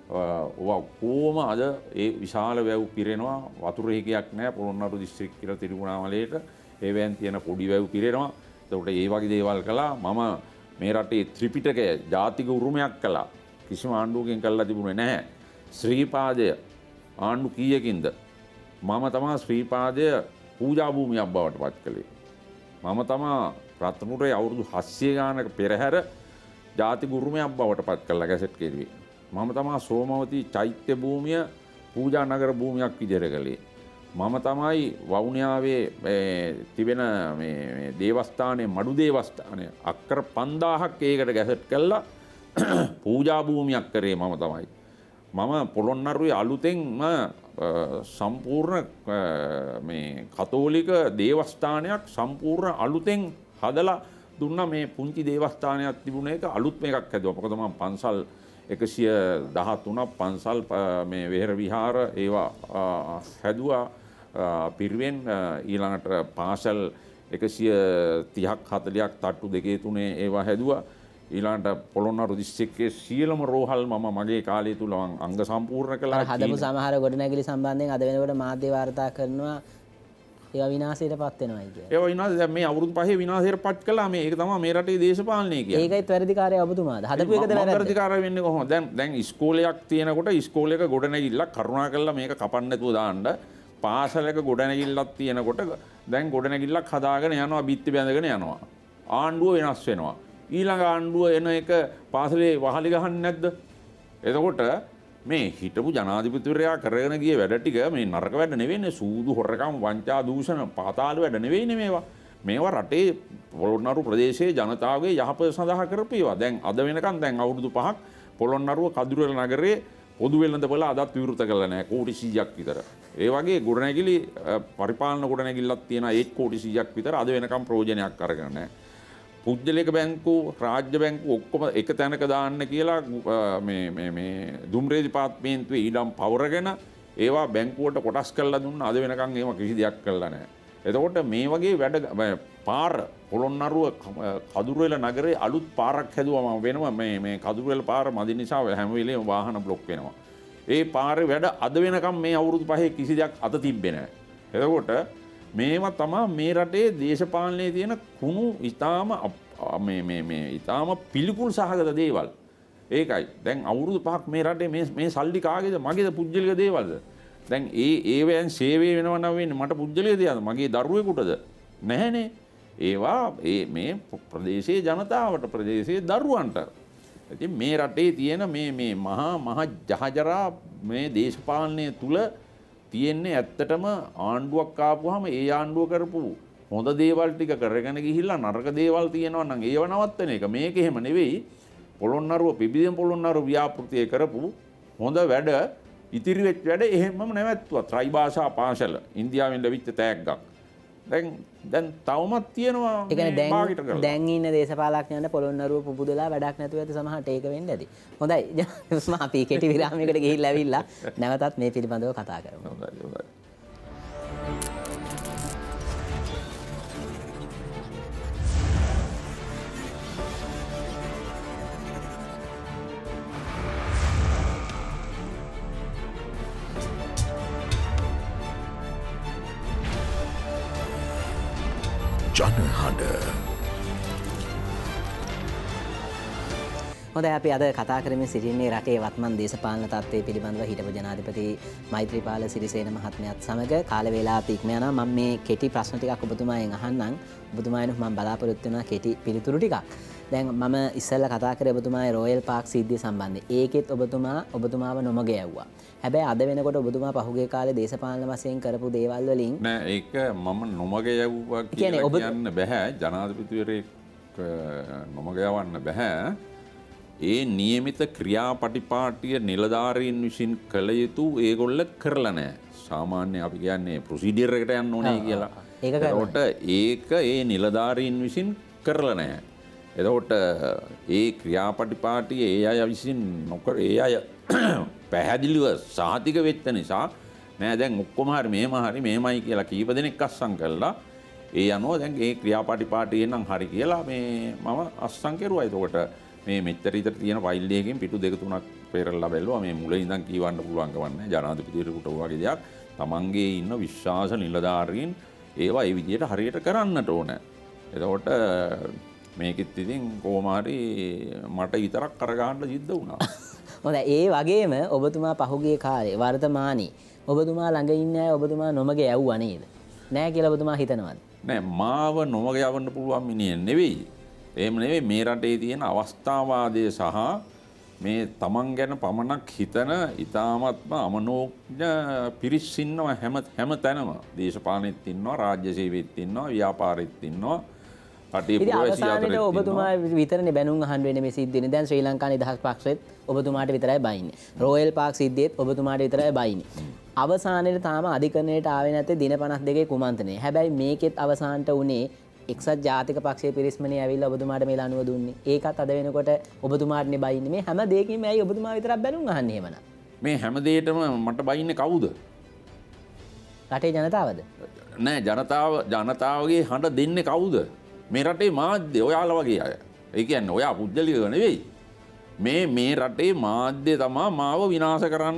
කොහොම අද ඒ විශාල වැව් පිරෙනවා. වතුර හිකයක් නැහැ. පොළොන්නරු දිස්ත්‍රික්ක කියලා තිරුණාමලේට ඒවෙන් තියෙන පොඩි වැව් පිරෙනවා. එතකොට ඒ වගේ දේවල් කළා. මම මේ රටේ ත්‍රිපිටකය ජාතික උරුමයක් කළා. කිසිම ආණ්ඩුවකින් කළා තිබුණේ නැහැ. ශ්‍රීපාදය ආණ්ඩු කීයකින්ද? මම තමා ශ්‍රීපාදය පූජා භූමියක් බවට පත් කළේ. මම තමා රත්නපුරේ අවුරුදු 700 ගානක පෙරහැර ජාතික උරුමයක් බවට පත් කළා ගැසට් කෙරුවේ. මම තමා සෝමවති චෛත්‍ය භූමිය පූජා නගර භූමියක් විදිහට කළේ. මම තමයි වවුනියාවේ තිබෙන මේ දේවස්ථානයේ මඩු දේවස්ථානය අක්කර 5000ක් ඒකට ගැසට් කළා පූජා භූමියක් කරේ මම තමයි. මම පොළොන්නරුවේ අලුතෙන්ම සම්පූර්ණ මේ කතෝලික දේවස්ථානයක් සම්පූර්ණ අලුතෙන් හදලා දුන්නා. මේ පුංචි දේවස්ථානයක් තිබුණ එක අලුත්ම එකක් හැදුවා. මොකද මම පන්සල් 113ක් පන්සල් මේ වෙහෙර විහාර ඒවා හැදුවා. පිරිවෙන් ඊළඟට පාසල් 130ක් 40ක් තට්ටු දෙකේ තුනේ ඒවා හැදුවා. ඊළඟට පොළොන්නරු දිස්ත්‍රික්කයේ සියලුම රෝහල් මම මගේ කාලය තුල අංග සම්පූර්ණ කළා. හදපු සමහර ගොඩනැගිලි සම්බන්ධයෙන් අද වෙනකොට මාධ්‍ය වාර්තා කරනවා ඒවා විනාශයටපත් වෙනවා කියන්නේ. ඒවා විනාශ දැන් මේ අවුරුදු 5 විනාශයටපත් කළා. මේක තමයි මේ රටේ දේශපාලනය කියන්නේ. ඒකයිත් වැරදිකාරය ඔබතුමාද? හදපු එකද වැරද්ද? වැරදිකාරය වෙන්නේ කොහොමද? දැන් ඉස්කෝලයක් තියෙනකොට ඉස්කෝලේක ගොඩනැගිල්ලක් කරුණාකරලා මේක කපන්න නැතුව දාන්න. පාසලක ගොඩනැගිල්ලක් තියෙනකොට දැන් ගොඩනැගිල්ලක් හදාගෙන යනවා බිත්ති බැඳගෙන යනවා. ආණ්ඩුව වෙනස් වෙනවා. ඊළඟ ආණ්ඩුව එන එක පාසලේ වහලි ගහන්නේ නැද්ද? එතකොට මේ හිටපු ජනාධිපතිවරයා කරගෙන ගිය වැඩ ටික මේ නරක වැඩ නෙවෙයිනේ. සූදු හොරකම් වංචා දූෂණ පාතාල වැඩ නෙවෙයිනේ මේවා. මේවා රටේ පොළොන්නරු ප්‍රදේශයේ ජනතාවගේ යහපත සඳහා කරපු ඒවා. දැන් අද වෙනකන් දැන් අවුරුදු 5ක් පොළොන්නරුව කදුරල නගරේ පොදු වෙළඳපොළ අදත් විවෘත කරලා නැහැ. කෝටි 100ක් විතර. ඒ වගේ ගොඩනැගිලි පරිපාලන ගොඩනැගිල්ලක් තියෙනවා 1 කෝටි 100ක් විතර අද වෙනකම් ප්‍රයෝජනයක් අරගෙන නැහැ. පුද්ගලික බැංකු රාජ්‍ය බැංකු ඔක්කොම එක තැනක දාන්න කියලා මේ දුම්රිය දෙපාර්තමේන්තුවේ ඊළම් පවරගෙන ඒවා බැංකුවට කොටස් කරලා දුන්නා. අද වෙනකන් ඒවා කිසි දෙයක් කළා නැහැ. එතකොට මේ වගේ වැඩ පොළොන්නරුව කදුරුවෙල නගරේ අලුත් පාරක් හැදුවම වෙනවා මේ කදුරුවෙල පාර මදි නිසා හැම වෙලේම වාහන බ්ලොක් වෙනවා. ඒ පාරේ වැඩ අද වෙනකම් මේ අවුරුදු 5 කිසි දෙයක් අත තිබ්බේ නැහැ. එතකොට මේවා තමයි මේ රටේ දේශපාලනයේ තියෙන කුණු ඊටාම ඊටාම පිළිකුල් සහගත දේවල්. ඒකයි. දැන් අවුරුදු 5ක් මේ රටේ මේ සල්ලි කාගේද? මගේද පුජ්‍යලික දේවල්ද? දැන් ඒවෙන් සේවය වෙනවා නම් වෙන්නේ මට පුජ්‍යලික දේවල්ද? මගේ දරුවෙකුටද? නැහැනේ. ඒවා මේ ප්‍රදේශයේ ජනතාවට ප්‍රදේශයේ දරුවන්ට. ඉතින් මේ රටේ තියෙන මේ මහා ජහජරා මේ දේශපාලනය තුල තියෙන්නේ ඇත්තටම ආණ්ඩුවක් ආපුවාම ඒ ආණ්ඩුව කරපු හොඳ දේවල් ටික කරගෙන ගිහිල්ලා නරක දේවල් තියෙනවා නම් ඒව නවත්තන එක. මේක එහෙම නෙවෙයි. පොළොන්නරුව පිබිදෙන පොළොන්නරුව ව්‍යාපෘතිය කරපු හොඳ වැඩ ඉතිරි වෙච්ච වැඩ එහෙමම නැවැත්තුවා. ත්‍රිභාෂා පාසල ඉන්දියාවෙන් ලැබිච්ච තෑග්ගක්. දැන් තවමත් තියෙනවා. ඒ කියන්නේ දැන් ඉන්න දේශපාලඥයන්ට පොළොන්නරුව පුබුදලා වැඩක් නැතුව ඇති සමහරට ඒක වෙන්න ඇති. හොඳයි. අපි කෙටි විරාමයකට ගිහිල්ලා ඇවිල්ලා නැවතත් මේ පිළිබඳව කතා කරමු. හොඳයි. ජනහඬ හොඳයි අපි අද කතා කරමින් සිටින්නේ රටේ වත්මන් දේශපාලන තත්ත්වය පිළිබඳව හිටපු ජනාධිපති මෛත්‍රීපාල සිරිසේන මහත්මයාත් සමග කාල වේලාවත් ඉක්ම යනවා. මම මේ කෙටි ප්‍රශ්න ටිකක් ඔබතුමාගෙන් අහන්නම්. ඔබතුමාගෙන් මම බලාපොරොත්තු වෙනවා කෙටි පිළිතුරු ටිකක්. දැන් මම ඉස්සෙල්ලා කතා කරේ ඔබතුමාගේ රොයල් පාක් සිද්ධිය සම්බන්ධයෙන්. ඒකෙත් ඔබතුමාව නොමග යවුවා. හැබැයි අද වෙනකොට ඔබතුමා පහුගිය කාලේ දේශපාලන වශයෙන් කරපු දේවල් වලින් නෑ ඒක මම නොමග යවුවා කියලා කියන්න බෑ. ජනාධිපතිවරයෙක් නොමග යවන්න බෑ. ඒ නියමිත ක්‍රියාපටිපාටිය නිලධාරීන් විසින් කළ යුතු ඒගොල්ල කරලා නැහැ. සාමාන්‍ය අපි කියන්නේ ප්‍රොසීඩියර් එකට යන්න ඕනේ කියලා. ඒකට ඒක ඒ නිලධාරීන් විසින් කරලා නැහැ. එතකොට ඒ ක්‍රියාපටිපාටිය ඒ අය විසින් නොකර ඒ අය පැහැදිලිව සාතික වෙච්ච නිසා නෑ දැන් ඔක්කොම හරි මේමයි කියලා කීප දෙනෙක් අස්සම් කළා. ඒ අනුව දැන් ඒ ක්‍රියාපටිපාටිය නම් හරි කියලා මම අස්සම් කෙරුවා. එතකොට මේ මෙච්චර ඉතර තියෙන ෆයිල් එකකින් පිටු දෙක තුනක් පෙරලා බැලුවා. මේ මුලින් ඉඳන් කියවන්න පුළුවන් කමක් නැහැ. ජනාධිපතිවරයෙකුට වගේ දෙයක් තමන්ගේ ඉන්න විශ්වාස නිලධාරීන් ඒවා ඒ විදිහට හරියට කරන්නට ඕන. එතකොට මේකෙත් ඉතින් කොහොම හරි මට විතරක් කරගන්න සිද්ධ වුණා. හොඳයි ඒ වගේම ඔබතුමා පහුගිය කාලේ වර්තමානයේ ඔබතුමා ළඟ ඉන්න අය ඔබතුමා නොමග යවුවා නේද? නෑ කියලා ඔබතුමා හිතනවද? නෑ මාව නොමග යවන්න පුළුවන් මිනිහ නෙවෙයි. එහෙම නෙවෙයි මේ රටේ තියෙන අවස්ථාවාදය සහ මේ තමන් ගැන පමණක් හිතන ඉතාමත්ම අමනෝඥ පිරිස් ඉන්නවා හැම තැනම. දේශපාලනෙත් ඉන්නවා, රාජ්‍ය සේවයේත් ඉන්නවා, ව්‍යාපාරෙත් ඉන්නවා. ඉතින් අවසානයේ ඔබතුමා විතරනේ බැනුම් අහන්න වෙන්නේ මේ සිද්ධියනේ. දැන් ශ්‍රී ලංකා නිදහස් පක්ෂෙත් ඔබතුමාට විතරයි බයින්නේ. රොයල් පාක් සිද්ධියෙත් ඔබතුමාට විතරයි බයින්නේ. අවසානයේ තාම අධිකරණයට ආවේ නැත්තේ දින 52 කුමන්ත්‍රණය. හැබැයි මේකෙත් අවසානට උනේ එක්සත් ජාතික පක්ෂයේ පිරිස්මනේ ඇවිල්ලා ඔබතුමාට මේ ලනුව දුන්නේ. ඒකත් අද වෙනකොට ඔබතුමාටනේ බයින්නේ. මේ හැම දෙයකින්ම ඇයි ඔබතුමා විතරක් බැනුම් අහන්නේ එහෙමනම්? මේ හැම දෙයකටම මට බයින්නේ කවුද? රටේ ජනතාවද? නෑ ජනතාවගේ හඬ දෙන්නේ කවුද? මේ රටේ මාධ්‍ය ඔයාලා වගේ අය. ඒ කියන්නේ ඔයා පුජ්‍යලිකව නෙවෙයි. මේ රටේ මාධ්‍ය තමා මාව විනාශ කරන්න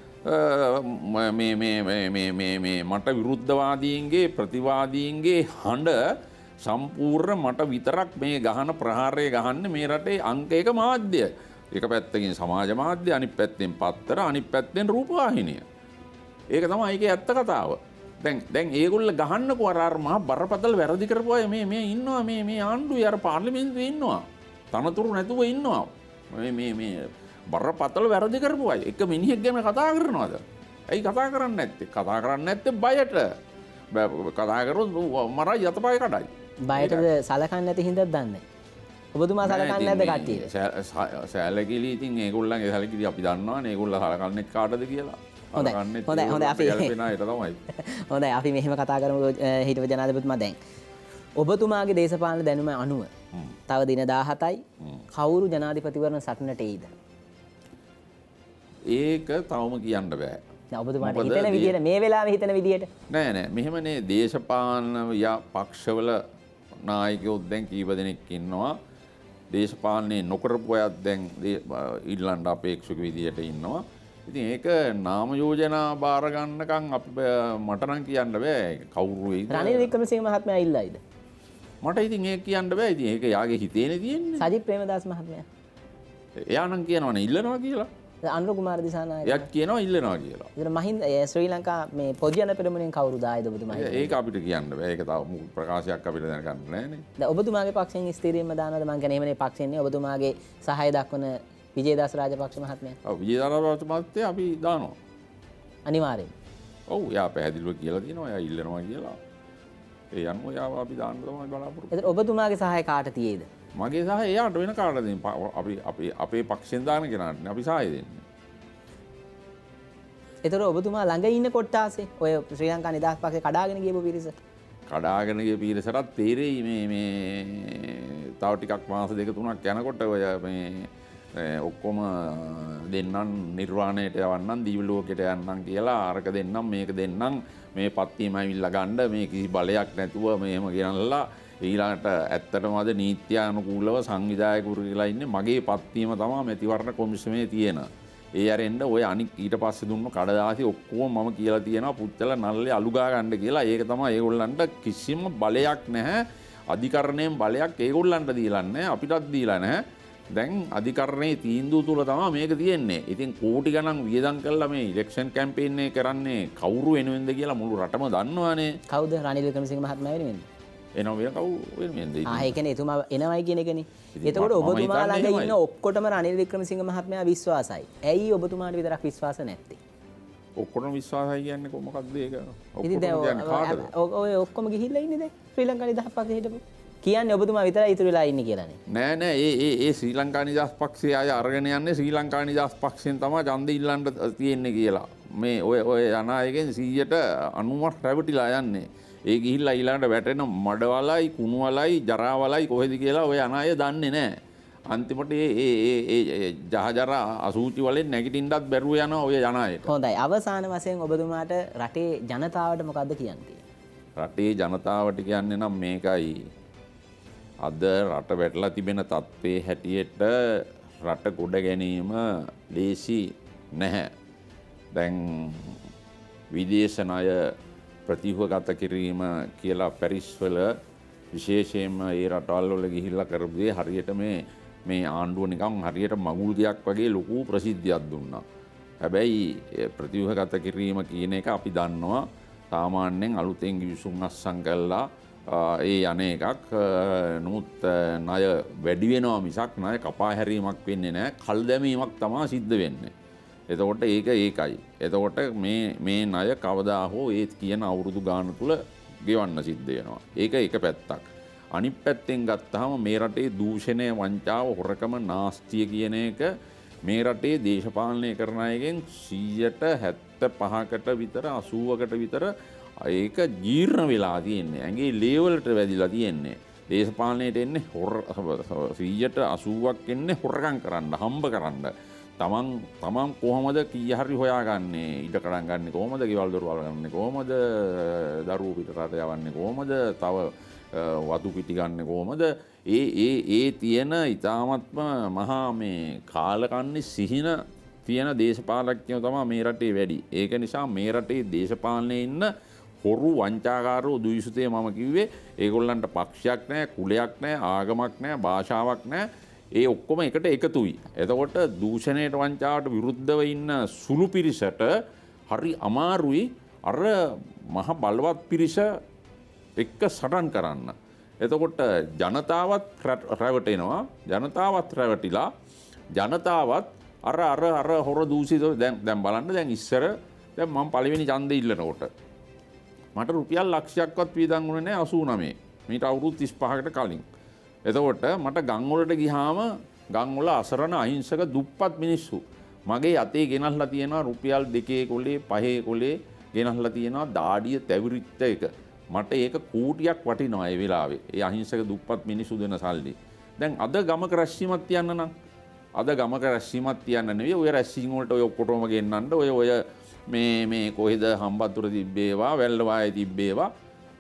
මේ මට විරුද්ධවාදීන්ගේ ප්‍රතිවාදීන්ගේ හඬ සම්පූර්ණ මට විතරක් මේ ගහන ප්‍රහාරය ගහන්නේ මේ රටේ අංක 1 මාධ්‍ය. එක පැත්තකින් සමාජ මාධ්‍ය, අනිත් පැත්තෙන් පත්තර, අනිත් පැත්තෙන් රූපවාහිනිය. ඒක තමයි ඒකේ ඇත්ත කතාව. දැන් ඒගොල්ල ගහන්නකෝ අර මහා බරපතල වැරදි කරපු අය මේ ඉන්නවා මේ ආණ්ඩුවේ අර පාර්ලිමේන්තුවේ ඉන්නවා. තනතුරු නැතුව ඉන්නවා. මේ බරපතල වැරදි කරපු අය. එක මිනිහෙක් ගැන කතා කරනවද? ඇයි කතා කරන්නේ නැත්තේ? කතා කරන්නේ නැත්තේ බයට. කතා කරොත් මරයි යතපය කඩයි. බයටද සලකන්නේ නැති හින්දාද දන්නේ? ඔබතුමා සලකන්නේ නැද්ද කට්ටියට? සැලකිලි ඉතින් ඒගොල්ලන්ගේ සැලකිලි අපි දන්නවනේ ඒගොල්ලෝ සලකන්නේ කාටද කියලා. හොඳයි අපි මෙහෙම කතා කරමු හිටපු ජනාධිපතිතුමා. දැන් ඔබතුමාගේ දේශපාලන දැනුම අනුව තව දින 17යි කවුරු ජනාධිපතිවරණ සටනට එයිද? ඒක තවම කියන්න බෑ. ඔබතුමාට හිතන විදියට මේ වෙලාවේ හිතන විදියට නෑ මෙහෙමනේ දේශපාලන පක්ෂවල නායකයෝ දැන් කීප දෙනෙක් ඉන්නවා. දේශපාලනේ නොකරපු අයත් දැන් ඊළඟ අපේක්ෂක විදියට ඉන්නවා. ඉතින් ඒක නාම යෝජනා බාර ගන්නකම් අපි මට නම් කියන්න බෑ කවුරු වෙයිද. රනිල් වික්‍රමසිංහ මහත්මයා ඉල්ලයිද? මට ඉතින් ඒක කියන්න බෑ. ඉතින් ඒක යාගේ හිතේනේ තියෙන්නේ. සජිත් ප්‍රේමදාස මහත්මයා. එයා නම් කියනවනේ ඉල්ලනවා කියලා. අනුර කුමාර දිසානායක. එයාත් කියනවා ඉල්ලනවා කියලා. ඉතින් මහින්ද ශ්‍රී ලංකා මේ පොදියන පෙරමුණෙන් කවුරුද ආයද ඔබතුමා? ඒක අපිට කියන්න බෑ. ඒක තව මුල් ප්‍රකාශයක් අපිට දැනගන්න නෑනේ. දැන් ඔබතුමාගේ පක්ෂයෙන් ස්ථිරින්ම දානවද? මං කියන්නේ එහෙමනේ පක්ෂෙන්නේ ඔබතුමාගේ සහාය දක්වන විජේදාස රාජපක්ෂ මහත්මයා. ඔව් විජේදාස රාජපක්ෂ මහත්තයා අපි දානවා. අනිවාර්යෙන්. ඔව් එයා පැහැදිලිව කියලා තියෙනවා. එයා ඉල්ලනවා කියලා. ඒ අනුව එයාව අපි දාන්න තමයි බලාපොරොත්තු. එතකොට ඔබතුමාගේ සහාය කාට තියේද? මගේ සහාය එයාට වෙන කාටද දෙන්නේ? අපි අපේ පක්ෂෙන් දාන කෙනාට අපි සහාය දෙන්නේ. එතකොට ඔබතුමා ළඟ ඉන්න කොට්ටාසේ ඔය ශ්‍රී ලංකා නිදහස් පක්ෂේ කඩාගෙන ගියපු පිරිස. කඩාගෙන ගිය පිරිසටත් තේරෙයි මේ තව ටිකක් මාස දෙක තුනක් යනකොට ඔය මේ ඔක්කොම දෙන්නම් නිර්වාණයට යවන්නම් දිව්‍ය ලෝකයට යන්නම් කියලා අරක දෙන්නම් මේක දෙන්නම් මේ පත්තියම ඇවිල්ලා ගන්න මේ කිසි බලයක් නැතුව මෙහෙම ගෙනල්ලා ඊළඟට ඇත්තටම අද නීත්‍යානුකූලව සංවිධායකවරු කියලා ඉන්නේ මගේ පත්තියම තමයි මැතිවරණ කොමිසමේ තියෙන. ඒ අරෙන්ද ඔය අනික් ඊට පස්සේ දුන්න කඩදාසි ඔක්කොම මම කියලා තියෙනවා පුච්චල නල්ලේ අලුගා ගන්න කියලා. ඒක තමයි ඒගොල්ලන්ට කිසිම බලයක් නැහැ. අධිකරණයෙන් බලයක් ඒගොල්ලන්ට දීලා නැහැ අපිටත් දීලා නැහැ. දැන් අධිකරණයේ තීන්දුව තුල තමයි මේක තියෙන්නේ. ඉතින් කෝටි ගණන් වියදම් කළා මේ ඉලෙක්ෂන් කැම්පේන් එක කරන්නේ කවුරු වෙනුවෙන්ද කියලා මුළු රටම දන්නවනේ. කවුද? රනිල් වික්‍රමසිංහ මහත්මයා වෙනුවෙන්ද? එනවා වෙන කවුරු වෙනුවෙන්ද? ඒ කියන්නේ එතුමා එනවයි කියන එකනේ. එතකොට ඔබතුමා ළඟ ඉන්න ඔක්කොටම රනිල් වික්‍රමසිංහ මහත්මයා විශ්වාසයි. ඇයි ඔබතුමාට විතරක් විශ්වාස නැත්තේ? ඔක්කොටම විශ්වාසයි කියන්නේ මොකක්ද ඒක? ඉතින් දැන් ඔය ඔක්කොම ගිහිල්ලා ඉන්නේ දැන් ශ්‍රී ලංකා නිදහස් පක්ෂේ හිටපු. කියන්නේ ඔබතුමා විතරයි ඉතුරු වෙලා ඉන්නේ කියලානේ. නෑ ඒ ශ්‍රී ලංකා නිදහස් පක්ෂයේ අය අරගෙන යන්නේ ශ්‍රී ලංකා නිදහස් පක්ෂයෙන් තමයි ඡන්ද ඉල්ලන්න තියෙන්නේ කියලා. මේ ඔය අනායකෙන් 190ක් රැවටිලා යන්නේ. ඒ ගිහිල්ලා ඊළඟට වැටෙන මඩවලයි කුණුවලයි ජරාවලයි කොහෙද කියලා ඔය අනාය දන්නේ නැහැ. අන්තිමට ඒ ජහජරා අසූචි වලින් නැගිටින්නත් බැරුව යනවා ඔය අනායට. හොඳයි. අවසාන වශයෙන් ඔබතුමාට රටේ ජනතාවට මොකද්ද කියන්නේ? රටේ ජනතාවට කියන්නේ නම් මේකයි. අද රට වැටලා තිබෙන තත්ත්වයේ හැටියට රට ගොඩ ගැනීම ලේසි නැහැ. දැන් විදේශ ණය ප්‍රතිවගත කිරීම කියලා පැරිස් වල විශේෂයෙන්ම ඒ රටවල් වල ගිහිල්ලා කරපු දේ හරියට මේ ආණ්ඩුව නිකන් හරියට මගුල් ගයක් වගේ ලොකු ප්‍රසිද්ධියක් දුන්නා. හැබැයි ප්‍රතිවගත කිරීම කියන එක අපි දන්නවා සාමාන්‍යයෙන් අලුතෙන් ගිවිසුම් අස්සම් කළා ඒ අනේ එකක් නමුත් ණය වැඩි වෙනවා මිසක් ණය කපා හැරීමක් වෙන්නේ නැහැ. කල් දැමීමක් තමයි සිද්ධ වෙන්නේ. එතකොට ඒකයි. එතකොට මේ ණය කවදා හෝ ඒ කියන අවුරුදු ගාන තුල ගෙවන්න සිද්ධ වෙනවා. ඒක එක පැත්තක්. අනිත් පැත්තෙන් ගත්තාම මේ රටේ දූෂණය, වංචාව, හොරකම, නාස්තිය කියන එක මේ රටේ දේශපාලනය කරන අයගෙන් 75%කට විතර 80%කට විතර ඒක ජීර්ණ වෙලා තියෙන්නේ. ඇඟේ ලේවලට වැදිලා තියෙන්නේ. දේශපාලනයට එන්නේ 180ක් එන්නේ හොරකම් කරන්න, හම්බ කරන්න. තමන් කොහොමද කී හරි හොයාගන්නේ, ඉඩ කඩන් ගන්න කොහොමද, ගෙවල් දොරවල් ගන්න කොහොමද, දරුවෝ පිටරට යවන්නේ කොහොමද, තව වතු පිටි ගන්න කොහොමද, ඒ තියෙන ඊ타මත්ම මහා මේ කාලකන්ණි සිහින තියෙන දේශපාලඥයෝ තමයි මේ රටේ වැඩි. ඒක නිසා මේ රටේ දේශපාලනයේ ඉන්න හොරු වංචාකාරෝ දුයිසුතේ මම කිව්වේ ඒගොල්ලන්ට පක්ෂයක් නැහැ, කුලයක් නැහැ, ආගමක් නැහැ, භාෂාවක් නැහැ. ඒ ඔක්කොම එකට එකතුයි. එතකොට දූෂණයට වංචාවට විරුද්ධව ඉන්න සුළු පිරිසට හරි අමාරුයි අර මහ බලවත් පිරිස එක්ක සටන් කරන්න. එතකොට ජනතාවත් රැවටෙනවා. ජනතාවත් රැවටිලා ජනතාවත් අර හොර දූෂිත දැන් බලන්න දැන් ඉස්සර දැන් මම පළවෙනි ඡන්දෙ ඉල්ලනකොට මට රුපියල් ලක්ෂයක්වත් වියදම් වුණේ නැහැ 89. මීට අවුරුදු 35කට කලින්. එතකොට මට ගම්වලට ගියාම ගම්වල අසරණ අහිංසක දුප්පත් මිනිස්සු මගේ අතේ ගෙනල්ලා තියෙනවා රුපියල් 2 කොලේ 5 කොලේ ගෙනල්ලා තියෙනවා දාඩිය තැවිරිච්ච එක. මට ඒක කෝටියක් වටිනවා ඒ වෙලාවේ. ඒ අහිංසක දුප්පත් මිනිස්සු දෙන සල්ලි. දැන් අද ගමක රැස්වීමක් තියන්න නම් අද ගමක රැස්වීමක් තියන්න නෙවෙයි ඔය රැස්වීම වලට ඔය ඔක්කොටම ගෙන්නන්න ඔය මේ කොහෙද හම්බන්තොට තිබ්බේවා වැල්ලවායේ තිබ්බේවා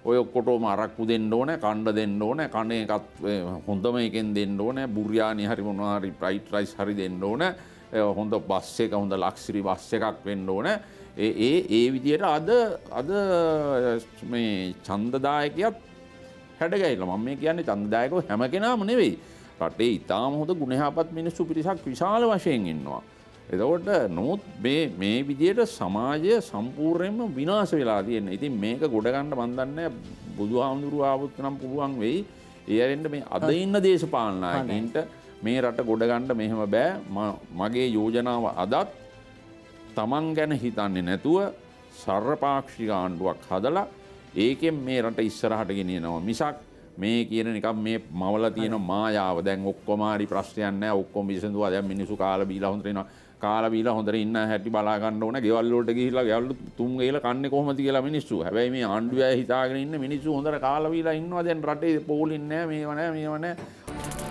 ඔය ඔක්කොටම අරක්කු දෙන්න ඕනේ, කණ්ඩ දෙන්න ඕනේ, කණ එකත් හොඳම එකෙන් දෙන්න ඕනේ, බුරියානි හරි මොනවා හරි ෆ්‍රයිඩ් රයිස් හරි දෙන්න ඕනේ. හොඳ බස් එක හොඳ ලක්ෂරි බස් එකක් වෙන්න ඕනේ. ඒ විදියට අද මේ ඡන්දදායකයත් හැඩගැහිලා. මම මේ කියන්නේ ඡන්දදායකව හැම කෙනාම නෙවෙයි. රටේ ඉතාම හොඳ ගුණයහපත් මිනිස්සු පිරිසක් විශාල වශයෙන් ඉන්නවා. එතකොට නමුත් මේ විදියට සමාජය සම්පූර්ණයෙන්ම විනාශ වෙලා තියෙනවා. ඉතින් මේක ගොඩ ගන්න මන් දන්නේ බුදුහාමුදුරුවෝ ආවොත් නම් පුළුවන් වෙයි. ඒ ඇරෙන්න මේ අද ඉන්න දේශපාලන නායකයින්ට මේ රට ගොඩ ගන්න මෙහෙම බෑ. මගේ යෝජනාව අදත් තමන් ගැන හිතන්නේ නැතුව සර්වපාක්ෂික ආණ්ඩුවක් හදලා ඒකෙන් මේ රට ඉස්සරහට ගෙනියනවා මිසක් මේ කියන නිකම් මේ මවලා තියෙන මායාව දැන් ඔක්කොම හරි ප්‍රශ්නයක් නැහැ ඔක්කොම විසඳුවා දැන් මිනිස්සු කාලා බීලා හොඳට ඉනවා කාලා බීලා හොඳට ඉන්න හැටි බලා ගන්න ඕන ගෙවල් වලට ගිහිල්ලා ගෙවල් තුන් ගේලා කන්නේ කොහොමද කියලා මිනිස්සු හැබැයි මේ ආණ්ඩුවේ හිතාගෙන ඉන්න මිනිස්සු හොඳට කාලා බීලා ඉන්නවා දැන් රටේ පොලින් නැහැ මේව නැහැ